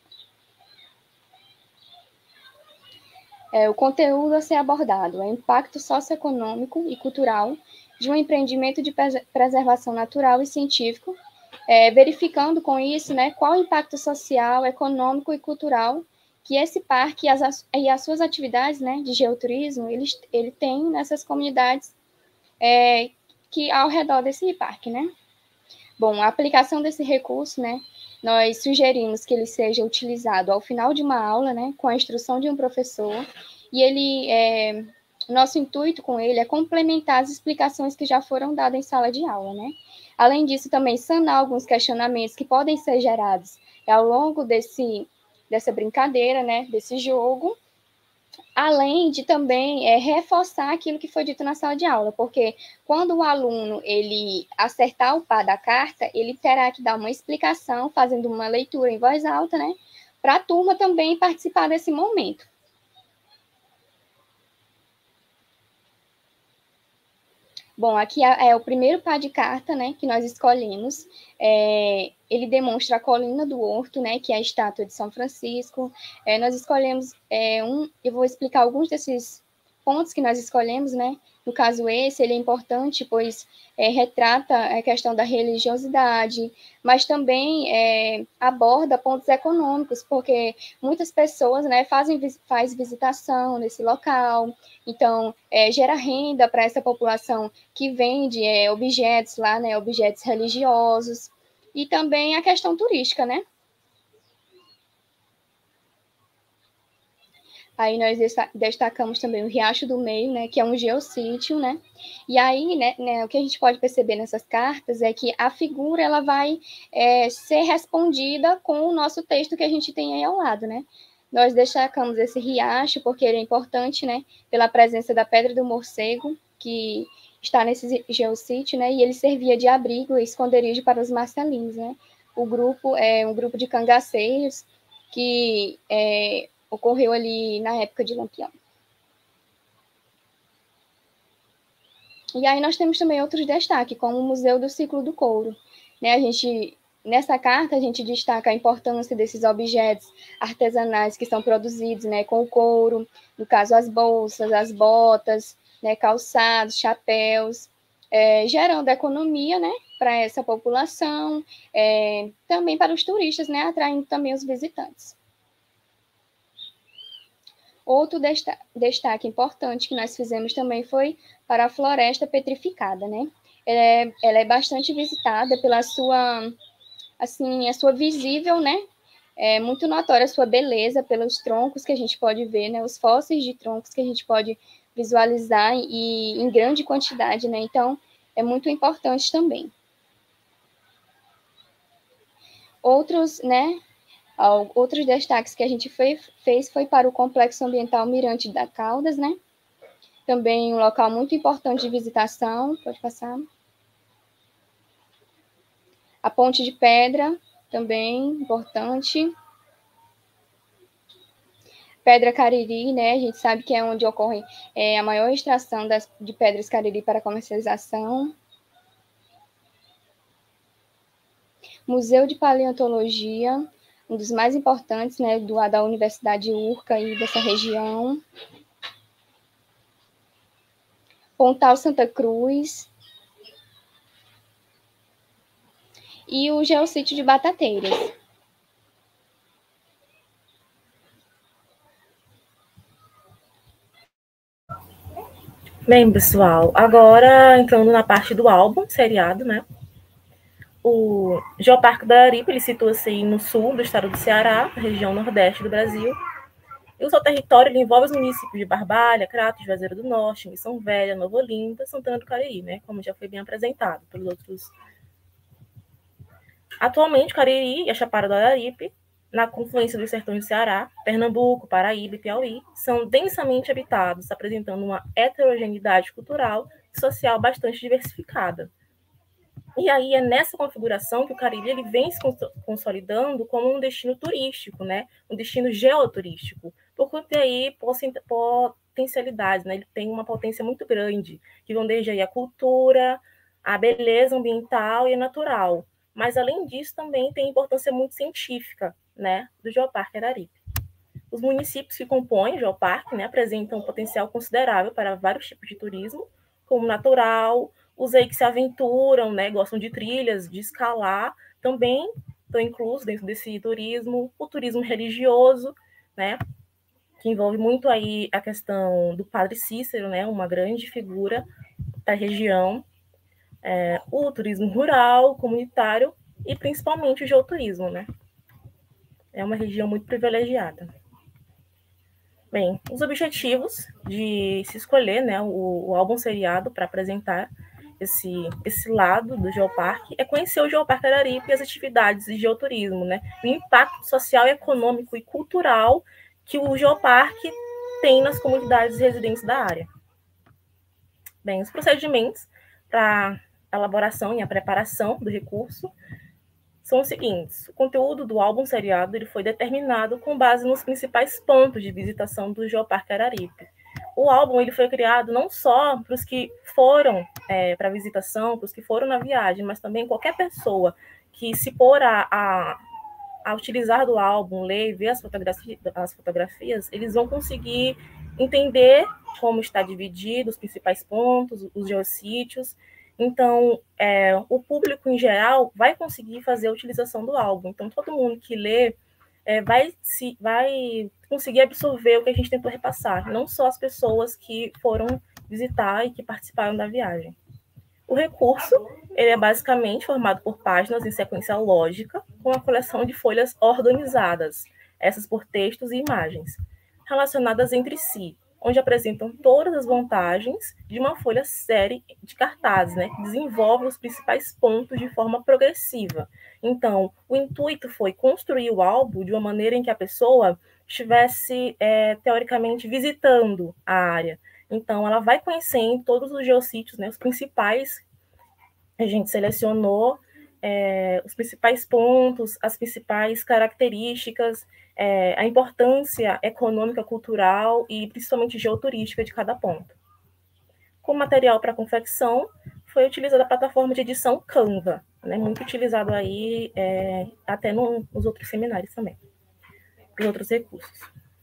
É, o conteúdo a ser abordado é o impacto socioeconômico e cultural de um empreendimento de preservação natural e científico, é, verificando com isso, né, qual o impacto social, econômico e cultural que esse parque e as, e as suas atividades, né, de geoturismo ele, ele tem nessas comunidades é, que ao redor desse parque, né? Bom, a aplicação desse recurso, né, nós sugerimos que ele seja utilizado ao final de uma aula, né, com a instrução de um professor, e ele, é, nosso intuito com ele é complementar as explicações que já foram dadas em sala de aula, né? Além disso, também sanar alguns questionamentos que podem ser gerados ao longo desse, dessa brincadeira, né, desse jogo, além de também é, reforçar aquilo que foi dito na sala de aula, porque quando o aluno ele acertar o par da carta, ele terá que dar uma explicação, fazendo uma leitura em voz alta, né, para a turma também participar desse momento. Bom, aqui é o primeiro par de carta, né, que nós escolhemos. É, ele demonstra a colina do Horto, né, que é a estátua de São Francisco. É, nós escolhemos é, um, eu vou explicar alguns desses pontos que nós escolhemos, né. No caso esse, ele é importante, pois é, retrata a questão da religiosidade, mas também é, aborda pontos econômicos, porque muitas pessoas, né, fazem faz visitação nesse local, então é, gera renda para essa população que vende é, objetos lá, né, objetos religiosos, e também a questão turística, né? Aí nós destacamos também o Riacho do Meio, né, que é um geossítio, né? E aí, né, né, o que a gente pode perceber nessas cartas é que a figura ela vai é, ser respondida com o nosso texto que a gente tem aí ao lado, né? Nós destacamos esse riacho porque ele é importante, né, pela presença da Pedra do Morcego, que está nesse geossítio, né, e ele servia de abrigo e esconderijo para os marcelinos, né? O grupo é um grupo de cangaceiros que é, ocorreu ali na época de Lampião. E aí nós temos também outros destaques, como o Museu do Ciclo do Couro. Né, a gente, nessa carta, a gente destaca a importância desses objetos artesanais que são produzidos, né, com o couro, no caso as bolsas, as botas, né, calçados, chapéus, é, gerando economia, né, para essa população, é, também para os turistas, né, atraindo também os visitantes. Outro destaque importante que nós fizemos também foi para a floresta petrificada, né? Ela é, ela é bastante visitada pela sua, assim, a sua visível, né? É muito notória a sua beleza pelos troncos que a gente pode ver, né? Os fósseis de troncos que a gente pode visualizar e em grande quantidade, né? Então, é muito importante também. Outros, né? Outros destaques que a gente foi, fez foi para o Complexo Ambiental Mirante da Caldas, né? Também um local muito importante de visitação, pode passar. A Ponte de Pedra, também importante. Pedra Cariri, né? A gente sabe que é onde ocorre é, a maior extração das, de pedras Cariri para comercialização. Museu de Paleontologia, um dos mais importantes, né, do, da Universidade Urca e dessa região. Pontal Santa Cruz. E o Geossítio de Batateiras. Bem, pessoal, agora entrando na parte do álbum, seriado, né? O Geoparque do Araripe, ele situa-se no sul do estado do Ceará, região nordeste do Brasil. E o seu território ele envolve os municípios de Barbalha, Crato, Juazeiro do Norte, Missão Velha, Nova Olinda, Santana do Cariri, né? Como já foi bem apresentado pelos outros. Atualmente, Cariri e a Chapada do Araripe, na confluência dos sertões do Ceará, Pernambuco, Paraíba e Piauí, são densamente habitados, apresentando uma heterogeneidade cultural e social bastante diversificada. E aí é nessa configuração que o Cariri ele vem se consolidando como um destino turístico, né? Um destino geoturístico, por conter aí potencialidades, né? Ele tem uma potência muito grande, que vão desde aí a cultura, a beleza ambiental e a natural. Mas, além disso, também tem importância muito científica, né, do Geoparque Araripe. Os municípios que compõem o Geoparque, né, apresentam um potencial considerável para vários tipos de turismo, como natural, os aí que se aventuram, né, gostam de trilhas, de escalar, também estão inclusos dentro desse turismo, o turismo religioso, né, que envolve muito aí a questão do Padre Cícero, né, uma grande figura da região, é, o turismo rural, comunitário e principalmente o geoturismo, né. É uma região muito privilegiada. Bem, os objetivos de se escolher, né, o, o álbum seriado para apresentar esse, esse lado do Geoparque é conhecer o Geoparque Araripe e as atividades de geoturismo, né, o impacto social, econômico e cultural que o Geoparque tem nas comunidades residentes da área. Bem, os procedimentos para a elaboração e a preparação do recurso são os seguintes. O conteúdo do álbum seriado ele foi determinado com base nos principais pontos de visitação do Geoparque Araripe. O álbum ele foi criado não só para os que foram é, para a visitação, para os que foram na viagem, mas também qualquer pessoa que se pôr a, a, a utilizar do álbum, ler e ver as fotografias, as fotografias, eles vão conseguir entender como está dividido, os principais pontos, os geossítios. Então, é, o público em geral vai conseguir fazer a utilização do álbum. Então, todo mundo que lê é, vai, se, vai conseguir absorver o que a gente tentou repassar, não só as pessoas que foram visitar e que participaram da viagem. O recurso ele é basicamente formado por páginas em sequência lógica, com a coleção de folhas organizadas, essas por textos e imagens, relacionadas entre si, onde apresentam todas as vantagens de uma folha série de cartazes, né, que desenvolve os principais pontos de forma progressiva. Então, o intuito foi construir o álbum de uma maneira em que a pessoa estivesse, é, teoricamente, visitando a área. Então, ela vai conhecendo todos os geossítios, né, os principais, a gente selecionou é, os principais pontos, as principais características, É, a importância econômica, cultural e principalmente geoturística de cada ponto. Como material para confecção, foi utilizada a plataforma de edição Canva, né, muito utilizado aí é, até no, nos outros seminários também, os outros recursos.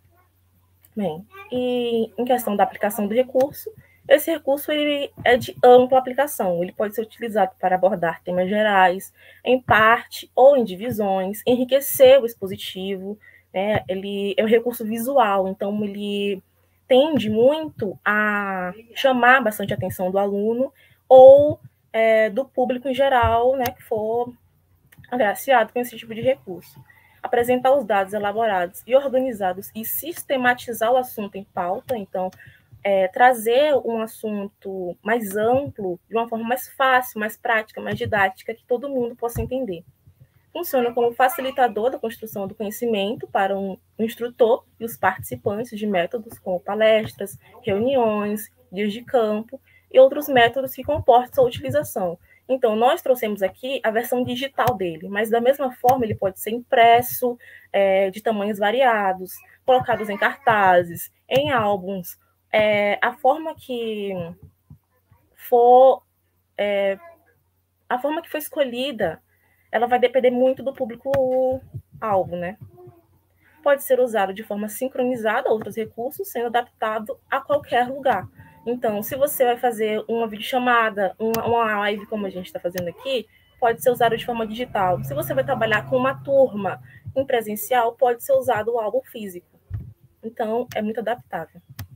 Bem, e em questão da aplicação do recurso, esse recurso ele é de ampla aplicação, ele pode ser utilizado para abordar temas gerais, em parte ou em divisões, enriquecer o expositivo. É, ele é um recurso visual, então ele tende muito a chamar bastante a atenção do aluno ou é, do público em geral, né, que for agraciado com esse tipo de recurso. Apresentar os dados elaborados e organizados e sistematizar o assunto em pauta, então é, trazer um assunto mais amplo, de uma forma mais fácil, mais prática, mais didática, que todo mundo possa entender. Funciona como facilitador da construção do conhecimento para um instrutor e os participantes de métodos como palestras, reuniões, dias de campo e outros métodos que comportam sua utilização. Então, nós trouxemos aqui a versão digital dele, mas da mesma forma ele pode ser impresso, é, de tamanhos variados, colocados em cartazes, em álbuns. É, a forma que for, é, a forma que foi escolhida ela vai depender muito do público-alvo, né? Pode ser usado de forma sincronizada a outros recursos, sendo adaptado a qualquer lugar. Então, se você vai fazer uma videochamada, uma, uma live, como a gente está fazendo aqui, pode ser usado de forma digital. Se você vai trabalhar com uma turma em presencial, pode ser usado o álbum físico. Então, é muito adaptável.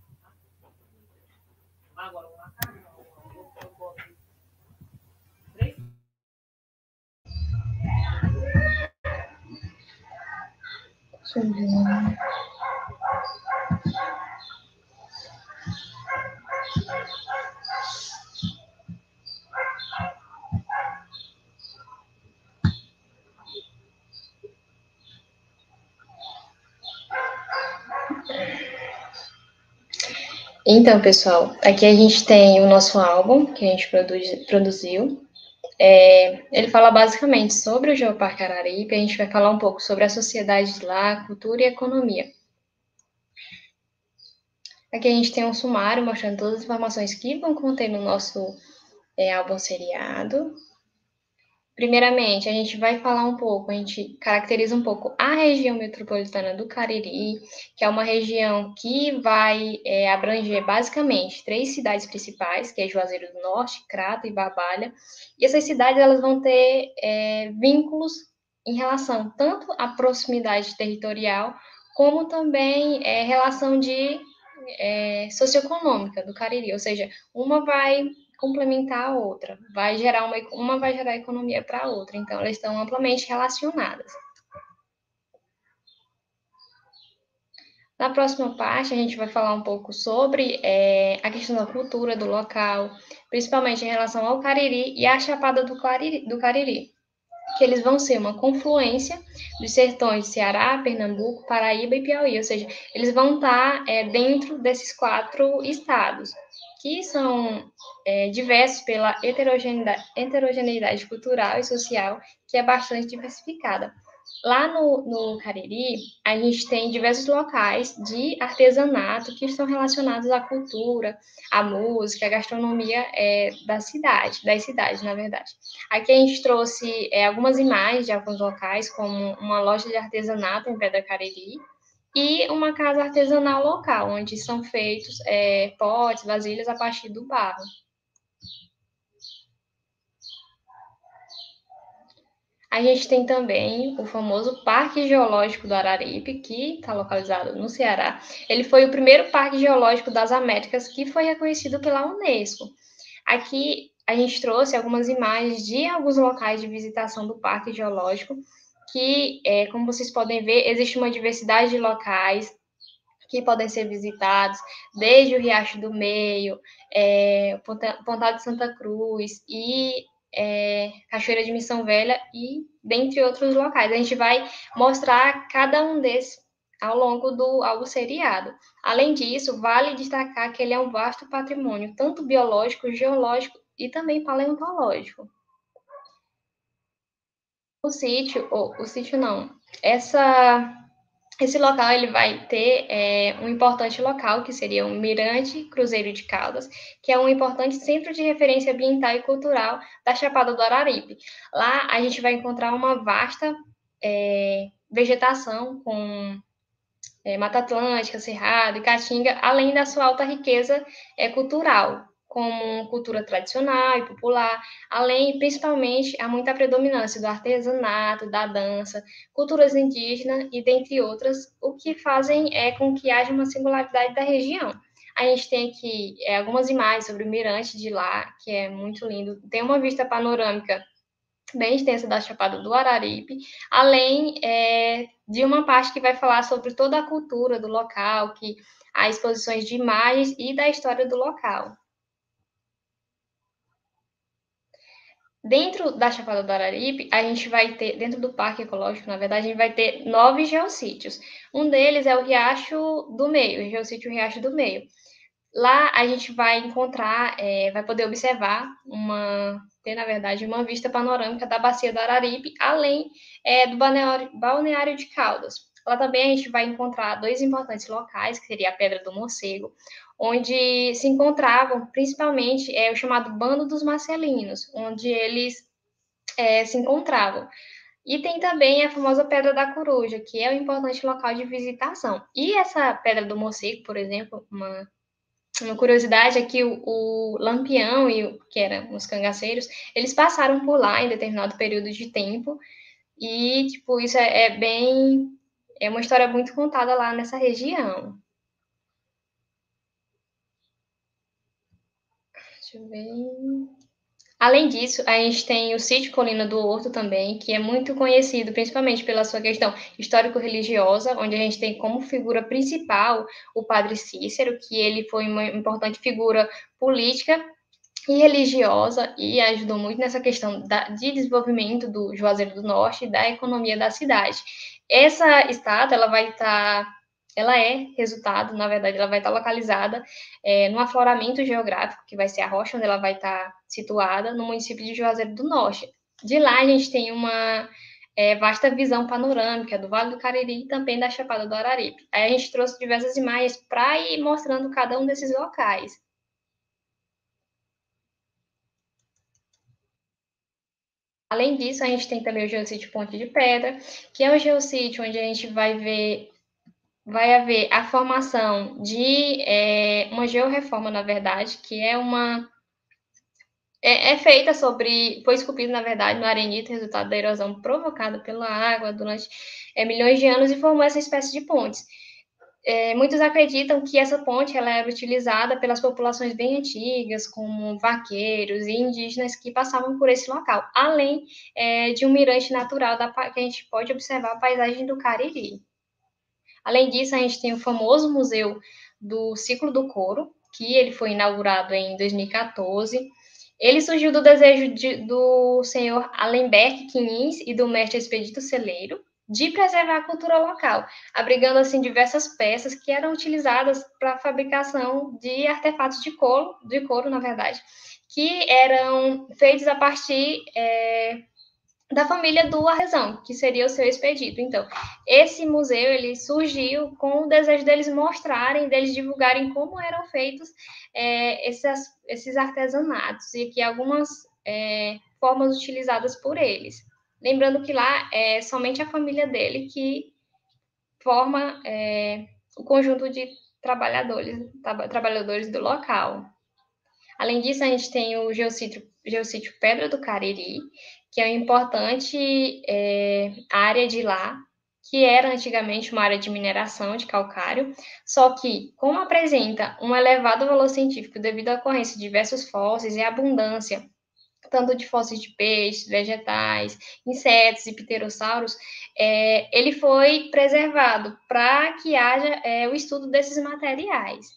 Deixa eu ver. Então, pessoal, aqui a gente tem o nosso álbum que a gente produz, produziu. É, ele fala basicamente sobre o Geoparque Araripe. A gente vai falar um pouco sobre a sociedade de lá, cultura e economia. Aqui a gente tem um sumário mostrando todas as informações que vão conter no nosso é, álbum seriado. Primeiramente, a gente vai falar um pouco, a gente caracteriza um pouco a região metropolitana do Cariri, que é uma região que vai é, abranger basicamente três cidades principais, que é Juazeiro do Norte, Crato e Barbalha. E essas cidades elas vão ter é, vínculos em relação tanto à proximidade territorial, como também é, relação de é, socioeconômica do Cariri, ou seja, uma vai complementar a outra, vai gerar uma, uma vai gerar economia para a outra, então elas estão amplamente relacionadas. Na próxima parte, a gente vai falar um pouco sobre é, a questão da cultura do local, principalmente em relação ao Cariri e à Chapada do Cariri, do Cariri, que eles vão ser uma confluência dos sertões de Ceará, Pernambuco, Paraíba e Piauí, ou seja, eles vão estar é, dentro desses quatro estados, que são é, diversos pela heterogeneidade, heterogeneidade cultural e social, que é bastante diversificada. Lá no, no Cariri, a gente tem diversos locais de artesanato que estão relacionados à cultura, à música, à gastronomia é, da cidade, das cidades, na verdade. Aqui a gente trouxe é, algumas imagens de alguns locais, como uma loja de artesanato em Pedra Cariri, e uma casa artesanal local, onde são feitos é, potes, vasilhas a partir do barro. A gente tem também o famoso Parque Geológico do Araripe, que está localizado no Ceará. Ele foi o primeiro parque geológico das Américas que foi reconhecido pela Unesco. Aqui a gente trouxe algumas imagens de alguns locais de visitação do Parque Geológico, que, é, como vocês podem ver, existe uma diversidade de locais que podem ser visitados, desde o Riacho do Meio, é, Pontal de Santa Cruz e é, Cachoeira de Missão Velha, e dentre outros locais. A gente vai mostrar cada um desses ao longo do álbum seriado. Além disso, vale destacar que ele é um vasto patrimônio, tanto biológico, geológico e também paleontológico. O sítio, ou o sítio não, essa... Esse local ele vai ter é, um importante local, que seria o Mirante Cruzeiro de Caldas, que é um importante centro de referência ambiental e cultural da Chapada do Araripe. Lá a gente vai encontrar uma vasta é, vegetação com é, Mata Atlântica, Cerrado e Caatinga, além da sua alta riqueza é, cultural, como cultura tradicional e popular, além, principalmente, há muita predominância do artesanato, da dança, culturas indígenas e dentre outras, o que fazem é com que haja uma singularidade da região. A gente tem aqui é, algumas imagens sobre o mirante de lá, que é muito lindo, tem uma vista panorâmica bem extensa da Chapada do Araripe, além é, de uma parte que vai falar sobre toda a cultura do local, que há exposições de imagens e da história do local. Dentro da Chapada do Araripe, a gente vai ter, dentro do Parque Ecológico, na verdade, a gente vai ter nove geossítios. Um deles é o Riacho do Meio, o geossítio Riacho do Meio. Lá a gente vai encontrar, é, vai poder observar, uma, ter, na verdade, uma vista panorâmica da Bacia do Araripe, além é, do balneário, balneário de Caldas. Lá também a gente vai encontrar dois importantes locais, que seria a Pedra do Morcego, onde se encontravam, principalmente, é, o chamado Bando dos Marcelinos, onde eles é, se encontravam. E tem também a famosa Pedra da Coruja, que é um importante local de visitação. E essa Pedra do Morcego, por exemplo, uma, uma curiosidade é que o, o Lampião, e o, que eram os cangaceiros, eles passaram por lá em determinado período de tempo. E, tipo, isso é, é bem... É uma história muito contada lá nessa região. Deixa eu ver... Além disso, a gente tem o Sítio Colina do Horto também, que é muito conhecido, principalmente pela sua questão histórico-religiosa, onde a gente tem como figura principal o Padre Cícero, que ele foi uma importante figura política e religiosa e ajudou muito nessa questão da, de desenvolvimento do Juazeiro do Norte e da economia da cidade. Essa estátua, ela vai estar... Ela é resultado, na verdade, ela vai estar localizada é, no afloramento geográfico, que vai ser a rocha onde ela vai estar situada, no município de Juazeiro do Norte. De lá, a gente tem uma é, vasta visão panorâmica do Vale do Cariri e também da Chapada do Araripe. Aí a gente trouxe diversas imagens para ir mostrando cada um desses locais. Além disso, a gente tem também o Geossítio Ponte de Pedra, que é um geossítio onde a gente vai ver... vai haver a formação de é, uma georreforma, na verdade, que é uma... É, é feita sobre... Foi esculpido, na verdade, no arenito, resultado da erosão provocada pela água durante é, milhões de anos e formou essa espécie de pontes. É, muitos acreditam que essa ponte ela era utilizada pelas populações bem antigas, como vaqueiros e indígenas que passavam por esse local, além é, de um mirante natural da, que a gente pode observar a paisagem do Cariri. Além disso, a gente tem o famoso Museu do Ciclo do Couro, que ele foi inaugurado em dois mil e quatorze. Ele surgiu do desejo de, do senhor Alenberg Quinins e do mestre Expedito Celeiro de preservar a cultura local, abrigando assim diversas peças que eram utilizadas para a fabricação de artefatos de couro, de couro, na verdade, que eram feitos a partir... É, da família do artesão, que seria o seu Expedito. Então, esse museu, ele surgiu com o desejo deles mostrarem, deles divulgarem como eram feitos é, esses, esses artesanatos, e que algumas é, formas utilizadas por eles. Lembrando que lá é somente a família dele que forma é, o conjunto de trabalhadores, tra trabalhadores do local. Além disso, a gente tem o geossítio, geossítio Pedra do Cariri, que é uma importante é, área de lá, que era antigamente uma área de mineração de calcário, só que, como apresenta um elevado valor científico devido à ocorrência de diversos fósseis e abundância, tanto de fósseis de peixes, vegetais, insetos e pterossauros, é, ele foi preservado para que haja é, o estudo desses materiais.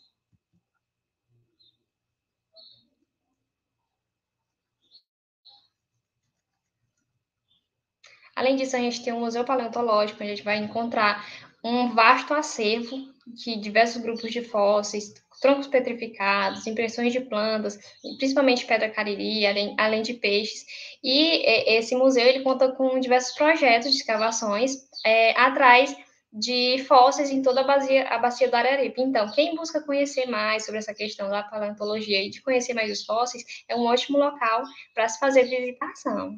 Além disso, a gente tem um museu paleontológico, onde a gente vai encontrar um vasto acervo de diversos grupos de fósseis, troncos petrificados, impressões de plantas, principalmente pedra cariri, além, além de peixes. E esse museu ele conta com diversos projetos de escavações é, atrás de fósseis em toda a bacia, a bacia do Araripe. Então, quem busca conhecer mais sobre essa questão da paleontologia e de conhecer mais os fósseis, é um ótimo local para se fazer visitação.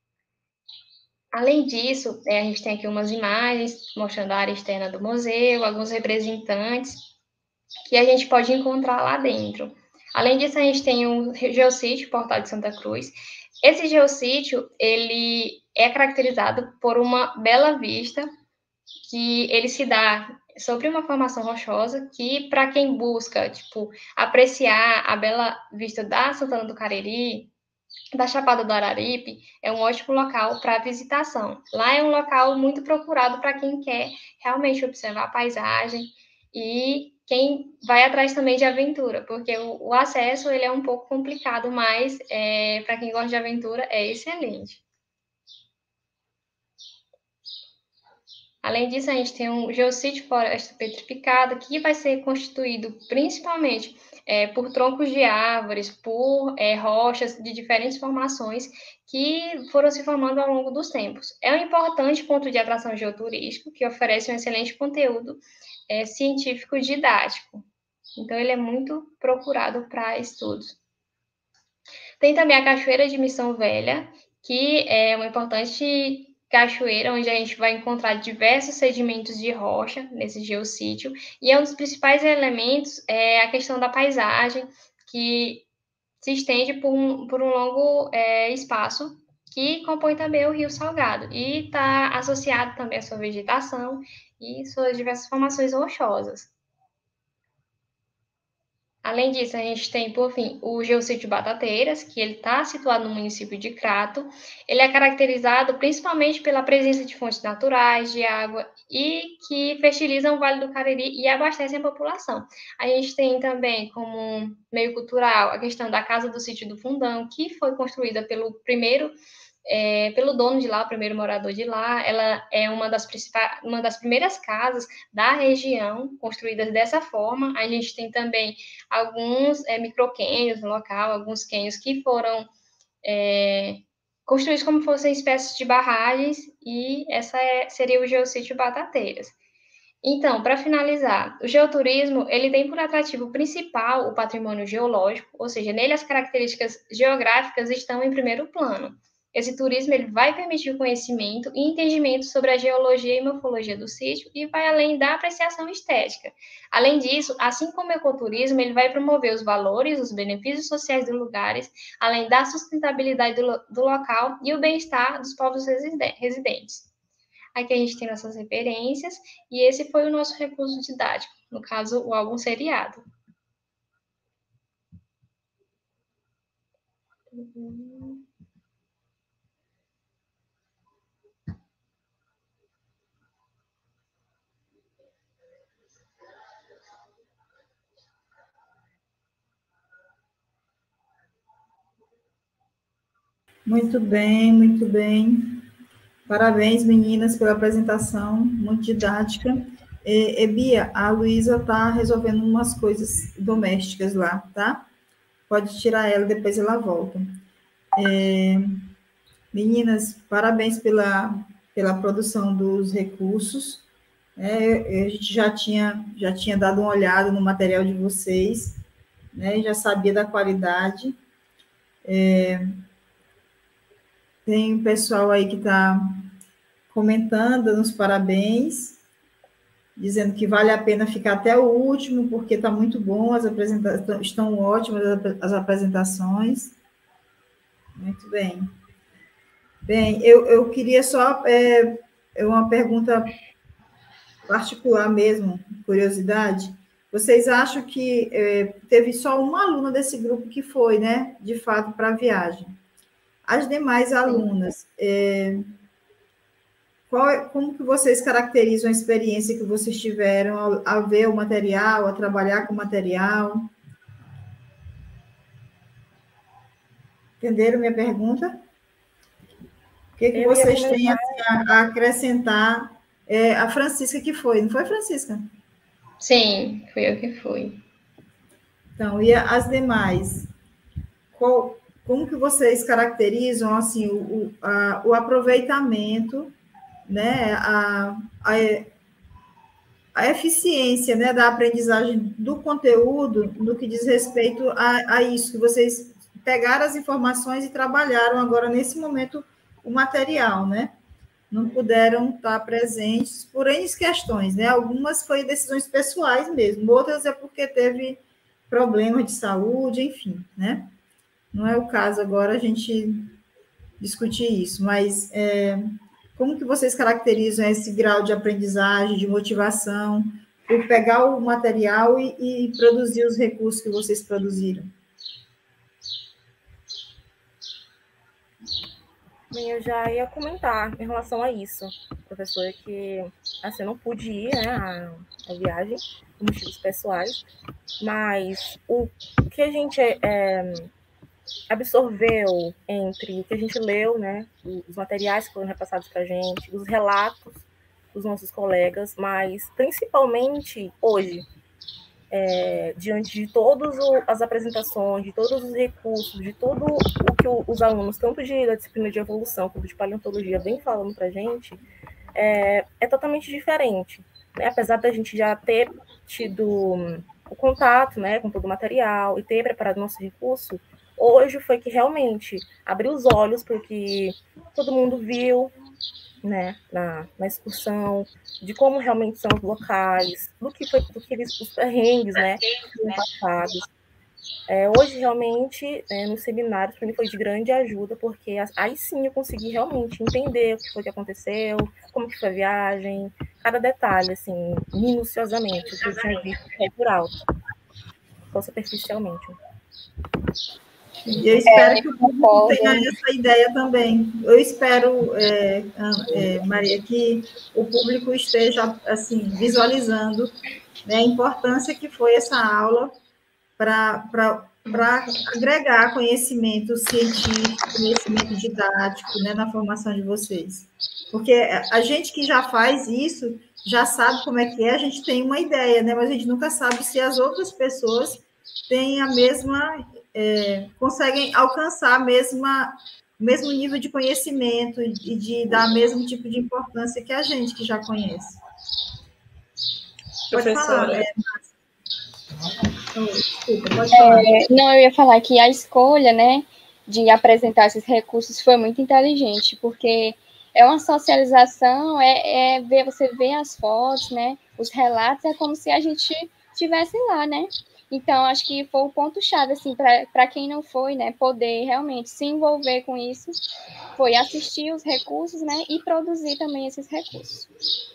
Além disso, a gente tem aqui umas imagens mostrando a área externa do museu, alguns representantes que a gente pode encontrar lá dentro. Além disso, a gente tem o geossítio Portal de Santa Cruz. Esse geossítio, ele é caracterizado por uma bela vista que ele se dá sobre uma formação rochosa que, para quem busca, tipo, apreciar a bela vista da Santana do Cariri, da Chapada do Araripe, é um ótimo local para visitação. Lá é um local muito procurado para quem quer realmente observar a paisagem e quem vai atrás também de aventura, porque o, o acesso ele é um pouco complicado, mas é, para quem gosta de aventura é excelente. Além disso, a gente tem um geossítio Floresta Petrificada, que vai ser constituído principalmente é, por troncos de árvores, por é, rochas de diferentes formações que foram se formando ao longo dos tempos. É um importante ponto de atração geoturístico, que oferece um excelente conteúdo é, científico didático. Então, ele é muito procurado para estudos. Tem também a Cachoeira de Missão Velha, que é uma importante cachoeira, onde a gente vai encontrar diversos sedimentos de rocha nesse geossítio, e é um dos principais elementos é a questão da paisagem, que se estende por um, por um longo é, espaço, que compõe também o Rio Salgado, e está associado também à sua vegetação e suas diversas formações rochosas. Além disso, a gente tem, por fim, o Geossítio Batateiras, que ele está situado no município de Crato. Ele é caracterizado principalmente pela presença de fontes naturais de água e que fertilizam o Vale do Cariri e abastecem a população. A gente tem também, como meio cultural, a questão da Casa do Sítio do Fundão, que foi construída pelo primeiro É, pelo dono de lá, o primeiro morador de lá. Ela é uma das principais, uma das primeiras casas da região construídas dessa forma. A gente tem também alguns é, microquênios no local, alguns quênios que foram é, construídos como fossem espécies de barragens, e essa é, seria o Geossítio Batateiras. Então, para finalizar, o geoturismo ele tem por atrativo principal o patrimônio geológico, ou seja, nele as características geográficas estão em primeiro plano. Esse turismo ele vai permitir o conhecimento e entendimento sobre a geologia e morfologia do sítio e vai além da apreciação estética. Além disso, assim como o ecoturismo, ele vai promover os valores, os benefícios sociais dos lugares, além da sustentabilidade do, do local e o bem-estar dos povos residentes. Aqui a gente tem nossas referências, e esse foi o nosso recurso didático, no caso, o álbum seriado. Muito bem, muito bem. Parabéns, meninas, pela apresentação, muito didática. E, e Bia, a Luísa está resolvendo umas coisas domésticas lá, tá? Pode tirar ela, depois ela volta. É, meninas, parabéns pela, pela produção dos recursos. É, a gente já tinha, já tinha dado uma olhada no material de vocês, né? Já sabia da qualidade. É, tem um pessoal aí que está comentando, dando os parabéns, dizendo que vale a pena ficar até o último, porque está muito bom, as apresentações estão ótimas, as apresentações. Muito bem. Bem, eu, eu queria só é, uma pergunta particular mesmo, curiosidade. Vocês acham que é, teve só uma aluna desse grupo que foi, né, de fato, para a viagem? As demais alunas, é, qual, como que vocês caracterizam a experiência que vocês tiveram ao, ao ver o material, a trabalhar com o material? Entenderam minha pergunta? O que, que vocês têm assim, a, a acrescentar? É, a Francisca que foi, não foi, Francisca? Sim, fui eu que fui. Então, e as demais? Qual, como que vocês caracterizam assim, o, o, a, o aproveitamento, né, a, a, a eficiência, né, da aprendizagem do conteúdo no que diz respeito a, a isso, que vocês pegaram as informações e trabalharam agora, nesse momento, o material, né? Não puderam estar presentes por N questões, né? Algumas foi decisões pessoais mesmo, outras é porque teve problemas de saúde, enfim, né? Não é o caso agora a gente discutir isso, mas é, como que vocês caracterizam esse grau de aprendizagem, de motivação, por pegar o material e, e produzir os recursos que vocês produziram? Bem, eu já ia comentar em relação a isso, professora, que assim, eu não pude ir, né, à, à viagem, por motivos pessoais, mas o que a gente é, absorveu entre o que a gente leu, né, os materiais que foram repassados para a gente, os relatos dos nossos colegas, mas principalmente hoje, É, diante de todas as apresentações, de todos os recursos, de tudo o que os alunos, tanto de, da disciplina de evolução quanto de paleontologia, vem falando para a gente, é, é totalmente diferente. Né? Apesar da gente já ter tido o contato, né, com todo o material e ter preparado nosso recurso, hoje foi que realmente abriu os olhos, porque todo mundo viu, né, na, na excursão, de como realmente são os locais, do que foi, do que eles, os perrengues, né, que foram passados. É, hoje, realmente, é, nos seminários, para mim foi de grande ajuda, porque aí sim eu consegui realmente entender o que foi que aconteceu, como que foi a viagem, cada detalhe, assim, minuciosamente, o que eu tinha visto por alto, ou superficialmente. E eu espero que o público tenha essa ideia também. Eu espero, é, é, Maria, que o público esteja, assim, visualizando, né, a importância que foi essa aula para agregar conhecimento científico, conhecimento didático, né, na formação de vocês. Porque a gente que já faz isso, já sabe como é que é, a gente tem uma ideia, né, mas a gente nunca sabe se as outras pessoas têm a mesma, é, conseguem alcançar a mesma, o mesmo nível de conhecimento e de dar o mesmo tipo de importância que a gente que já conhece. Pode falar, é, Desculpa, pode falar. É, não, eu ia falar que a escolha, né, de apresentar esses recursos foi muito inteligente, porque é uma socialização, é, é ver, você vê as fotos, né, os relatos, é como se a gente estivesse lá, né? Então, acho que foi o ponto-chave, assim, para quem não foi, né, poder realmente se envolver com isso, foi assistir os recursos, né, e produzir também esses recursos.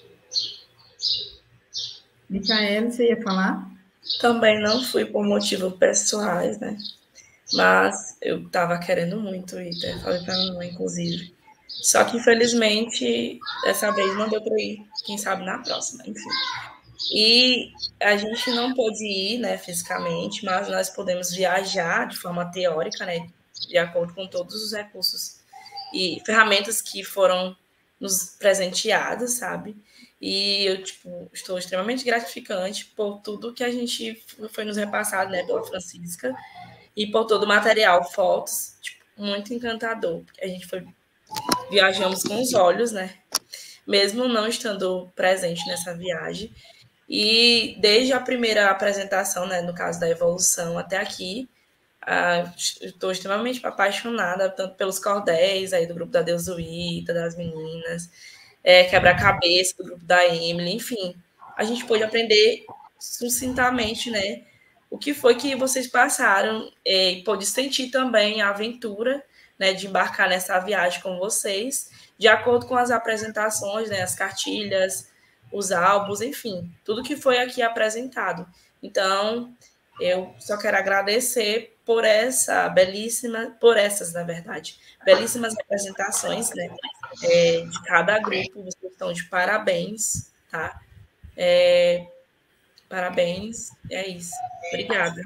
Micaela, você ia falar? Também não fui por motivos pessoais, né? Mas eu estava querendo muito ir, até falei para a minha mãe, inclusive. Só que, infelizmente, dessa vez não deu para ir. Quem sabe na próxima, enfim. E a gente não pôde ir, né, fisicamente, mas nós podemos viajar de forma teórica, né, de acordo com todos os recursos e ferramentas que foram nos presenteadas, sabe? E eu, tipo, estou extremamente gratificante por tudo que a gente foi nos repassado, né, pela Francisca, e por todo o material, fotos, tipo, muito encantador, porque a gente foi, viajamos com os olhos, né, mesmo não estando presente nessa viagem, e desde a primeira apresentação, né, no caso da evolução até aqui, uh, estou extremamente apaixonada, tanto pelos cordéis aí do grupo da Deusuíta, das meninas, É, quebra-cabeça do grupo da Emily, enfim, a gente pôde aprender sucintamente, né, o que foi que vocês passaram, é, e pôde sentir também a aventura, né, de embarcar nessa viagem com vocês, de acordo com as apresentações, né, as cartilhas, os álbuns, enfim, tudo que foi aqui apresentado. Então, eu só quero agradecer por essa belíssima, por essas, na verdade, belíssimas apresentações, né, é, de cada grupo, vocês estão de parabéns, tá? É, parabéns, é isso. Obrigada.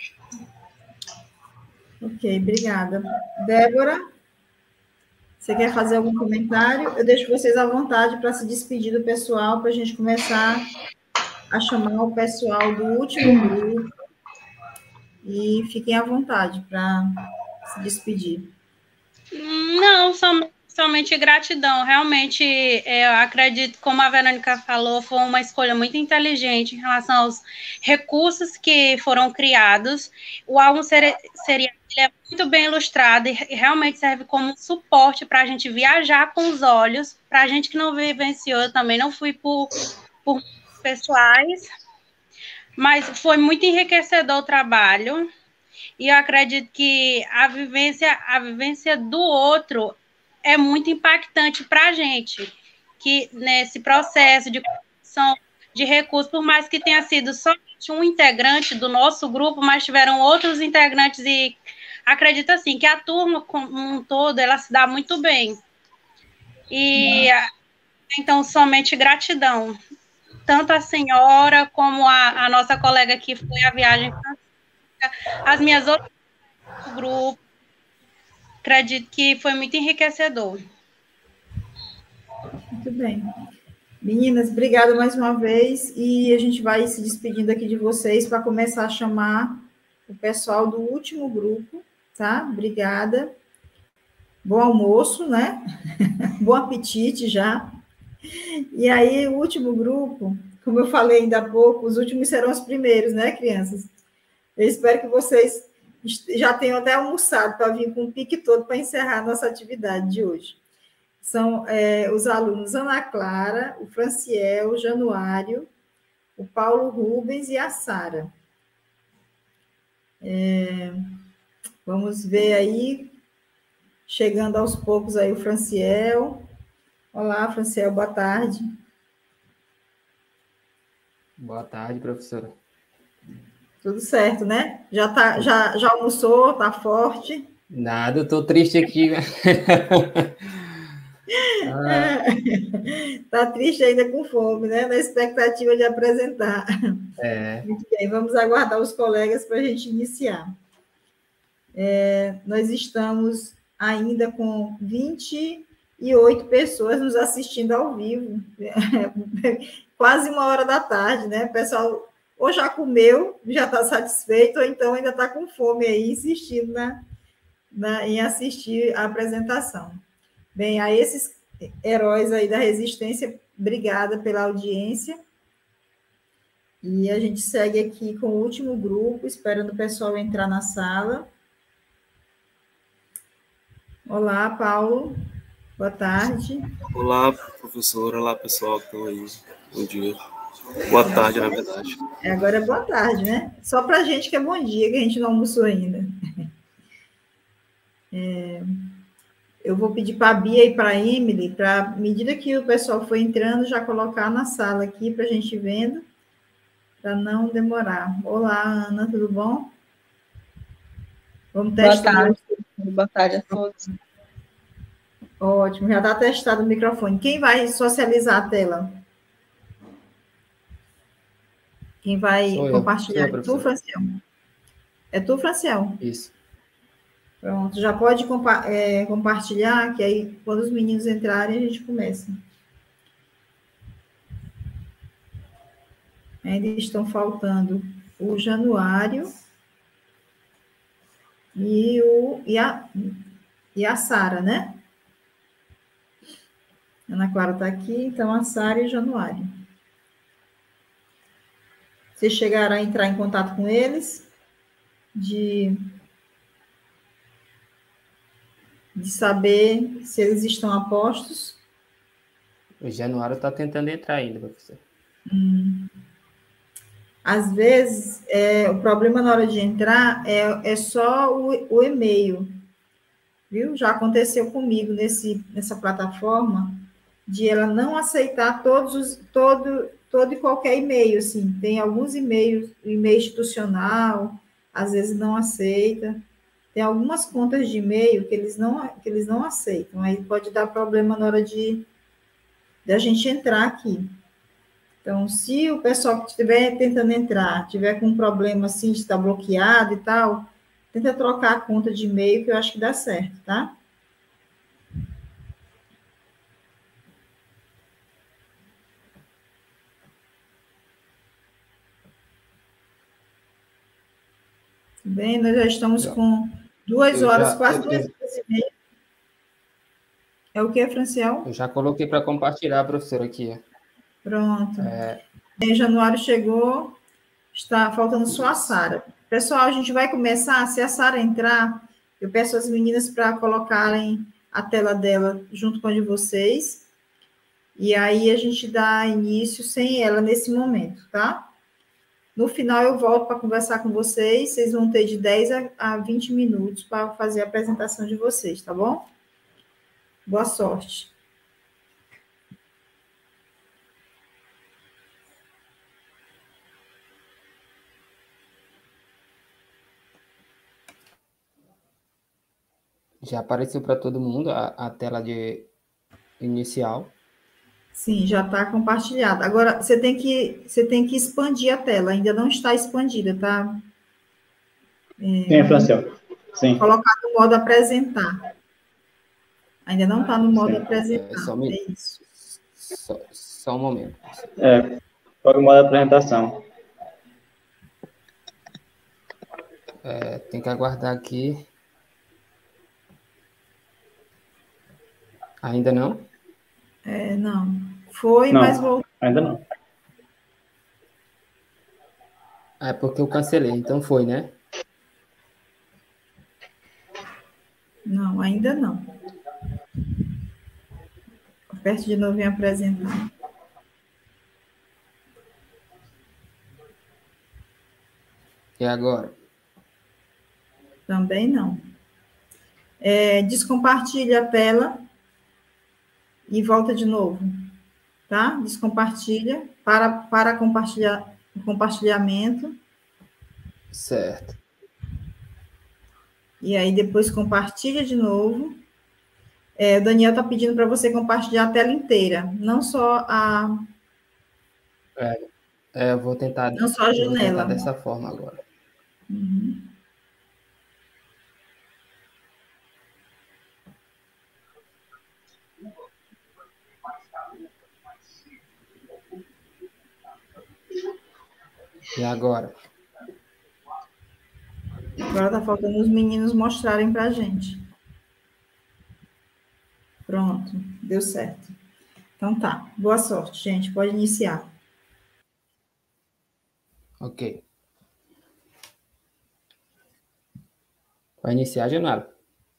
Ok, obrigada. Débora, você quer fazer algum comentário? Eu deixo vocês à vontade para se despedir do pessoal, para a gente começar a chamar o pessoal do último grupo. E fiquem à vontade para se despedir. Não, som, somente gratidão. Realmente, eu acredito, como a Verônica falou, foi uma escolha muito inteligente em relação aos recursos que foram criados. O álbum seria, seria ele é muito bem ilustrado e realmente serve como suporte para a gente viajar com os olhos. Para a gente que não vivenciou, eu também não fui por, por pessoais, mas foi muito enriquecedor o trabalho. E eu acredito que a vivência, a vivência do outro é muito impactante para a gente, que nesse processo de construção de recursos, por mais que tenha sido somente um integrante do nosso grupo, mas tiveram outros integrantes e acredito assim que a turma como um todo ela se dá muito bem. E então somente gratidão, tanto a senhora como a, a nossa colega que foi a viagem, as minhas outras do grupo, acredito que foi muito enriquecedor. Muito bem. Meninas, obrigada mais uma vez, e a gente vai se despedindo aqui de vocês para começar a chamar o pessoal do último grupo, tá? Obrigada. Bom almoço, né? Bom apetite já. E aí, o último grupo, como eu falei ainda há pouco, os últimos serão os primeiros, né, crianças? Eu espero que vocês já tenho até almoçado para vir com o pique todo para encerrar a nossa atividade de hoje. São é, os alunos Ana Clara, o Franciel, o Januário, o Paulo Rubens e a Sara. É, vamos ver aí, chegando aos poucos aí o Franciel. Olá, Franciel, boa tarde. Boa tarde, professora. Tudo certo, né? Já, tá, já, já almoçou, tá forte? Nada, eu tô triste aqui. ah. Tá triste ainda com fome, né? Na expectativa de apresentar. É. Muito bem, vamos aguardar os colegas para a gente iniciar. É, nós estamos ainda com vinte e oito pessoas nos assistindo ao vivo. Quase uma hora da tarde, né? O pessoal ou já comeu, já está satisfeito, ou então ainda está com fome aí, insistindo na, na, em assistir a apresentação. Bem, a esses heróis aí da resistência, obrigada pela audiência. E a gente segue aqui com o último grupo, esperando o pessoal entrar na sala. Olá, Paulo. Boa tarde. Olá, professora. Olá, pessoal que estão aí. Bom dia. Boa tarde, na verdade. É, agora é boa tarde, né? Só para a gente que é bom dia, que a gente não almoçou ainda. É, eu vou pedir para a Bia e para a Emily, para, à medida que o pessoal for entrando, já colocar na sala aqui para a gente vendo, para não demorar. Olá, Ana, tudo bom? Vamos testar. Boa tarde. Boa tarde a todos. Ótimo, já está testado o microfone. Quem vai socializar a tela? Quem vai Sou compartilhar? Eu, é tu, Franciel? É tu, Franciel? Isso. Pronto, já pode compa é, compartilhar, que aí, quando os meninos entrarem, a gente começa. Ainda estão faltando o Januário e, o, e a, e a Sara, né? Ana Clara está aqui, então a Sara e o Januário. Vocês chegaram a entrar em contato com eles, de, de saber se eles estão a postos? O Januário está tentando entrar ainda, professor. Hum. Às vezes, é, o problema na hora de entrar é, é só o, o e-mail, viu? Já aconteceu comigo nesse, nessa plataforma, de ela não aceitar todos os, todo, todo e qualquer e-mail, assim. Tem alguns e-mails, e-mail institucional, às vezes não aceita. Tem algumas contas de e-mail que eles não, que eles não aceitam. Aí pode dar problema na hora de, de a gente entrar aqui. Então, se o pessoal que estiver tentando entrar, tiver com um problema assim, de estar bloqueado e tal, tenta trocar a conta de e-mail, que eu acho que dá certo, tá? Bem, nós já estamos com duas horas, já, quase duas horas e meia. É o que, Franciel? Eu já coloquei para compartilhar, professor, aqui. Pronto. É... Em Januário chegou, está faltando só a Sara. Pessoal, a gente vai começar, se a Sara entrar, eu peço às meninas para colocarem a tela dela junto com a de vocês, e aí a gente dá início sem ela nesse momento, tá? No final, eu volto para conversar com vocês. Vocês vão ter de dez a vinte minutos para fazer a apresentação de vocês, tá bom? Boa sorte. Já apareceu para todo mundo a, a tela de inicial? Sim, já está compartilhado. Agora, você tem que, você tem que expandir a tela, ainda não está expandida, tá? É, Sim, Franciel. Sim. Colocar no modo apresentar. Ainda não está no modo Sim. apresentar, é, só um, é isso. Só, só um momento. É, coloca o modo apresentação. É, tem que aguardar aqui. Ainda não? É, não. Foi, não, mas voltou. Ainda não. É porque eu cancelei, então foi, né? Não, ainda não. Aperte de novo em apresentar. E agora? Também não. É, descompartilha a tela e volta de novo, tá? Descompartilha para, para compartilhar, compartilhamento. Certo. E aí depois compartilha de novo. É, o Daniel está pedindo para você compartilhar a tela inteira, não só a... É, é, eu vou tentar, Não só a eu vou tentar janela. dessa forma agora. Uhum. E agora? Agora está faltando os meninos mostrarem para a gente. Pronto, deu certo. Então tá, boa sorte, gente. Pode iniciar. Ok. Vai iniciar a janela.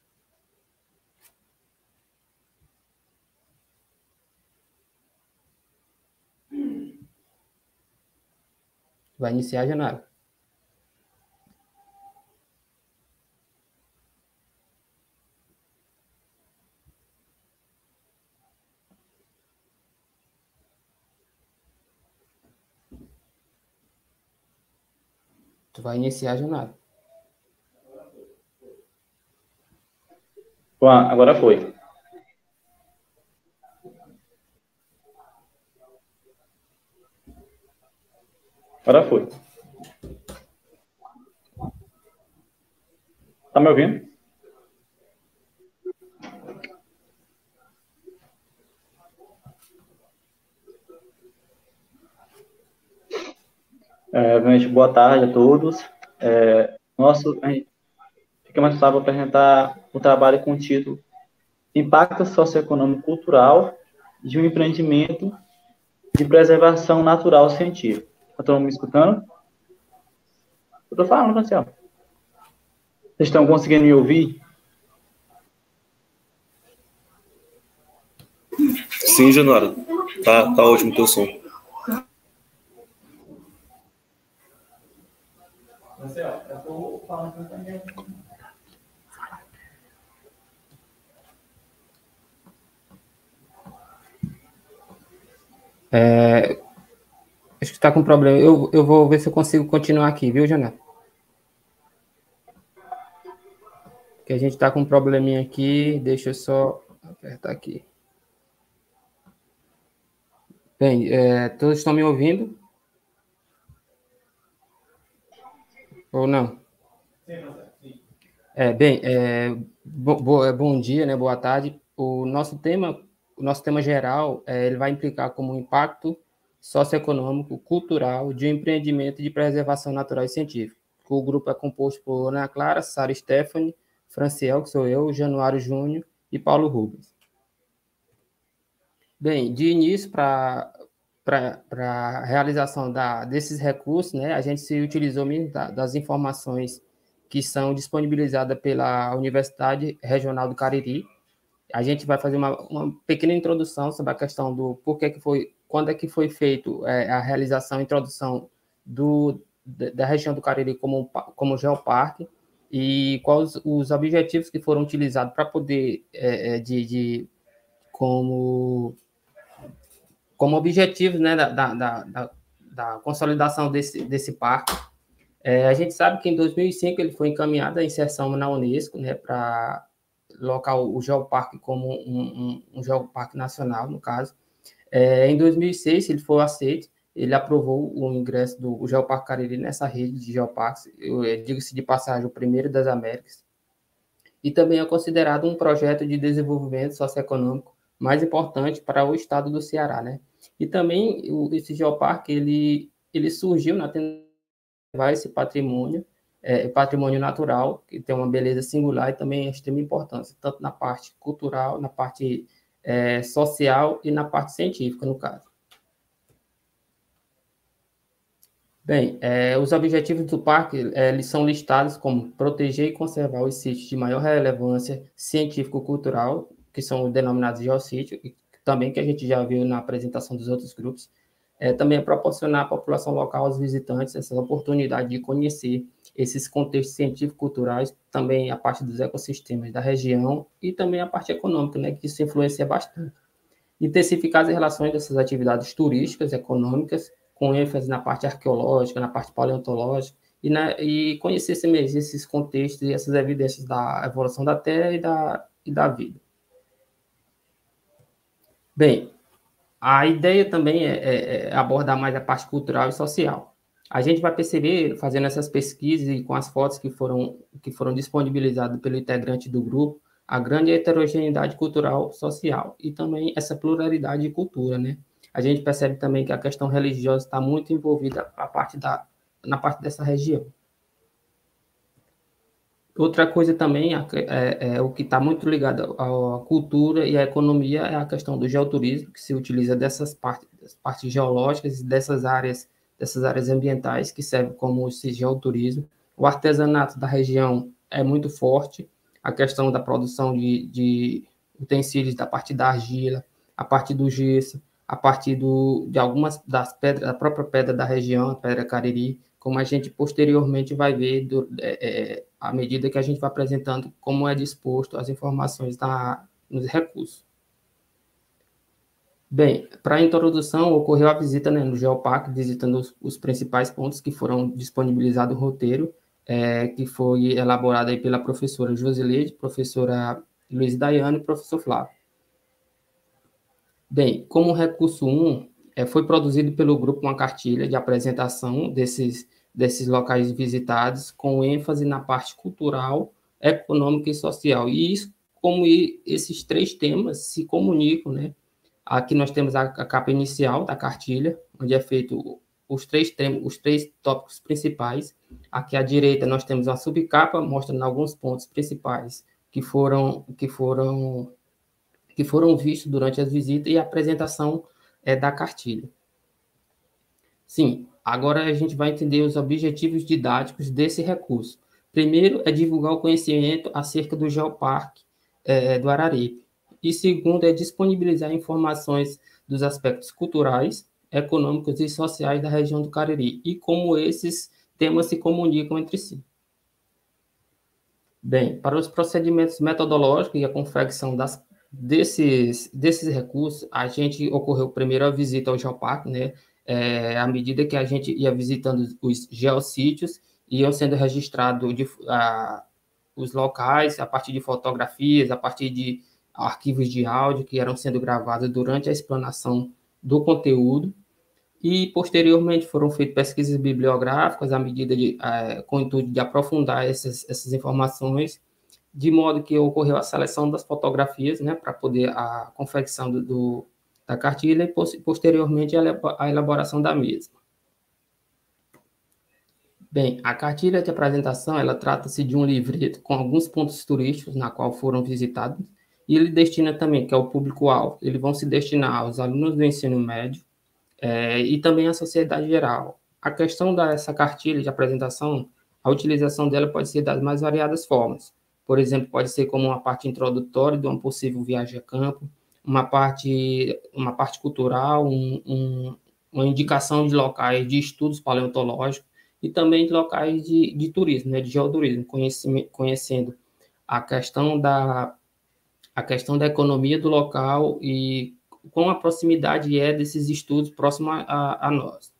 Vai iniciar a janela. Tu vai iniciar a janela. Agora foi. Agora foi. Tá me ouvindo? É, boa tarde a todos. É, nosso, a gente fica mais fácil para apresentar o trabalho com o título Impacto Socioeconômico Cultural de um Empreendimento de Preservação Natural Científica. Estão me escutando? Eu estou falando, Cancel. Vocês estão conseguindo me ouvir? Sim, Januário. Tá, tá ótimo o teu som. É, acho que está com problema. Eu, eu vou ver se eu consigo continuar aqui, viu, Janela? Que a gente está com um probleminha aqui. Deixa eu só apertar aqui. Bem, é, todos estão me ouvindo? Ou não? É, bem, é, bo, bo, bom dia, né? Boa tarde. O nosso tema, o nosso tema geral, é, ele vai implicar como um impacto socioeconômico, cultural, de um empreendimento de preservação natural e científica. O grupo é composto por Ana Clara, Sara Stephanie, Franciel, que sou eu, Januário Júnior e Paulo Rubens. Bem, de início, para a realização da, desses recursos, né, a gente se utilizou mesmo da, das informações que são disponibilizadas pela Universidade Regional do Cariri. A gente vai fazer uma, uma pequena introdução sobre a questão do porquê que foi, quando é que foi feito é, a realização, a introdução do, da região do Cariri como, como geoparque e quais os objetivos que foram utilizados para poder, é, de, de, como, como objetivos, né, da, da, da, da consolidação desse, desse parque. É, a gente sabe que em dois mil e cinco ele foi encaminhado à inserção na Unesco, né, para local o geoparque como um, um, um geoparque nacional, no caso. É, em dois mil e seis, ele foi aceito, ele aprovou o ingresso do Geoparque Cariri nessa rede de geoparques, digo-se de passagem, o primeiro das Américas, e também é considerado um projeto de desenvolvimento socioeconômico mais importante para o estado do Ceará, né? E também o, esse geoparque, ele, ele surgiu na tentativa de levar esse patrimônio, É, patrimônio natural, que tem uma beleza singular e também é de extrema importância, tanto na parte cultural, na parte é, social e na parte científica, no caso. Bem, é, os objetivos do parque é, eles são listados como proteger e conservar os sítios de maior relevância científico-cultural, que são os denominados geossítios, e também que a gente já viu na apresentação dos outros grupos. É, também é proporcionar à população local, aos visitantes, essa oportunidade de conhecer esses contextos científico-culturais, também a parte dos ecossistemas da região e também a parte econômica, né, que isso influencia bastante. Intensificar as relações dessas atividades turísticas, econômicas, com ênfase na parte arqueológica, na parte paleontológica, e, na, e conhecer mesmo esses contextos e essas evidências da evolução da Terra e da, e da vida. Bem, a ideia também é, é, é abordar mais a parte cultural e social. A gente vai perceber, fazendo essas pesquisas e com as fotos que foram, que foram disponibilizadas pelo integrante do grupo, a grande heterogeneidade cultural social e também essa pluralidade de cultura, né? A gente percebe também que a questão religiosa está muito envolvida a parte da, na parte dessa região. Outra coisa também, é, é, é o que está muito ligado à cultura e à economia, é a questão do geoturismo, que se utiliza dessas partes, das partes geológicas e dessas áreas, dessas áreas ambientais que servem como esse geoturismo. O artesanato da região é muito forte, a questão da produção de, de utensílios da parte da argila, a parte do gesso, a partir do, de algumas das pedras, da própria pedra da região, a pedra Cariri, como a gente posteriormente vai ver do, é, à medida que a gente vai apresentando como é disposto as informações na, nos recursos. Bem, para a introdução, ocorreu a visita, né, no Geoparque, visitando os, os principais pontos que foram disponibilizados no roteiro, é, que foi elaborado aí pela professora Josileide, professora Luiz Daiane e professor Flávio. Bem, como recurso um, é, foi produzido pelo grupo uma cartilha de apresentação desses, desses locais visitados, com ênfase na parte cultural, econômica e social. E isso, como esses três temas se comunicam, né? Aqui nós temos a, a capa inicial da cartilha, onde é feito os três, temas, os três tópicos principais. Aqui à direita nós temos uma subcapa, mostrando alguns pontos principais que foram... Que foram que foram vistos durante as visitas e a apresentação é, da cartilha. Sim, agora a gente vai entender os objetivos didáticos desse recurso. Primeiro é divulgar o conhecimento acerca do Geoparque é, do Araripe. E segundo é disponibilizar informações dos aspectos culturais, econômicos e sociais da região do Cariri e como esses temas se comunicam entre si. Bem, para os procedimentos metodológicos e a confecção das Desses, desses recursos, a gente ocorreu primeiro a visita ao Geoparque, né? É, à medida que a gente ia visitando os geossítios, iam sendo registrados de, a, os locais a partir de fotografias, a partir de arquivos de áudio que eram sendo gravados durante a explanação do conteúdo, e posteriormente foram feitas pesquisas bibliográficas à medida de, é, com o intuito de aprofundar essas, essas informações, de modo que ocorreu a seleção das fotografias, né, para poder a confecção do, do, da cartilha e, posteriormente, a elaboração da mesma. Bem, a cartilha de apresentação, ela trata-se de um livreto com alguns pontos turísticos na qual foram visitados, e ele destina também, que é o público-alvo, eles vão se destinar aos alunos do ensino médio é, e também à sociedade geral. A questão dessa cartilha de apresentação, a utilização dela pode ser das mais variadas formas. Por exemplo, pode ser como uma parte introdutória de uma possível viagem a campo, uma parte, uma parte cultural, um, um, uma indicação de locais de estudos paleontológicos e também de locais de, de turismo, né, de geoturismo, conhecendo a questão, da, a questão da economia do local e com a proximidade é desses estudos próximos a, a nós.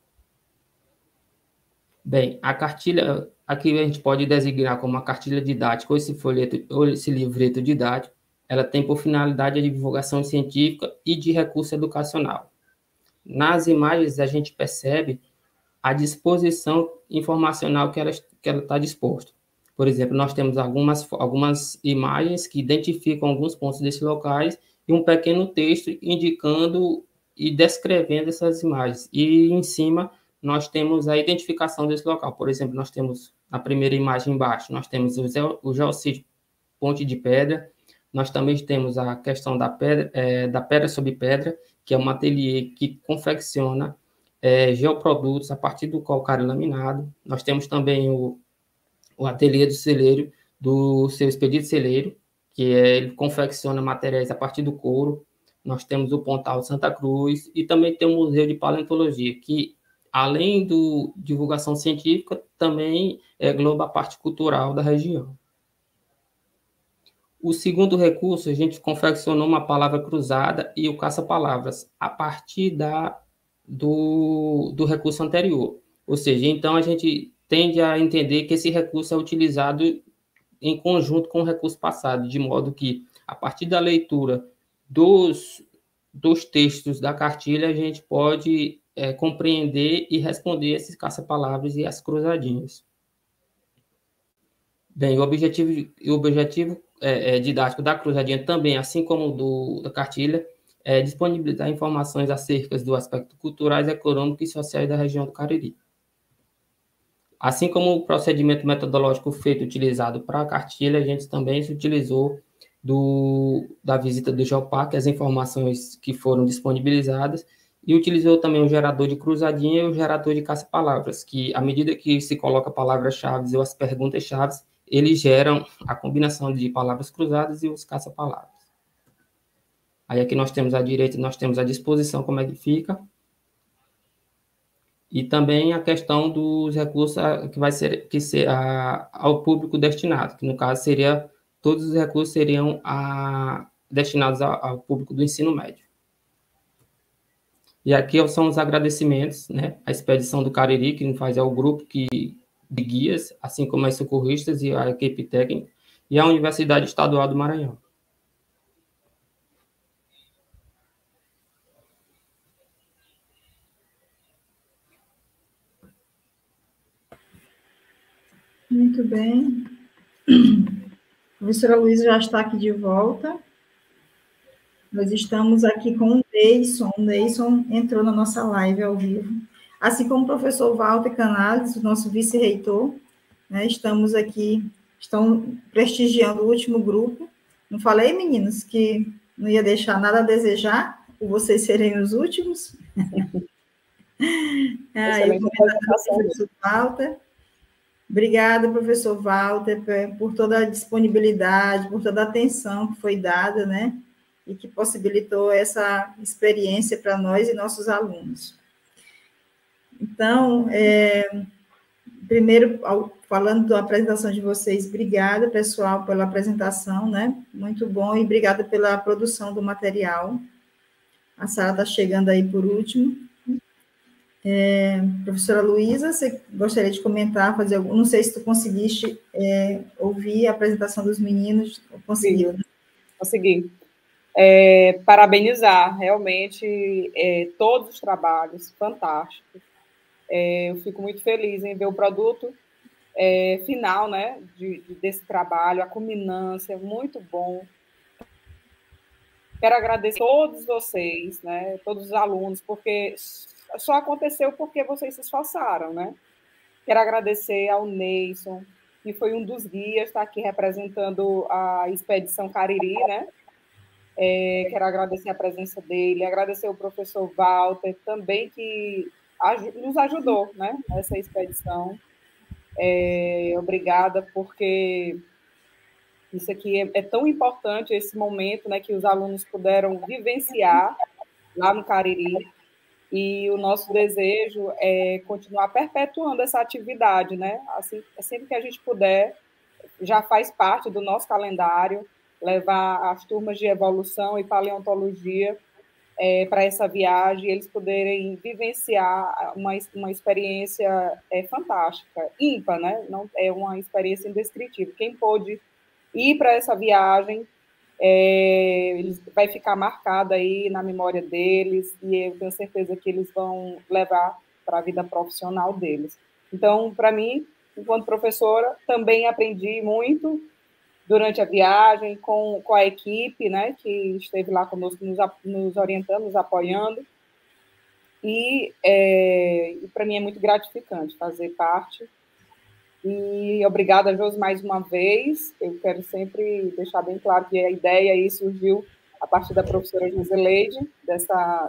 Bem, a cartilha, aqui a gente pode designar como uma cartilha didática ou esse folheto, ou esse livreto didático, ela tem por finalidade a divulgação científica e de recurso educacional. Nas imagens a gente percebe a disposição informacional que ela que ela está disposta. Por exemplo, nós temos algumas, algumas imagens que identificam alguns pontos desses locais e um pequeno texto indicando e descrevendo essas imagens. E em cima nós temos a identificação desse local. Por exemplo, nós temos na primeira imagem embaixo, nós temos o, o geossítio Ponte de Pedra, nós também temos a questão da pedra, é, da pedra sobre pedra, que é um ateliê que confecciona é, geoprodutos a partir do calcário laminado. Nós temos também o, o ateliê do celeiro, do seu Expedito Celeiro, que é, ele confecciona materiais a partir do couro. Nós temos o Pontal Santa Cruz e também tem o Museu de Paleontologia, que, além do divulgação científica, também engloba a parte cultural da região. O segundo recurso, a gente confeccionou uma palavra cruzada e o caça-palavras, a partir da, do, do recurso anterior. Ou seja, então a gente tende a entender que esse recurso é utilizado em conjunto com o recurso passado, de modo que, a partir da leitura dos, dos textos da cartilha, a gente pode é, compreender e responder esses caça-palavras e as cruzadinhas. Bem, o objetivo, o objetivo é, é, didático da cruzadinha também, assim como o do, da cartilha, é disponibilizar informações acerca do aspecto culturais, econômicos e sociais da região do Cariri. Assim como o procedimento metodológico feito utilizado para a cartilha, a gente também se utilizou do, da visita do Geoparque, as informações que foram disponibilizadas, e utilizou também o gerador de cruzadinha e o gerador de caça-palavras, que, à medida que se coloca palavras-chave ou as perguntas-chave, eles geram a combinação de palavras cruzadas e os caça-palavras. Aí aqui nós temos à direita, nós temos a disposição, como é que fica, e também a questão dos recursos que vai ser, que ser a, ao público destinado, que no caso seria, todos os recursos seriam a, destinados ao, ao público do ensino médio. E aqui são os agradecimentos, né? A Expedição do Cariri, que faz é o grupo que, de guias, assim como as socorristas e a equipe técnica, e a Universidade Estadual do Maranhão. Muito bem. A professora Luísa já está aqui de volta. Nós estamos aqui com o Neison. O Neison entrou na nossa live ao vivo. Assim como o professor Walter Canales, o nosso vice-reitor, né, estamos aqui, estão prestigiando o último grupo. Não falei, meninos, que não ia deixar nada a desejar, por vocês serem os últimos? Ah, eu professor Walter. Obrigada, professor Walter, por toda a disponibilidade, por toda a atenção que foi dada, né? E que possibilitou essa experiência para nós e nossos alunos. Então, é, primeiro, falando da apresentação de vocês, obrigada, pessoal, pela apresentação, né? Muito bom, e obrigada pela produção do material. A Sara está chegando aí por último. É, professora Luísa, você gostaria de comentar, fazer algum, não sei se tu conseguiste é, ouvir a apresentação dos meninos, conseguiu, né? Consegui. É, parabenizar, realmente, é, todos os trabalhos, fantásticos. É, eu fico muito feliz em ver o produto é, final, né, de, de, desse trabalho, a culminância, muito bom. Quero agradecer a todos vocês, né, todos os alunos, porque só aconteceu porque vocês se esforçaram, né? Quero agradecer ao Neison, que foi um dos guias, está aqui representando a Expedição Cariri, né? É, quero agradecer a presença dele, agradecer ao professor Walter também, que nos ajudou, né, nessa expedição. É, obrigada, porque isso aqui é, é tão importante, esse momento, né, que os alunos puderam vivenciar lá no Cariri, e o nosso desejo é continuar perpetuando essa atividade, né? Assim, sempre que a gente puder, já faz parte do nosso calendário, levar as turmas de evolução e paleontologia é, para essa viagem, eles poderem vivenciar uma, uma experiência é, fantástica, ímpar, né? Não, é uma experiência indescritível. Quem pôde ir para essa viagem, É, eles, vai ficar marcado aí na memória deles, e eu tenho certeza que eles vão levar para a vida profissional deles. Então, para mim, enquanto professora, também aprendi muito durante a viagem com, com a equipe, né, que esteve lá conosco, nos, nos orientando, nos apoiando, e, é, e para mim é muito gratificante fazer parte. E obrigada, Josi, mais uma vez. Eu quero sempre deixar bem claro que a ideia aí surgiu a partir da professora Joseleide, dessa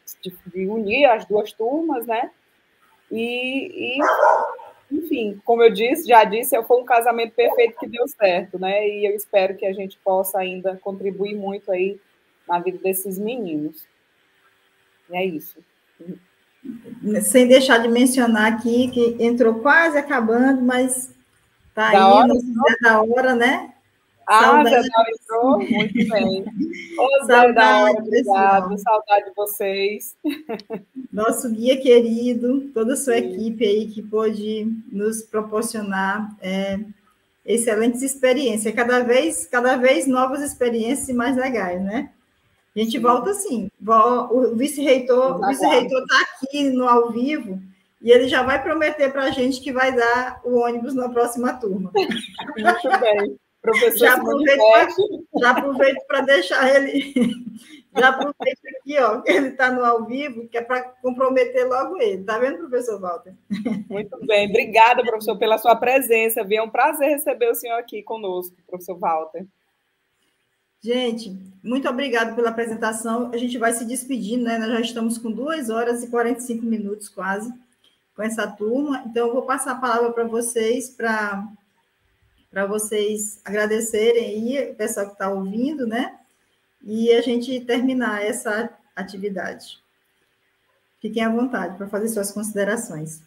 de, de unir as duas turmas, né? E, e, enfim, como eu disse, já disse, foi um casamento perfeito que deu certo, né? E eu espero que a gente possa ainda contribuir muito aí na vida desses meninos. E é isso. Sem deixar de mencionar aqui que entrou quase acabando, mas tá aí, Da hora, no Zé da hora, né? Ah, Saudade Zé da hora entrou? Muito bem. Ô, Zé Saudade, da hora, obrigado. pessoal. Saudade de vocês. Nosso guia querido, toda a sua Sim. equipe aí que pôde nos proporcionar é, excelentes experiências, cada vez, cada vez novas experiências e mais legais, né? A gente Sim. volta assim, o vice-reitor, o vice-reitor está aqui no ao vivo e ele já vai prometer para a gente que vai dar o ônibus na próxima turma. Muito bem. Professor, já aproveito, já aproveito para deixar ele, já aproveito aqui, ó, que ele está no ao vivo, que é para comprometer logo ele. Tá vendo, professor Walter? Muito bem. Obrigada, professor, pela sua presença. É um prazer receber o senhor aqui conosco, professor Walter. Gente, muito obrigada pela apresentação. A gente vai se despedindo, né? Nós já estamos com duas horas e quarenta e cinco minutos quase com essa turma. Então, eu vou passar a palavra para vocês, para para vocês agradecerem aí o pessoal que está ouvindo, né? E a gente terminar essa atividade. Fiquem à vontade para fazer suas considerações.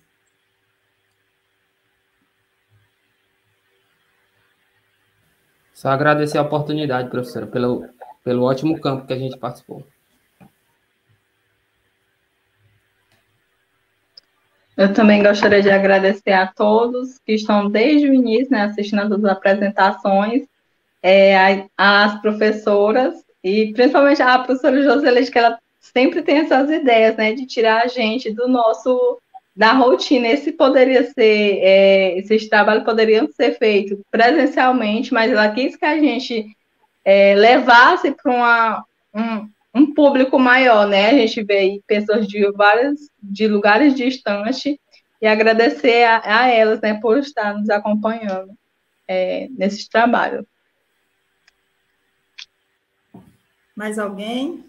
Só agradecer a oportunidade, professora, pelo, pelo ótimo campo que a gente participou. Eu também gostaria de agradecer a todos que estão desde o início, né, assistindo as apresentações, é, as professoras, e principalmente a professora Joselete, que ela sempre tem essas ideias, né, de tirar a gente do nosso, da rotina. Esse poderia ser, é, esses trabalhos poderiam ser feitos presencialmente, mas ela quis que a gente é, levasse para uma... Um, um público maior, né? A gente vê aí pessoas de vários, de lugares distantes, e agradecer a, a elas, né, por estar nos acompanhando é, nesse trabalho. Mais alguém?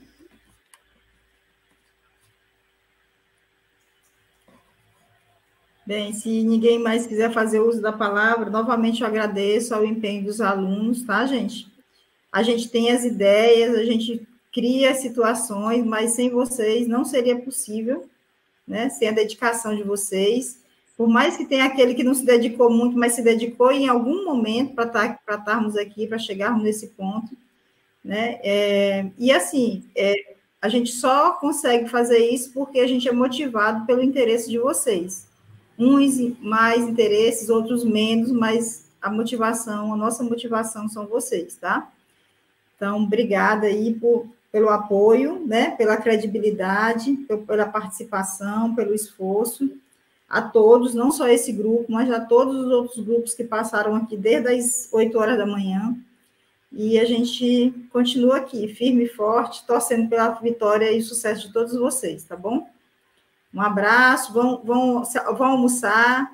Bem, se ninguém mais quiser fazer uso da palavra, novamente eu agradeço ao empenho dos alunos, tá, gente? A gente tem as ideias, a gente cria situações, mas sem vocês não seria possível, né? Sem a dedicação de vocês. Por mais que tenha aquele que não se dedicou muito, mas se dedicou em algum momento para tá, para estarmos aqui, para chegarmos nesse ponto, né? É, e assim, é, a gente só consegue fazer isso porque a gente é motivado pelo interesse de vocês. Uns mais interesses, outros menos, mas a motivação, a nossa motivação são vocês, tá? Então, obrigada aí por, pelo apoio, né, pela credibilidade, pela participação, pelo esforço, a todos, não só esse grupo, mas a todos os outros grupos que passaram aqui desde as oito horas da manhã, e a gente continua aqui, firme e forte, torcendo pela vitória e sucesso de todos vocês, tá bom? Um abraço, vão, vão, vão almoçar,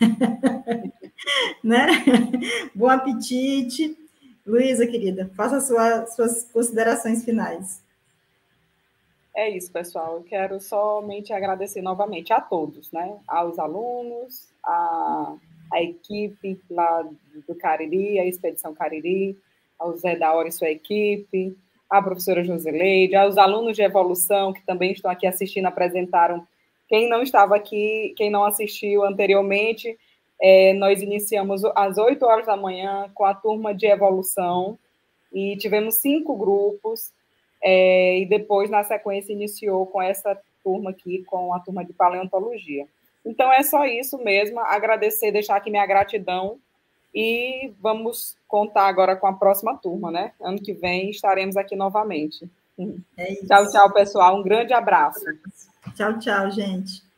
né? Bom apetite. Luísa, querida, faça sua, suas considerações finais. É isso, pessoal. Eu quero somente agradecer novamente a todos, né? Aos alunos, a, a equipe lá do Cariri, a Expedição Cariri, ao Zé da Hora e sua equipe, a professora Joseleide, aos alunos de evolução que também estão aqui assistindo, apresentaram. Quem não estava aqui, quem não assistiu anteriormente, É, nós iniciamos às oito horas da manhã com a turma de evolução e tivemos cinco grupos, é, e depois, na sequência, iniciou com essa turma aqui, com a turma de paleontologia. Então, é só isso mesmo, agradecer, deixar aqui minha gratidão e vamos contar agora com a próxima turma, né? Ano que vem estaremos aqui novamente. É isso. Tchau, tchau, pessoal. Um grande abraço. Tchau, tchau, gente.